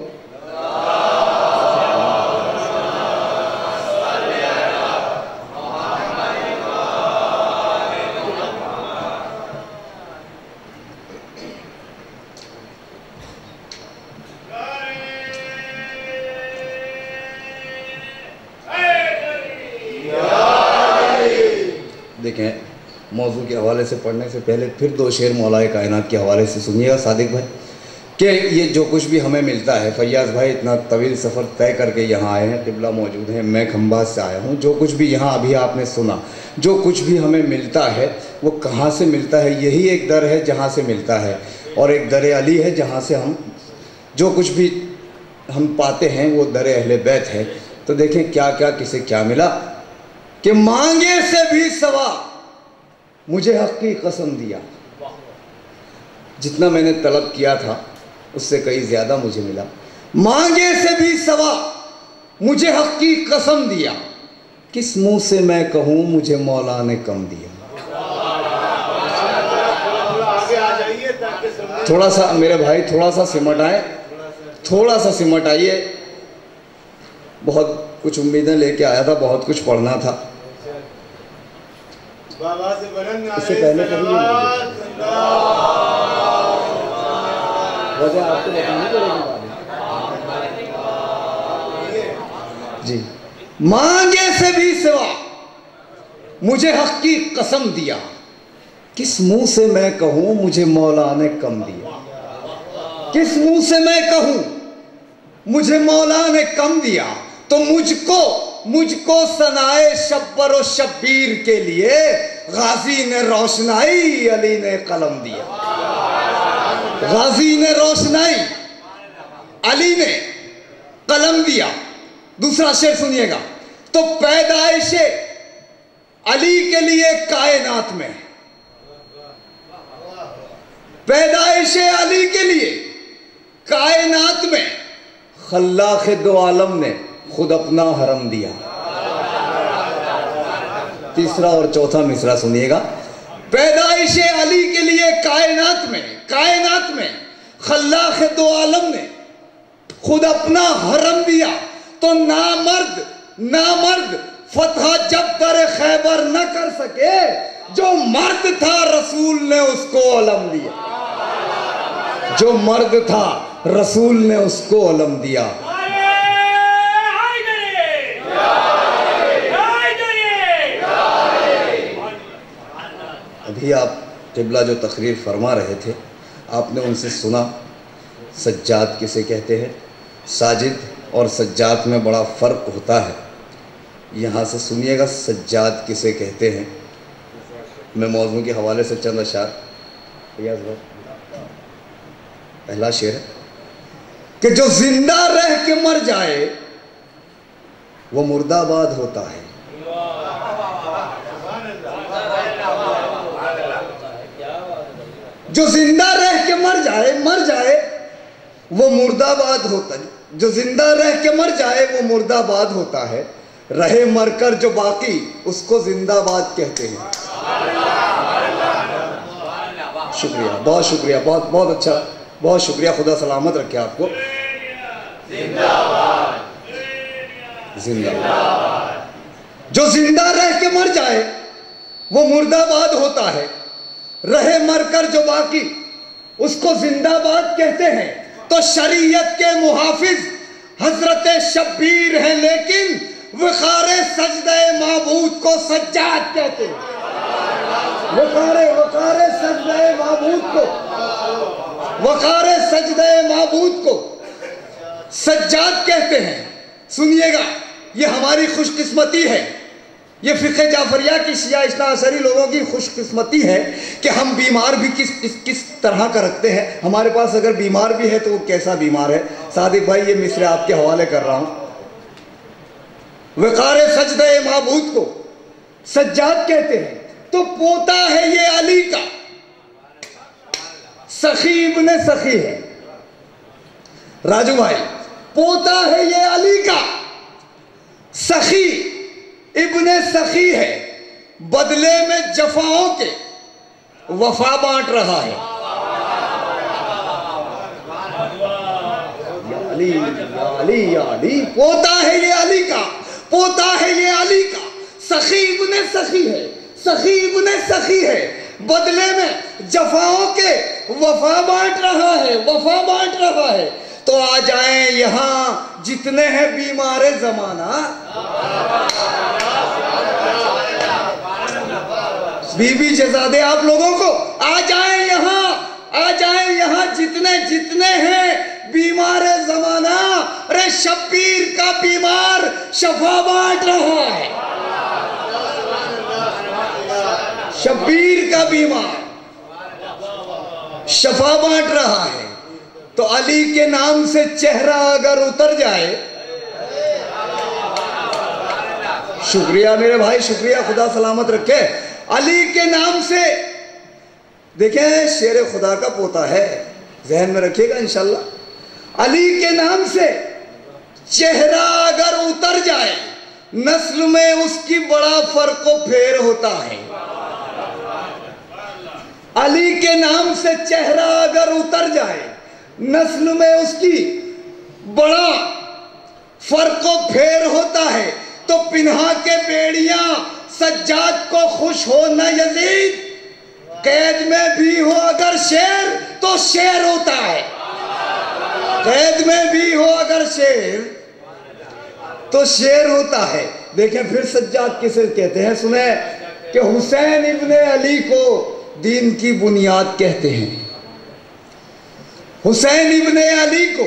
[SPEAKER 7] دیکھیں موضوع کے حوالے سے پڑھنے سے پہلے پھر دو شعر مولائے کائنات کے حوالے سے سنیے گا صادق بھائی, کہ یہ جو کچھ بھی ہمیں ملتا ہے. فیاض بھائی اتنا طویل سفر طے کر کے یہاں آئے ہیں, قبلہ موجود ہیں, میں کھمباز سے آیا ہوں. جو کچھ بھی یہاں ابھی آپ نے سنا, جو کچھ بھی ہمیں ملتا ہے وہ کہاں سے ملتا ہے. یہی ایک در ہے جہاں سے ملتا ہے, اور ایک در علی ہے جہاں سے ہم جو کچھ بھی ہم پاتے ہیں وہ در اہل بیت ہے. تو دیکھیں کیا کیا کسے کیا ملا, کہ مانگے سے بھی سوا مجھے حق کی قسم دیا. جتنا میں نے طلب کیا تھا اس سے کئی زیادہ مجھے ملا. مانگے سے بھی سوا مجھے حق کی قسم دیا, کس منہ سے میں کہوں مجھے مولا نے کم دیا. تھوڑا سا میرے بھائی تھوڑا سا سمٹ آئے, تھوڑا سا سمٹ آئیے. بہت کچھ امیدیں لے کے آیا تھا, بہت کچھ پڑھنا تھا. اس سے پہلے کبھی وجہ آپ کو بتانی پڑے گی. جی, مانگے سے بھی سوا مجھے حق کی قسم دیا, کس منہ سے میں کہوں مجھے مولا نے کم دیا. کس منہ سے میں کہوں مجھے مولا نے کم دیا. تو مجھ کو ثنائے شبر و شبیر کے لیے غازی نے روشنائی علی نے قلم دیا. غازی نے روشنائی علی نے قلم دیا. دوسرا شعر سنیے گا. تو پیدائش علی کے لیے کائنات میں, پیدائش علی کے لیے کائنات میں خلاق دو عالم نے خود اپنا حرم دیا. تیسرا اور چوتھا مصرع سنیے گا. پیدائش علی کے لیے کائنات میں خلاق دو عالم نے خود اپنا حرم دیا. تو نامرد فتح جب در خیبر نہ کر سکے, جو مرد تھا رسول نے اس کو علم دیا. جو مرد تھا رسول نے اس کو علم دیا. ابھی آپ قبلہ جو تقریر فرما رہے تھے آپ نے ان سے سنا سجاد کسے کہتے ہیں، ساجد اور سجاد میں بڑا فرق ہوتا ہے۔ یہاں سے سنیے گا سجاد کسے کہتے ہیں۔ میں موضوع کے حوالے سے چند اشعار، پہلا شعر ہے کہ جو زندہ رہ کے مر جائے وہ مردہ آباد ہوتا ہے۔ جو زندہ رہ کے مر جائے وہ مردہ آباد ہوتا ہے۔ جو زندہ رہ کے مر جائے وہ مردہ آباد ہوتا ہے، رہے مر کر جو باقی اس کو زندہ آباد کہتے ہیں۔ شکریہ، بہت شکریہ، بہت بہت اچھا، بہت شکریہ، خدا سلامت رکھے آپ کو۔ زندہ آباد، زندہ آباد۔ جو زندہ رہ کے مر جائے وہ مردہ آباد ہوتا ہے، رہے مر کر جو باقی اس کو زندہ آباد کہتے ہیں۔ تو شریعت کے محافظ حضرت شبیر ہیں، لیکن وقار سجدہ معبود کو سجاد کہتے ہیں۔ وقار سجدہ معبود کو، وقار سجدہ معبود کو سجاد کہتے ہیں۔ سنیے گا، یہ ہماری خوش قسمتی ہے، یہ فقہ جعفریہ کی شیعہ اثنا عشری لوگوں کی خوش قسمتی ہے کہ ہم بیمار بھی کس طرح کا رکھتے ہیں۔ ہمارے پاس اگر بیمار بھی ہے تو وہ کیسا بیمار ہے؟ صادق بھائی یہ مصرع آپ کے حوالے کر رہا ہوں۔ وقار سجدہ معبود کو سجاد کہتے ہیں۔ تو پوتا ہے یہ علی کا، سخی ابن سخی ہے۔ راجو بھائی، پوتا ہے یہ علی کا، سخی ابن سخی ہے، بدلے میں جفاؤں کے وفا بانٹ رہا ہے۔ یا علی یا علی یا علی، پوتا ہے یہ علی کا، پوتا ہے یہ علی کا، سخی ابن سخی ہے، سخی ابن سخی ہے، بدلے میں جفاؤں کے وفا بانٹ رہا ہے، وفا بانٹ رہا ہے۔ تو آ جائیں یہاں جتنے ہیں بیمار زمانہ، بی بی جزادے آپ لوگوں کو، آ جائیں یہاں جتنے ہیں بیمار زمانہ، ارے شبیر کا بیمار شفا بانٹ رہا ہے، شبیر کا بیمار شفا بانٹ رہا ہے۔ تو علی کے نام سے چہرہ اگر اتر جائے، شکریہ میرے بھائی، شکریہ، خدا سلامت رکھے۔ علی کے نام سے، دیکھیں شیر خدا کا پوتا ہے، ذہن میں رکھیے گا انشاءاللہ۔ علی کے نام سے چہرہ اگر اتر جائے، نسل میں اس کی بڑا فرق و پھیر ہوتا ہے۔ علی کے نام سے چہرہ اگر اتر جائے، نسل میں اس کی بڑا فرق و پھیر ہوتا ہے۔ تو پنہا کے بیڑیاں سجاد کو خوش ہو نہ یزید، قید میں بھی ہو اگر شیر تو شیر ہوتا ہے، قید میں بھی ہو اگر شیر تو شیر ہوتا ہے۔ دیکھیں پھر سجاد کسے کہتے ہیں، سنیں کہ حسین ابن علی کو دین کی بنیاد کہتے ہیں۔ حسین ابن علی کو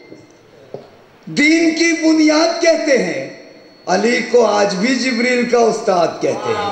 [SPEAKER 7] دین کی بنیاد کہتے ہیں، علی کو آج بھی جبریل کا استاد کہتے ہیں۔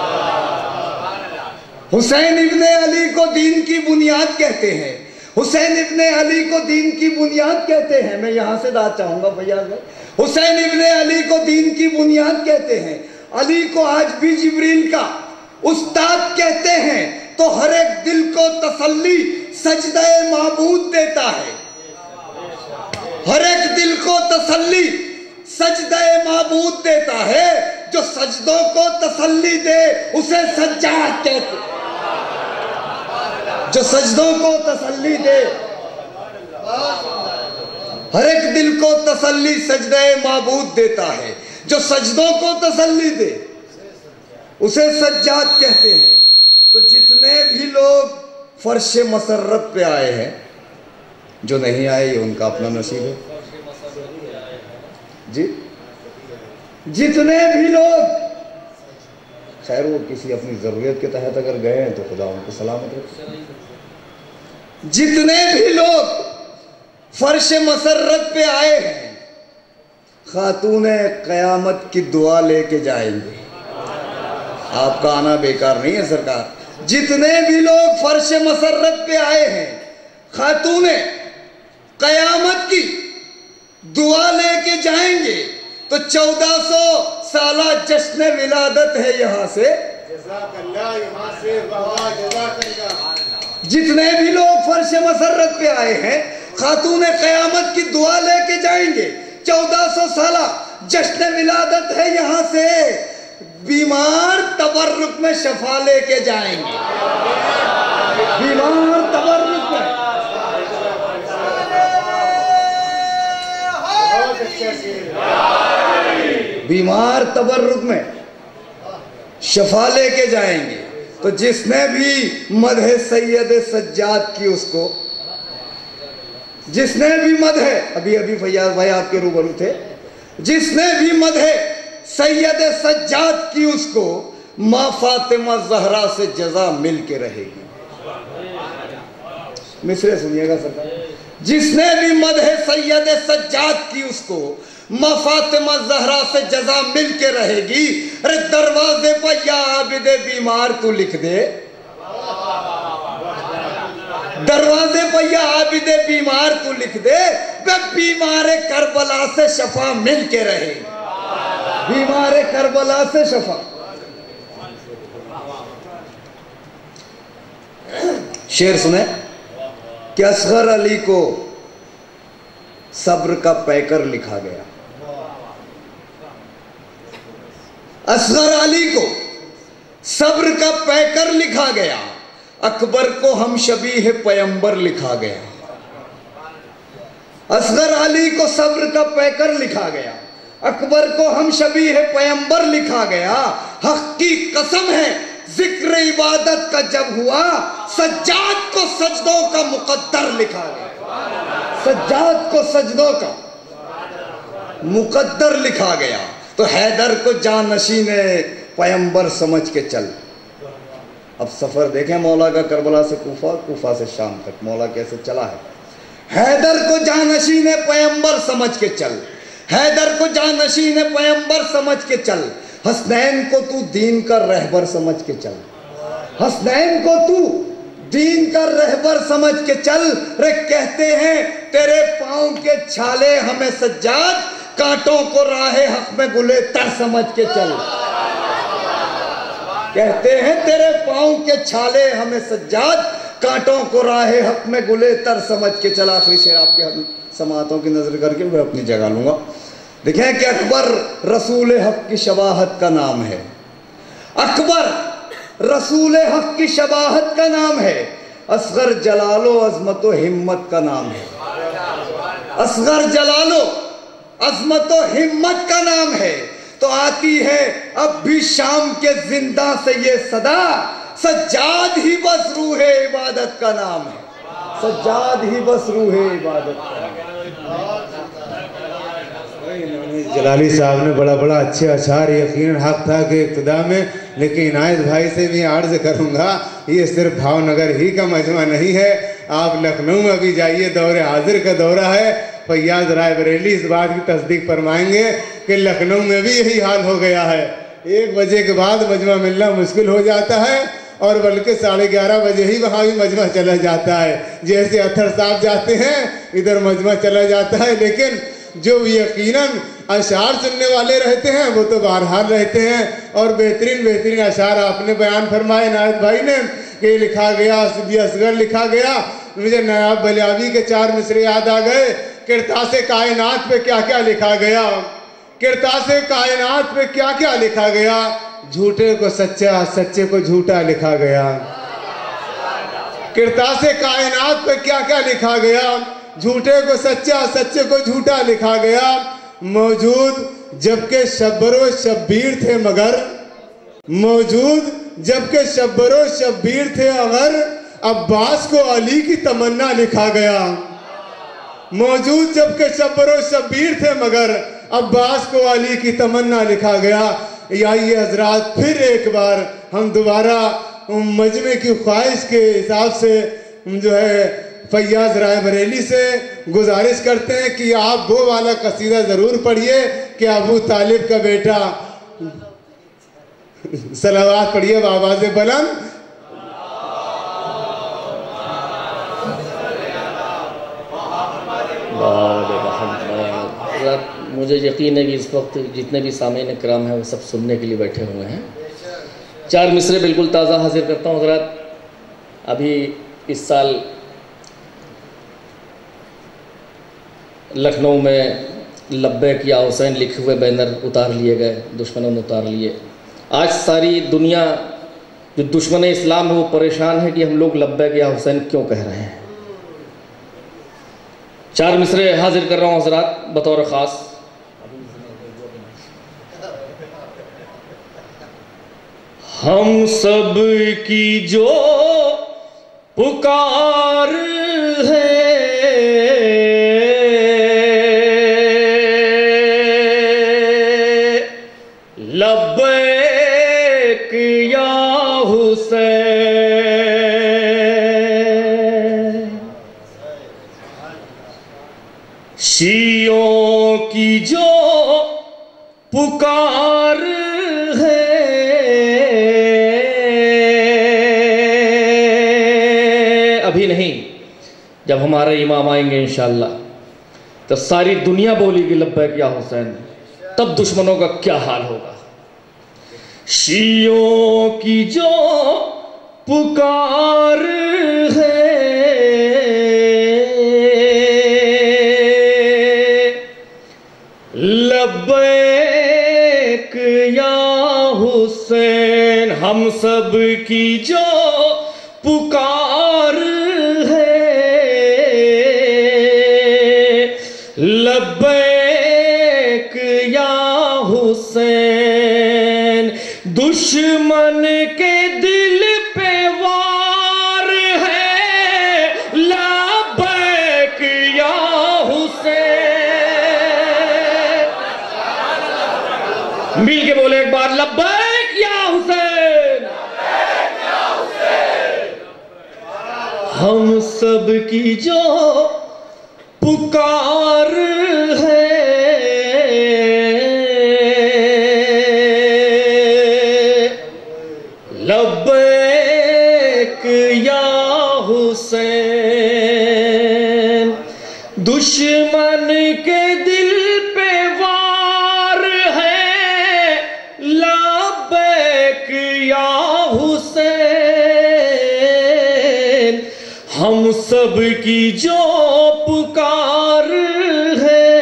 [SPEAKER 7] حسین ابن علی کو دین کی بنیاد کہتے ہیں، حسین ابن علی کو دین کی بنیاد کہتے ہیں۔ میں یہاں سے داد چاہوں گا بھیا، حسین ابن علی کو دین کی بنیاد کہتے ہیں، علی کو آج بھی جبریل کا استاد کہتے ہیں۔ تو ہر ایک دل کو تسلی سجدہ معبود دیتا ہے، ہر ایک دل کو تسلی سجدہ معبود دیتا ہے۔ جو سجدوں کو تسلی دے اسے سجاد کہتے ہیں، جو سجدوں کو تسلی دے، ہر ایک دل کو تسلی سجدہ معبود دیتا ہے۔ جو سجدوں کو تسلی دے اسے سجاد کہتے ہیں۔ تو جتنے بھی لوگ فرش مسرت پہ آئے ہیں، جو نہیں آئے یہ ان کا اپنا نصیب ہے جی، جتنے بھی لوگ خیر وہ کسی اپنی ضرورت کے تحت اگر گئے ہیں تو خدا ان کو سلامت رکھے۔
[SPEAKER 8] جتنے بھی لوگ فرش مسرت پہ آئے ہیں خاتون قیامت کی دعا لے کے جائیں گے۔ آپ کا آنا بیکار نہیں ہے سرکار۔ جتنے بھی لوگ فرش مسرت پہ آئے ہیں خاتون قیامت کی دعا لے کے جائیں گے۔ تو 1400 سالہ جشن ولادت ہے یہاں سے۔ جتنے بھی لوگ فرش مسرت پہ آئے ہیں خاتون قیامت کی دعا لے کے جائیں گے۔ 1400 سالہ جشن ولادت ہے یہاں سے۔ بیمار تبرک میں شفا لے کے جائیں گے۔ بیمار تبرک میں شفا لے کے جائیں گے۔ تو جس نے بھی مدح سید سجاد کی اس کو، جس نے بھی مدح، ابھی فیاض بھائی آپ کے روبرو تھے، جس نے بھی مدح سید سجاد کی اس کو ماں فاطمہ زہرا سے جزا مل کے رہے گی۔ مصرے سنیے گا سرکار۔ جس نے بھی مدح سید سجاد کی اس کو ماں فاطمہ زہرا سے جزا مل کے رہے گی۔ ارے دروازے پر یا عابد بیمار تو لکھ دے، دروازے پر یا عابد بیمار تو لکھ دے، وہ بیمار کربلا سے شفا مل کے رہے گی۔ بیمار کربلا سے شفا۔ شعر سنیں کہ اصغر علی کو صبر کا پیکر لکھا گیا۔ اصغر علی کو صبر کا پیکر لکھا گیا، اکبر کو ہم شبیہ پیمبر لکھا گیا۔ اصغر علی کو صبر کا پیکر لکھا گیا، اکبر کو ہم شبیہ پیمبر لکھا گیا۔ حق کی قسم ہے ذکر عبادت کا جب ہوا سجاد کو سجدوں کا مقدر لکھا گیا۔ سجاد کو سجدوں کا مقدر لکھا گیا۔ تو حیدر کو جانشین پیمبر سمجھ کے چل۔ اب سفر دیکھیں مولا کا کربلا سے کوفہ، کوفہ سے شام تک مولا کیسے چلا ہے۔ حیدر کو جانشین پیمبر سمجھ کے چل، حیدر کو جانشین پیمبر سمجھ کے چل، حسنین کو تو دین کا رہبر سمجھ کے چل، حسنین کو تو دین کا رہبر سمجھ کے چل۔ رے کہتے ہیں تیرے پاؤں کے چھالے ہمیں سجاد، کانٹوں کو راہ حق میں گلے تر سمجھ کے چل۔ کہتے ہیں تیرے پاؤں کے چھالے ہمیں سجاد، کانٹوں کو راہ حق میں گلے تر سمجھ کے چل۔ آخری شعر آپ کے سماعتوں کی نظر کر کے میں اپنی جگہ لوں گا۔ دیکھیں کہ اکبر رسول حق کی شباہت کا نام ہے۔ اکبر رسول حق کی شباہت کا نام ہے۔ اصغر جلال و عظمت و ہمت کا نام ہے۔ اصغر جلال و عظمت و ہمت کا نام ہے۔ تو آتی ہے اب بھی شام کے زندہ سے یہ صدا، سجاد ہی بس روح عبادت کا نام ہے۔ سجاد ہی بس روح عبادت کا نام ہے۔
[SPEAKER 3] جلالی صاحب نے بڑا اچھے اشعار یقیناً حق تھا کہ ابتدا میں، لیکن عنایت بھائی سے بھی عرض کروں گا یہ صرف بھاؤ نگر ہی کا مجمع نہیں ہے، آپ لکھنؤ میں بھی جائیے، دور حاضر کا دورہ ہے۔ فیاض رائے بریلی اس بات کی تصدیق فرمائیں گے کہ لکھنؤ میں بھی یہی حال ہو گیا ہے، 1 بجے کے بعد مجمع ملنا مشکل ہو جاتا ہے، اور بلکہ 11:30 بجے ہی وہاں بھی مجمع چلا جاتا ہے۔ جیسے اتھر صاحب جاتے ہیں ادھر مجمع چلا جاتا ہے، لیکن جو یقیناً اشعار سننے والے رہتے ہیں وہ تو بہرحال رہتے ہیں۔ اور بہترین اشعار آپ نے بیان فرمائے عنایت بھائی نے کہ لکھا گیا، سیدی اصغر لکھا گیا۔ مجھے نایاب بلیاوی کے 4 مصرے یاد آ گئے۔ کرتاس کائنات پہ کیا کیا لکھا گیا، کرتاس کائنات پہ کیا کیا لکھا گیا، جھوٹے کو سچا، سچے کو جھوٹا لکھا گیا۔ کرتاس کائنات پہ کیا کیا لکھا گیا، جھوٹے کو سچا، سچے کو جھوٹا لکھا گیا۔ موجود جبکہ شبر و شبیر تھے مگر، موجود جبکہ شبر و شبیر تھے اگر، عباس کو علی کی تمنا لکھا گیا۔ موجود جبکہ شبر و شبیر تھے مگر، عباس کو علی کی تمنا لکھا گیا۔
[SPEAKER 5] आइए हजरात फिर एक बार हम दोबारा मजमे की ख्वाहिश के हिसाब से जो है फैयाज राय बरेली से गुजारिश करते हैं कि आप वो वाला कसीदा ज़रूर पढ़िए कि अबू तालिब का बेटा सलावत पढ़िए आवाज़ बुलंद।
[SPEAKER 4] मुझे यकीन है कि इस वक्त जितने भी सामीन कराम हैं वो सब सुनने के लिए बैठे हुए हैं। 4 मिसरे बिल्कुल ताज़ा हाजिर करता हूँ हज़रात। अभी इस साल लखनऊ में लब्बैक या हुसैन लिखे हुए बैनर उतार लिए गए, दुश्मनों ने उतार लिए। आज सारी दुनिया जो दुश्मन इस्लाम है वो परेशान है कि हम लोग लब्बैक या हुसैन क्यों कह रहे हैं। 4 मिसरे हाजिर कर रहा हूँ हज़रात बतौर ख़ास। हम सब की जो पुकार है लब्बैक या हुसैन, शियों की जो पुकार है अभी नहीं, जब हमारे इमाम आएंगे इंशाअल्लाह तो सारी दुनिया बोलेगी लब्बैक या हुसैन, तब दुश्मनों का क्या हाल होगा। शियों की जो पुकार है लब्बैक या हुसैन, हम सब की जो पुकार है लब्बैक या हुसैन, दुश्मन के दिल पे वार है लब्बैक या हुसैन। मिल के बोले एक बार लब्बैक या हुसैन। हम सब की जो पुकार है लब्बैक या हुसैन, दुश्मन के दिल पे वार है लब्बैक या हुसैन, हम सब की जो पुकार है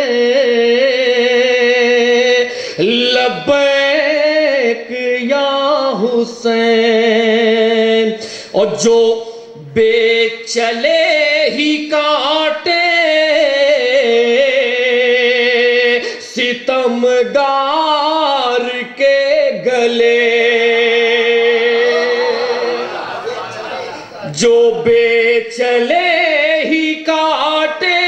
[SPEAKER 4] लब्बैक या हुसैन। और जो बेचले ही काटे सितमगार के गले, जो बेचले ही काटे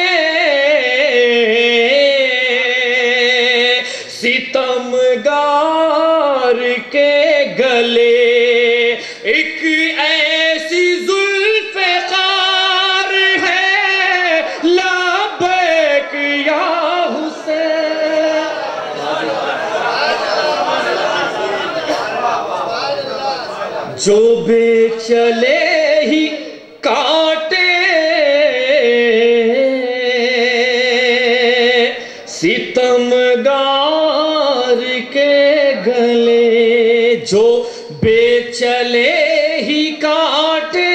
[SPEAKER 4] सितमगार के गले, एक ऐसी जुल्फ़िकार है लब्बैक या हुसैन, जो बेचले ही काटे सितमगार के गले, जो बेचले ही काटे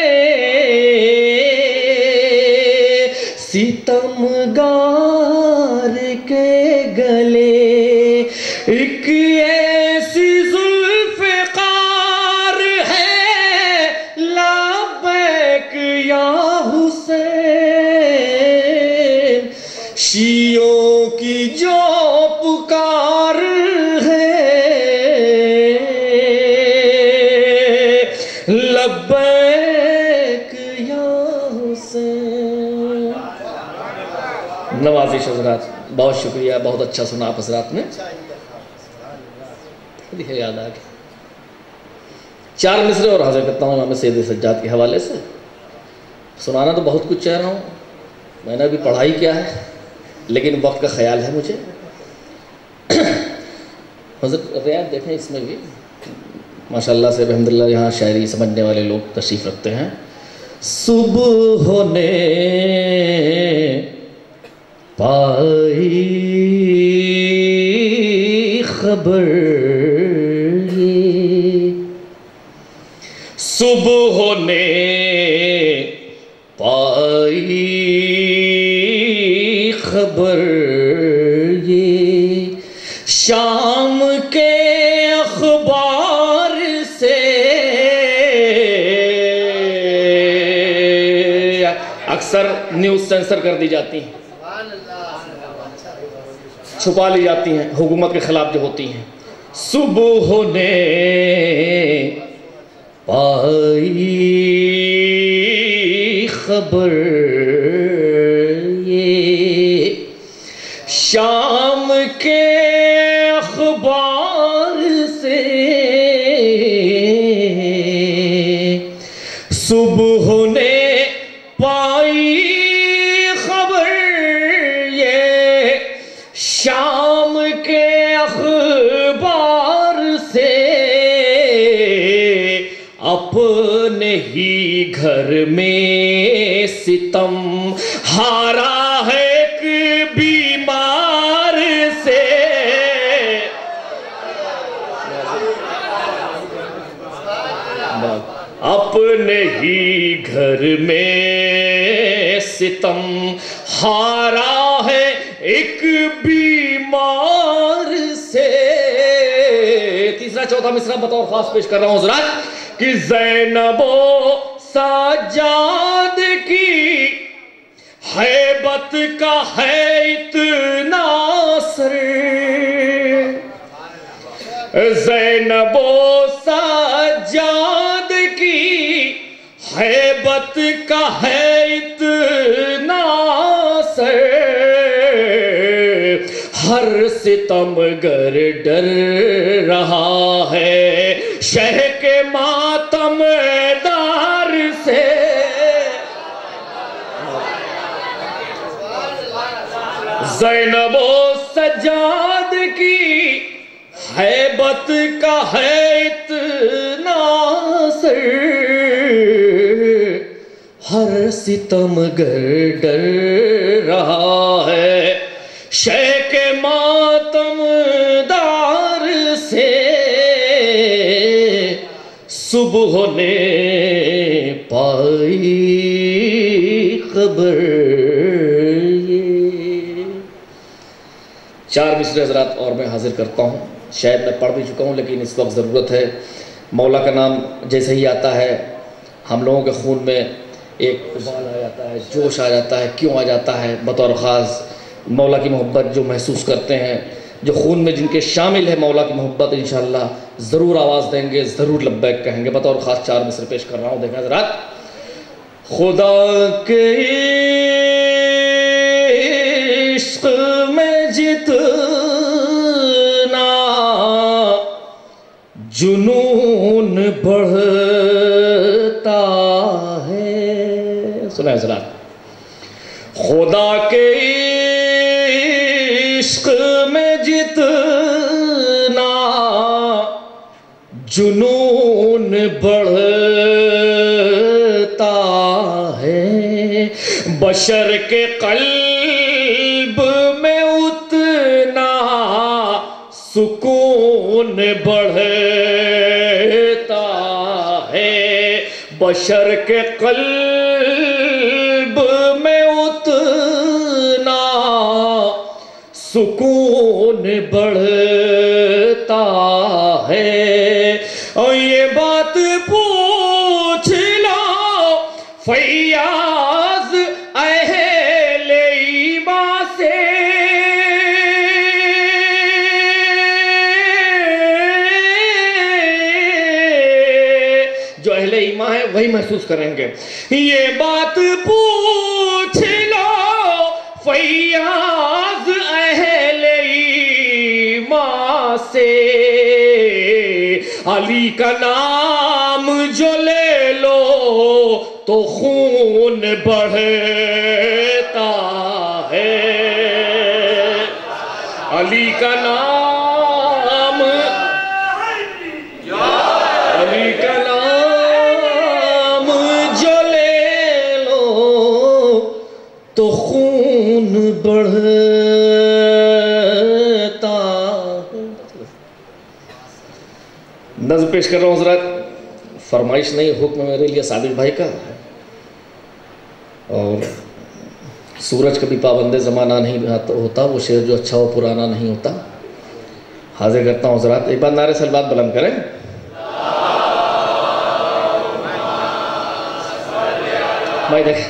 [SPEAKER 4] सितमगार के गले, एक ऐसी जुल्फ़िकार है लब्बैक या हुसैन, शियों की जो पुकार है लब्बैक या हुसैन। नवाज़िश हज़रात बहुत शुक्रिया, बहुत अच्छा सुना आप हज़रात ने। یہ یاد آ گیا. 4 مصرے اور حاضر کرتا ہوں امام سید سجاد کے حوالے سے. سنانا تو بہت کچھ چاہ رہا ہوں، میں نے ابھی پڑھائی کیا ہے، لیکن وقت کا خیال ہے مجھے. حضرت ریاض دیکھیں، اس میں بھی ماشاءاللہ سے الحمدللہ یہاں شاعری سمجھنے والے لوگ تشریف رکھتے ہیں. صبح ہونے پائی خبر، صبح ہونے پائی خبر، یہ شام کے اخبار سے. اکثر نیوز سینسر کر دی جاتی ہیں، چھپا لی جاتی ہیں حکومت کے خلاف جو ہوتی ہیں. صبح ہونے پائی خبر، یہ شام کے اخبار سے. صبح ہونے پائی خبر، یہ شام کے اخبار سے. اپنے ہی گھر میں ستم ہارا ہے ایک بیمار سے. اپنے ہی گھر میں ستم ہارا ہے ایک بیمار سے. تیسرا چوتھا مصرع بطور خاص پیش کر رہا ہوں حضرات کہ زینب و سجاد کی ہیبت کا ہے اتنا سر. زینب و سجاد کی ہیبت کا ہے اتنا سر. ہر ستمگر ڈر رہا ہے شہ کے ماتم دار سے. زینب و سجاد کی ہیبت کا ہے اتنا سر. ہر ستمگر ڈر رہا ہے شہ کے ماتم دار سے. صبح ہونے پائی خبر. 4 مصرے حضرات اور میں حاضر کرتا ہوں. شاید میں پڑھ بھی چکا ہوں لیکن اس وقت ضرورت ہے. مولا کا نام جیسے ہی آتا ہے ہم لوگوں کے خون میں ایک ابال آ جاتا ہے، جوش آ جاتا ہے. کیوں آ جاتا ہے؟ بطور خاص مولا کی محبت جو محسوس کرتے ہیں، جو خون میں جن کے شامل ہے مولا کی محبت، انشاءاللہ ضرور آواز دیں گے، ضرور لبیک کہیں گے. بطور خاص 4 مصرے پیش کر رہا ہوں، دیکھیں حضرات. خدا کے عشق میں جتنا جنون بڑھتا ہے. سنیں حضرات، خدا کے عشق میں جتنا جنون بڑھتا ہے، بشر کے قلب میں اتنا سکون بڑھتا ہے. بشر کے قلب میں اتنا سکون بڑھتا ہے. اور یہ بات پوچھ لو فیاض اہل ایمان سے، جو اہل ایمان ہے وہی محسوس کریں گے. یہ بات پوچھ لو فیاض اہل ایمان سے،
[SPEAKER 9] علی کا نام جو لے لو تو خون بڑھتا ہے، علی کا نام، علی کا نام جو لے لو تو خون بڑھتا ہے۔ نظم پیش کر رہا ہوں حضرات، فرمائش نہیں، حکم میرے لیے صادق بھائی کا، اور سورج کبھی پابند زمانہ نہیں ہوتا، وہ شعر جو اچھا ہو پرانا نہیں ہوتا۔ حاضر کرتا ہوں حضرات، ایک بار نعرے صلوات بلند کریں۔ بھائی دیکھیں،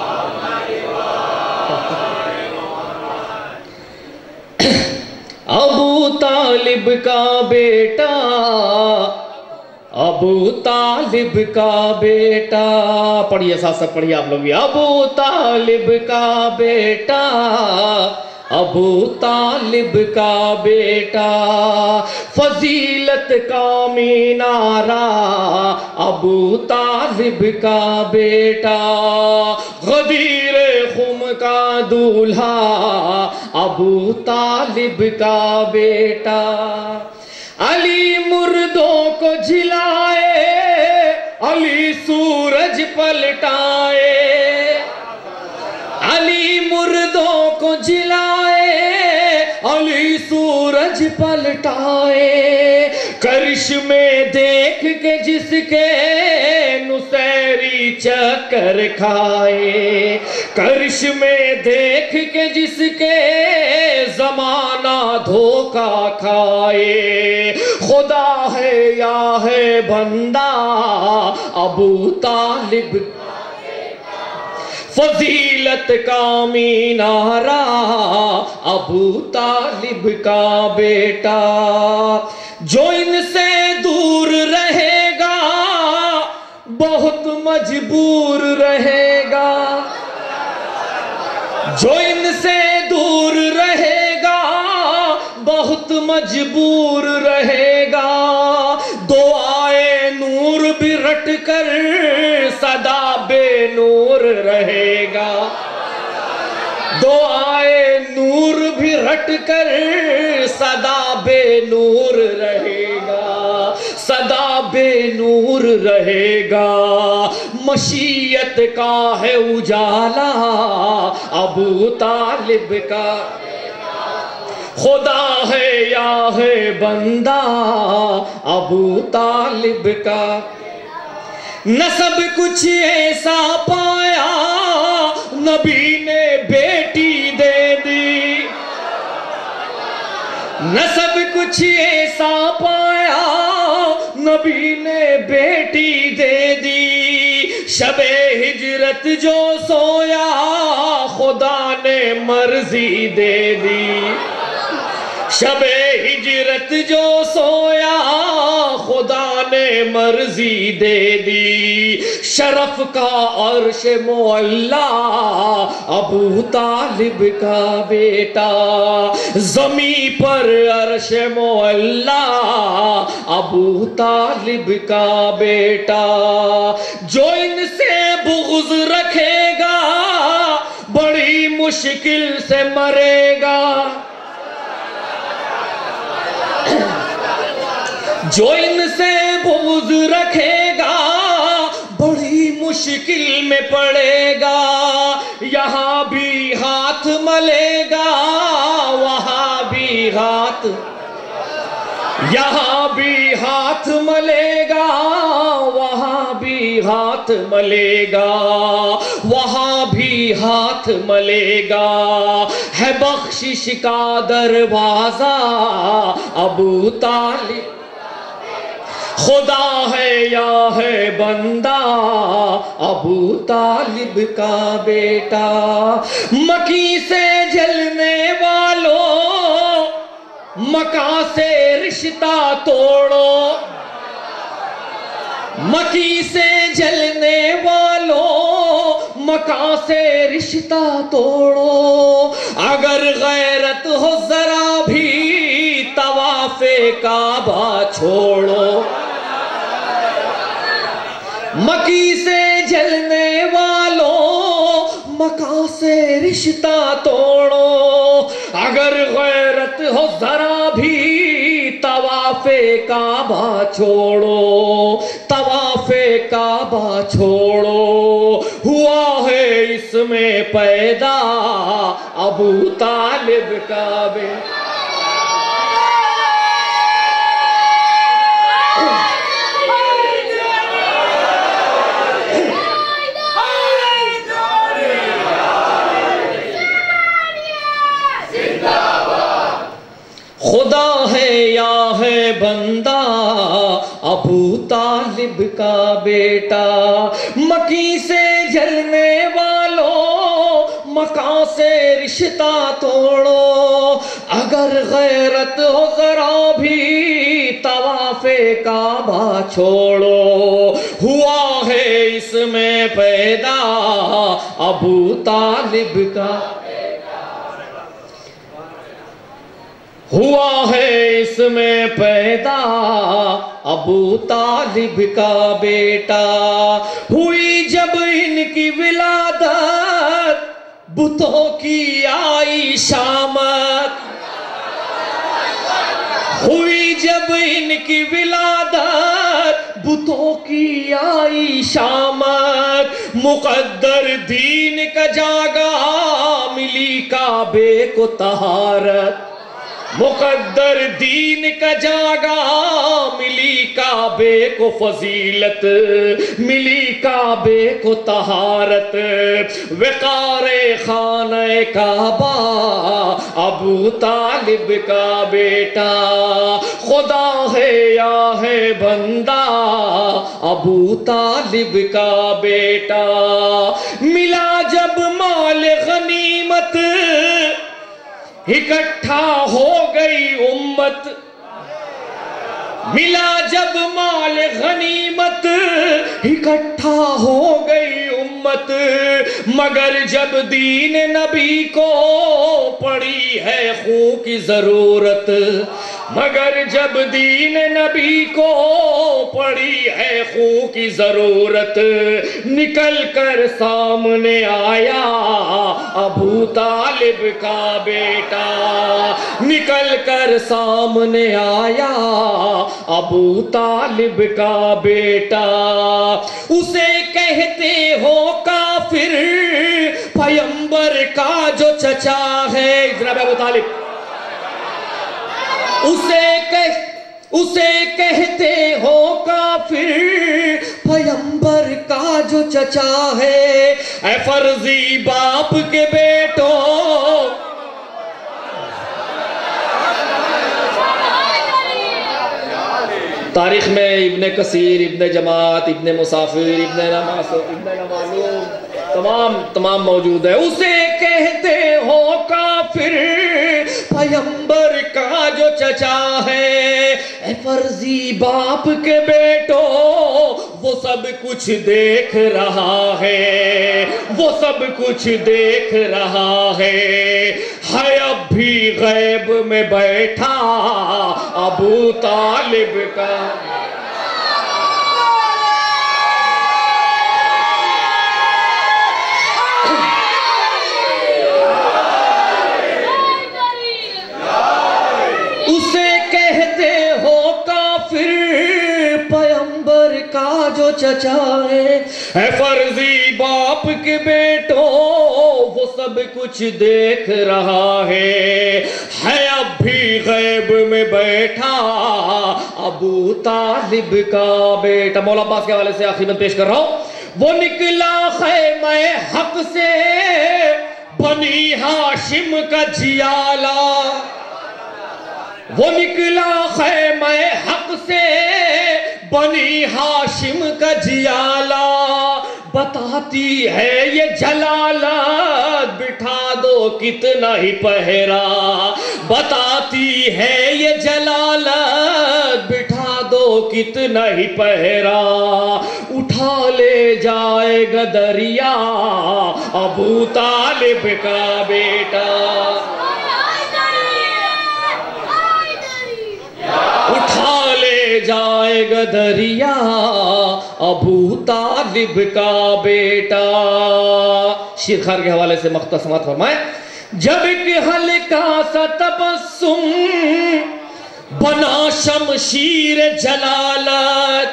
[SPEAKER 9] ابو طالب کا بیٹا، ابو طالب کا بیٹا، پڑھیے ساتھ ساتھ پڑھیے آپ لوگ بھی، ابو طالب کا بیٹا، ابو طالب کا بیٹا، فضیلت کا مینارہ ابو طالب کا بیٹا، غدیر خم کا دولہا ابو طالب کا بیٹا، علی مردوں کو جلائے، علی سورج پلٹائے، علی مردوں کو جلائے، علی سورج پلٹائے، کرشمے دیکھ کے جس کے نصیری چکر کھائے، کرشمے دیکھ کے جس کے زمانہ دھوکہ کھائے، خدا ہے یا ہے بندہ ابو طالب، فضیلت کا مینارہ ابو طالب کا بیٹا، جو ان سے دور رہے گا بہت مجبور رہے گا، جو ان سے دور رہے گا بہت مجبور رہے گا، دعائے نور بھی رٹ کر سدا بے نور رہے گا، دعائے نور بھی رٹ کر سدا بے نور رہے گا، سدا بے نور رہے گا، مشیت کا ہے اجالا ابو طالب کا، خدا ہے یا ہے بندہ ابو طالب کا، نسب کچھ ایسا پایا نبی نے بیٹی دے دی، نسب کچھ ایسا پایا نبی نے بیٹی دے دی، شب ہجرت جو سویا خدا نے مرضی دے دی، شب ہجرت جو سویا خدا نے مرضی دے دی، شرف کا عرش معلا ابو طالب کا بیٹا، زمین پر عرش معلا ابو طالب کا بیٹا، جو ان سے بغض رکھے گا بڑی مشکل سے مرے گا، جو ان سے بغض رکھے گا بڑی مشکل میں پڑے گا، یہاں بھی ہاتھ ملے گا وہاں بھی ہاتھ، یہاں بھی ہاتھ ملے گا وہاں بھی ہاتھ ملے گا، وہاں بھی ہاتھ ملے گا، ہے بخشش کا دروازہ ابو طالب، خدا ہے یا ہے بندہ ابو طالب کا بیٹا، مکی سے جلنے والوں مکہ سے رشتہ توڑو، مکی سے جلنے والوں مکہ سے رشتہ توڑو، اگر غیرت ہو ذرا بھی طواف کعبہ چھوڑو، جلنے والوں مکان سے رشتہ توڑو، اگر غیرت ہو ذرا بھی طواف کعبہ چھوڑو، طواف کعبہ چھوڑو، ہوا ہے اس میں پیدا ابو طالب کا بیٹا۔ خدا ہے یا ہے بندہ ابو طالب کا بیٹا، مکی سے جلنے والوں مکان سے رشتہ توڑو، اگر غیرت ہو ذرا بھی طواف کعبہ چھوڑو، ہوا ہے اس میں پیدا ابو طالب کا، ہوا ہے اس میں پیدا ابو طالب کا بیٹا۔ ہوئی جب ان کی ولادت بتوں کی آئی شامت، ہوئی جب ان کی ولادت بتوں کی آئی شامت، مقدر دین کا جاگا ملی کعبے کو طہارت، مقدر دین کا جاگا ملی کعبے کو فضیلت، ملی کعبے کو طہارت، وقار خانہ کعبہ ابو طالب کا بیٹا، خدا ہے یا ہے بندہ ابو طالب کا بیٹا۔ ملا جب مال غنیمت اکٹھا ہو گئی امت، ملا جب مال غنیمت اکٹھا ہو گئی امت، مگر جب دین نبی کو پڑی ہے خون کی ضرورت، مگر جب دین نبی کو پڑی ہے خون کی ضرورت، نکل کر سامنے آیا ابو طالب کا بیٹا، نکل کر سامنے آیا ابو طالب کا بیٹا، اسے کہتے ہو کافر پیغمبر کا جو چچا ہے، جناب ابو طالب، اسے کہتے ہو کافر پیغمبر کا جو چچا ہے، اے فرضی باپ کے بیٹوں، تاریخ میں ابن کثیر، ابن جماعت، ابن مسافر، ابن نمعلوم تمام موجود ہے، اسے کہتے ہو کافر پیغمبر کا جو چچا ہے، اے فرضی باپ کے بیٹو، وہ سب کچھ دیکھ رہا ہے، وہ سب کچھ دیکھ رہا ہے اب بھی غیب میں بیٹھا ابو طالب کا، اسے کہتے ہو کافر پیغمبر کا جو چچا ہے، اے فرضی باپ کے بیٹو، وہ سب کچھ دیکھ رہا ہے اب بھی غیب میں بیٹھا ابو طالب کا بیٹا۔ مولا عباس کے حوالے سے آخری میں پیش کر رہا ہوں، وہ نکلا خیمہ حق سے بنی ہاشم کا جیالا، وہ نکلا خیمہ حق سے بنی ہاشم کا جیالا، بتاتی ہے یہ جلالت بٹھا دو کتنا ہی پہرا، بتاتی ہے یہ جلالت بٹھا دو کتنا ہی پہرا، اٹھا لے جائے گا دریا ابو طالب کا بیٹا، اٹھا لے جائے گا دریا ابو طالب کا بیٹا. شیرخوار کے حوالے سے مختصمات فرمائیں. جب کہ ہلکا سا تبسم بنا شمشیر جلالت،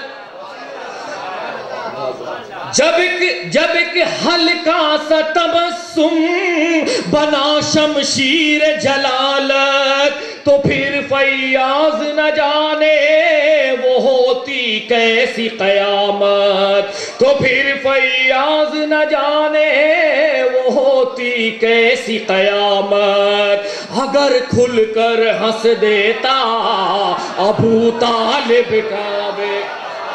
[SPEAKER 9] جب کہ ہلکا سا تبسم بنا شمشیر جلالت، تو پھر فیاض نہ جانے وہ ہوتی کیسی قیامت، تو پھر فیاض نہ جانے وہ ہوتی کیسی قیامت. اگر کھل کر ہنس دیتا ابو طالب کا بیٹا.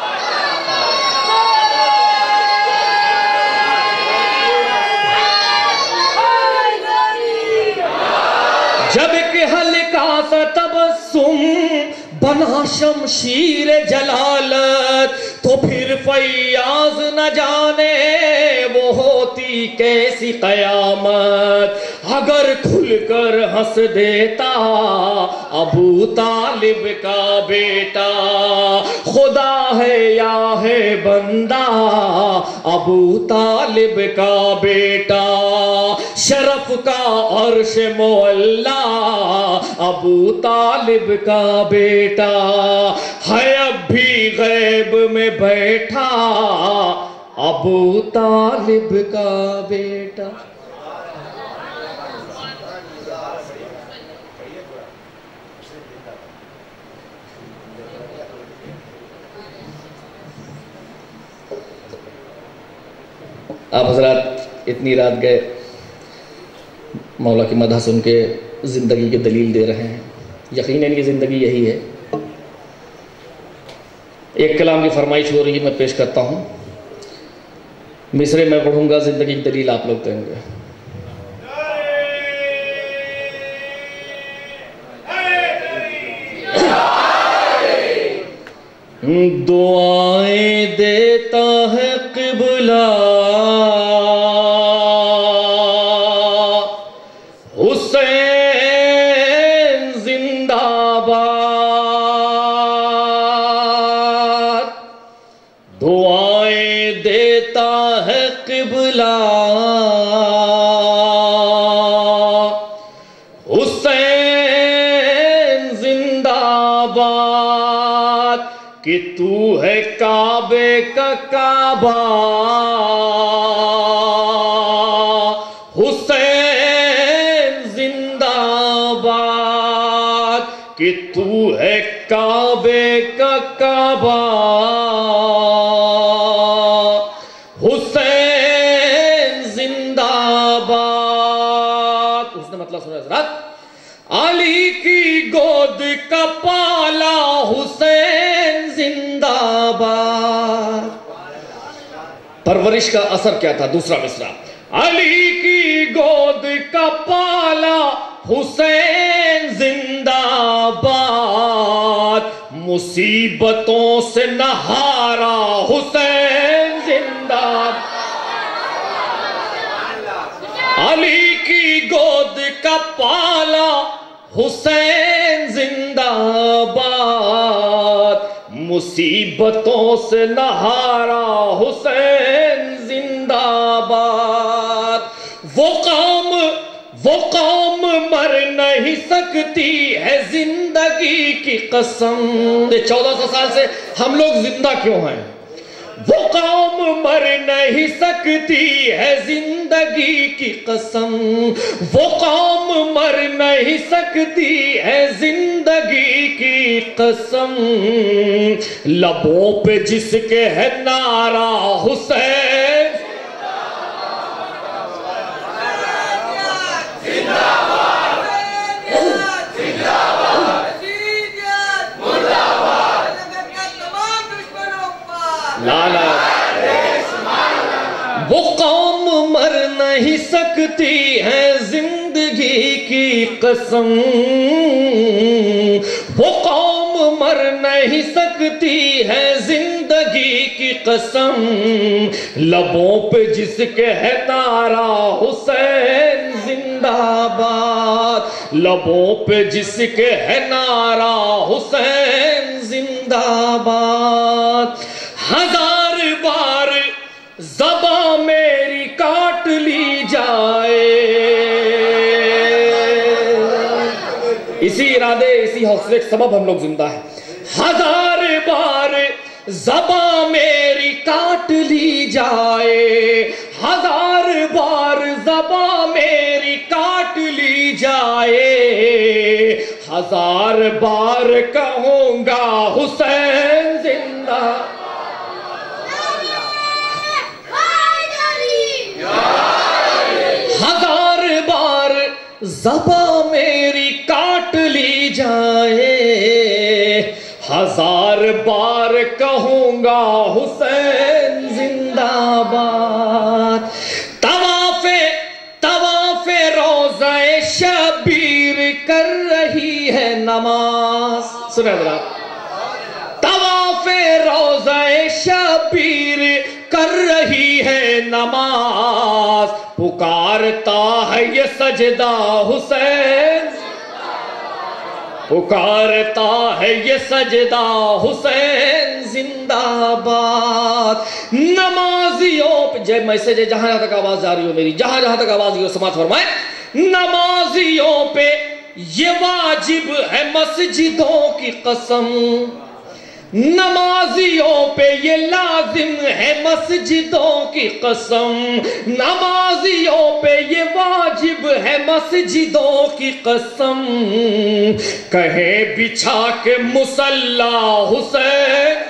[SPEAKER 9] جب کہ ہلکا سا تبسم بنا شمشیر جلالت، تو پھر فیاض نہ جانے وہ ہوتی کیسی قیامت. اگر کھل کر ہنس دیتا ابو طالب کا بیٹا. خدا ہے یا ہے بندہ ابو طالب کا بیٹا. شرف کا عرش معلا ابو طالب کا بیٹا. ہے اب بھی غیب میں بیٹھا ابو طالب کا بیٹا. آپ حضرات اتنی رات گئے مولا کی مدح سن کے زندگی کی دلیل دے رہے ہیں. یقیناً یہ زندگی یہی ہے. ایک کلام کی فرمائش ہو رہی ہے، میں پیش کرتا ہوں. مصرے میں پڑھوں گا، زندگی کی دلیل آپ لوگ دیں گے. دعائیں دیتا ہے قبلہ حسین زندہ باد. دعائیں دیتا ہے قبلہ حسین زندہ باد. کہ تو ہے کعبے کا کعبہ حسین زندہ باد. کہ تو ہے کعبے کا کعبہ حسین زندہ باد. اس نے مطلب سنا حضرات. علی کی گود کا پالا حسین زندہ باد. پرورش کا اثر کیا تھا؟ دوسرا مصرع. علی کی گود کا پالا حسین زندہ باد. مصیبتوں سے نہارا حسین زندہ باد. علی کی گود کا پالا حسین زندہ باد. مصیبتوں سے نہارا حسین زندہ باد. وہ قوم مر نہیں سکتی ہے زندگی کی قسم. 1400 سال سے ہم لوگ زندہ کیوں ہیں؟ وہ قوم مر نہیں سکتی ہے زندگی کی قسم. وہ قوم مر نہیں سکتی ہے زندگی کی قسم. لبوں پہ جس کے ہے نعرہ حسین لالا. وہ قوم مر نہیں سکتی ہے زندگی کی قسم. وہ قوم مر نہیں سکتی ہے زندگی کی قسم. لبوں پہ جس کے ہے نعرہ حسین زندہ باد. لبوں پہ جس کے ہے نعرہ حسین زندہ زندہ باد. ہزار بار زباں میری کاٹ لی جائے. اسی ارادے اسی حوصلے کے سبب ہم لوگ زندہ ہیں. ہزار بار زباں میری کاٹ لی جائے. ہزار بار زباں میری کاٹ لی جائے. ہزار بار کہوں گا حسین زندہ. ہزار بار زباں میری کاٹ لی جائے. ہزار بار کہوں گا حسین زندہ باد. طواف روضہ شبیر کر رہی ہے نماز. سنیں ذرا. طواف روضہ شبیر کر رہی ہے نماز. پکارتا ہے یہ سجدہ حسین. پکارتا ہے یہ سجدہ حسین زندہ باد. نمازیوں پہ جب میسج ہے جہاں تک آواز جا رہی ہو میری, جہاں تک آواز یہ سماعت فرمائے. نمازیوں پہ یہ واجب ہے مسجدوں کی قسم. نمازیوں پہ یہ لازم ہے مسجدوں کی قسم. نمازیوں پہ یہ واجب ہے مسجدوں کی قسم. کہیں بچھا کے مصلی حسین,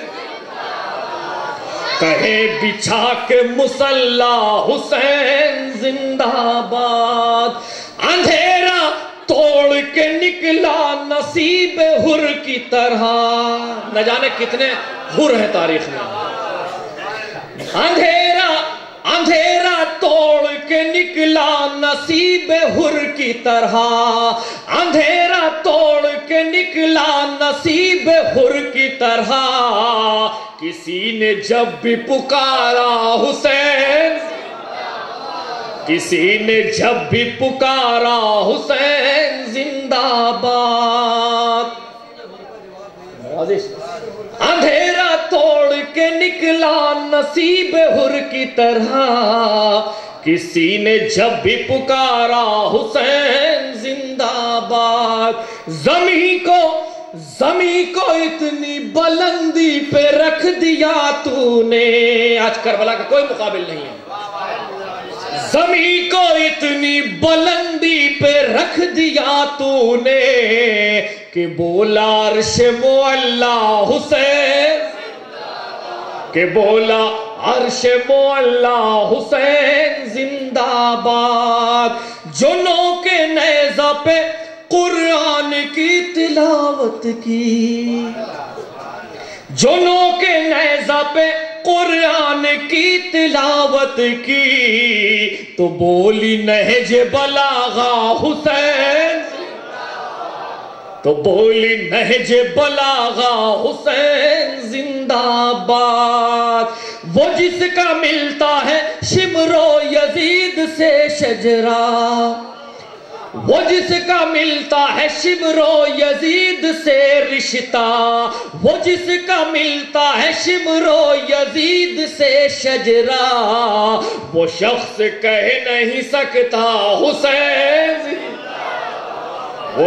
[SPEAKER 9] کہیں بچھا کے مصلی حسین زندہ باد. اندھیرا توڑ کے نکلا نصیب حر کی طرح. نہ جانے کتنے حر ہیں تاریخ میں. اندھیرا توڑ کے نکلا نصیب حر کی طرح. اندھیرا توڑ کے نکلا نصیب حر کی طرح. کسی نے جب بھی پکارا حسین, کسی نے جب بھی پکارا حسین زندہ باد. اندھیرا توڑ کے نکلا نصیب حر کی طرح. کسی نے جب بھی پکارا حسین زندہ باد. زمین کو اتنی بلندی پہ رکھ دیا تو نے. آج کربلا کا کوئی مقابل نہیں ہے. زمین کو اتنی بلندی پہ رکھ دیا تو نے کہ بولا عرش معلا حسین, کہ بولا عرش معلا حسین زندہ باد. جنوں کے نیزہ پہ قرآن کی تلاوت کی. جنوں کے نیزہ پہ قرآن کی تلاوت کی. تو بولی نہج بلاغہ حسین, تو بولی نہج بلاغہ حسین زندہ باد. وہ جس کا ملتا ہے شمر و یزید سے شجرہ, وہ جس کا ملتا ہے شمر و یزید سے رشتہ. وہ جس کا ملتا ہے شمر و یزید سے شجرہ. وہ شخص کہہ نہیں سکتا حسین, وہ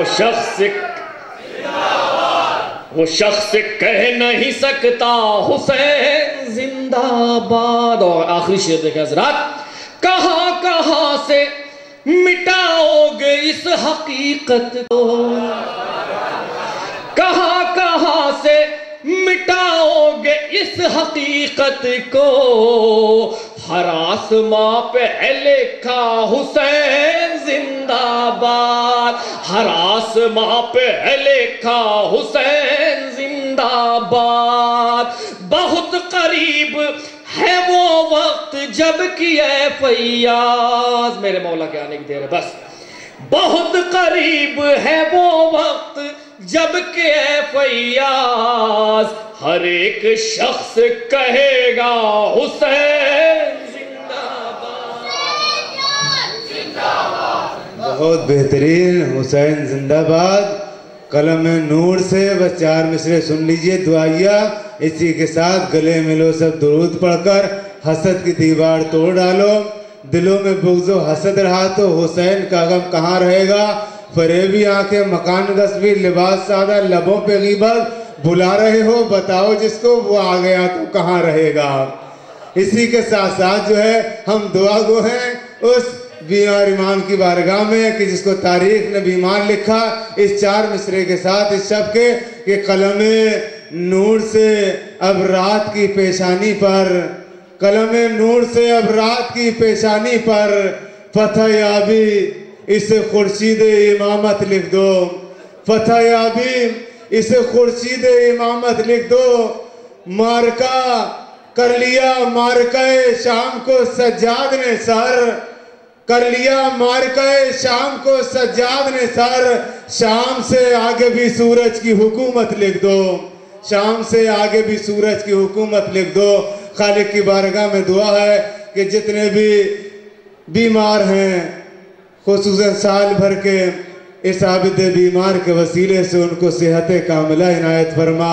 [SPEAKER 9] شخص کہہ نہیں سکتا حسین زندہ باد. اور آخری شعر دیکھیں حضرات. کہاں سے مٹاؤ گے اس حقیقت کو, کہاں سے مٹاؤ گے اس حقیقت کو. ہر آسماں پہ ہے لکھا حسین زندہ باد. ہر آسماں پہ ہے لکھا حسین زندہ باد. بہت قریب ہے وہ وقت جب کہ اے فیاض, میرے مولا کے آنے کی دیر ہے بس. بہت قریب ہے وہ وقت جب کہ اے فیاض. ہر ایک شخص کہے گا حسین زندہ باد.
[SPEAKER 3] بہت بہترین. حسین زندہ باد. قلم نور سے بس 4 مصرے سن لیجئے دعائیہ، اسی کے ساتھ گلے ملو سب درود پڑھ کر حسد کی دیوار توڑ ڈالو۔ دلوں میں بغض و حسد رہا تو حسین کا غم کہاں رہے گا؟ فریبی آنکھیں مکان غصبی لباس سادہ لبوں پہ غیبت بلا رہے ہو، بتاؤ جس کو وہ آ گیا تو کہاں رہے گا؟ اسی کے ساتھ ساتھ جو ہے ہم دعا گو ہیں اس بیمار امام کی بارگاہ میں کہ جس کو تاریخ نے بیمار لکھا، اس 4 مصرے کے ساتھ اس شب کے کہ قلم نور سے اب رات کی پیشانی پر، قلم نور سے اب رات کی پیشانی پر فتح یابی اس خورشید امامت لکھ دو، فتح یابی اس خورشید امامت لکھ دو۔ مارکا کر لیا مارکہ شام کو سجاد نے سر، کر لیا مارکہ شام کو سجاد نے سر، شام سے آگے بھی سورج کی حکومت لکھ دو، شام سے آگے بھی سورج کی حکومت لکھ دو۔ خالق کی بارگاہ میں دعا ہے کہ جتنے بھی بیمار ہیں خصوصاً سال بھر کے اس عابد بیمار کے وسیلے سے ان کو صحت کاملہ عنایت فرما،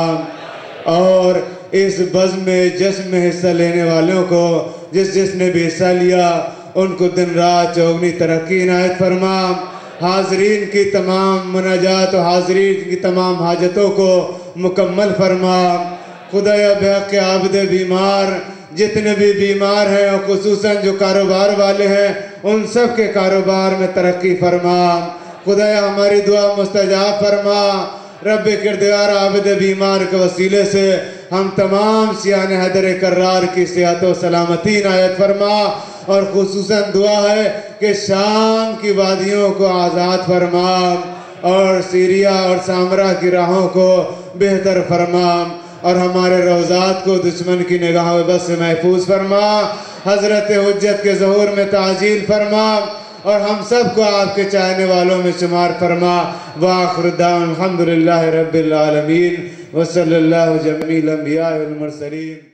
[SPEAKER 3] اور اس بزم میں جشن میں حصہ لینے والوں کو جس نے بھی حصہ لیا ان کو دن رات چوگنی ترقی عنایت فرما۔ حاضرین کی تمام مناجات و حاضرین کی تمام حاجتوں کو مکمل فرما۔ خدایا بحق عابد بیمار جتنے بھی بیمار ہیں اور خصوصاً جو کاروبار والے ہیں ان سب کے کاروبار میں ترقی فرما۔ خدایا ہماری دعا مستجاب فرما۔ رب کردگار عابد بیمار کے وسیلے سے ہم تمام سیان حیدر کرار کی صحت و سلامتی عنایت فرما، اور خصوصاً دعا ہے کہ شام کی وادیوں کو آزاد فرما اور سیریا اور سامرا کی راہوں کو بہتر فرما، اور ہمارے روضات کو دشمن کی نگاہ بس سے محفوظ فرما۔ حضرت حجت کے ظہور میں تعجیل فرما، اور ہم سب کو آپ کے چاہنے والوں میں شمار فرما۔ وآخر دعوانا الحمدللہ رب العالمین وصلی اللہ جمیع الانبیاء والمرسلین۔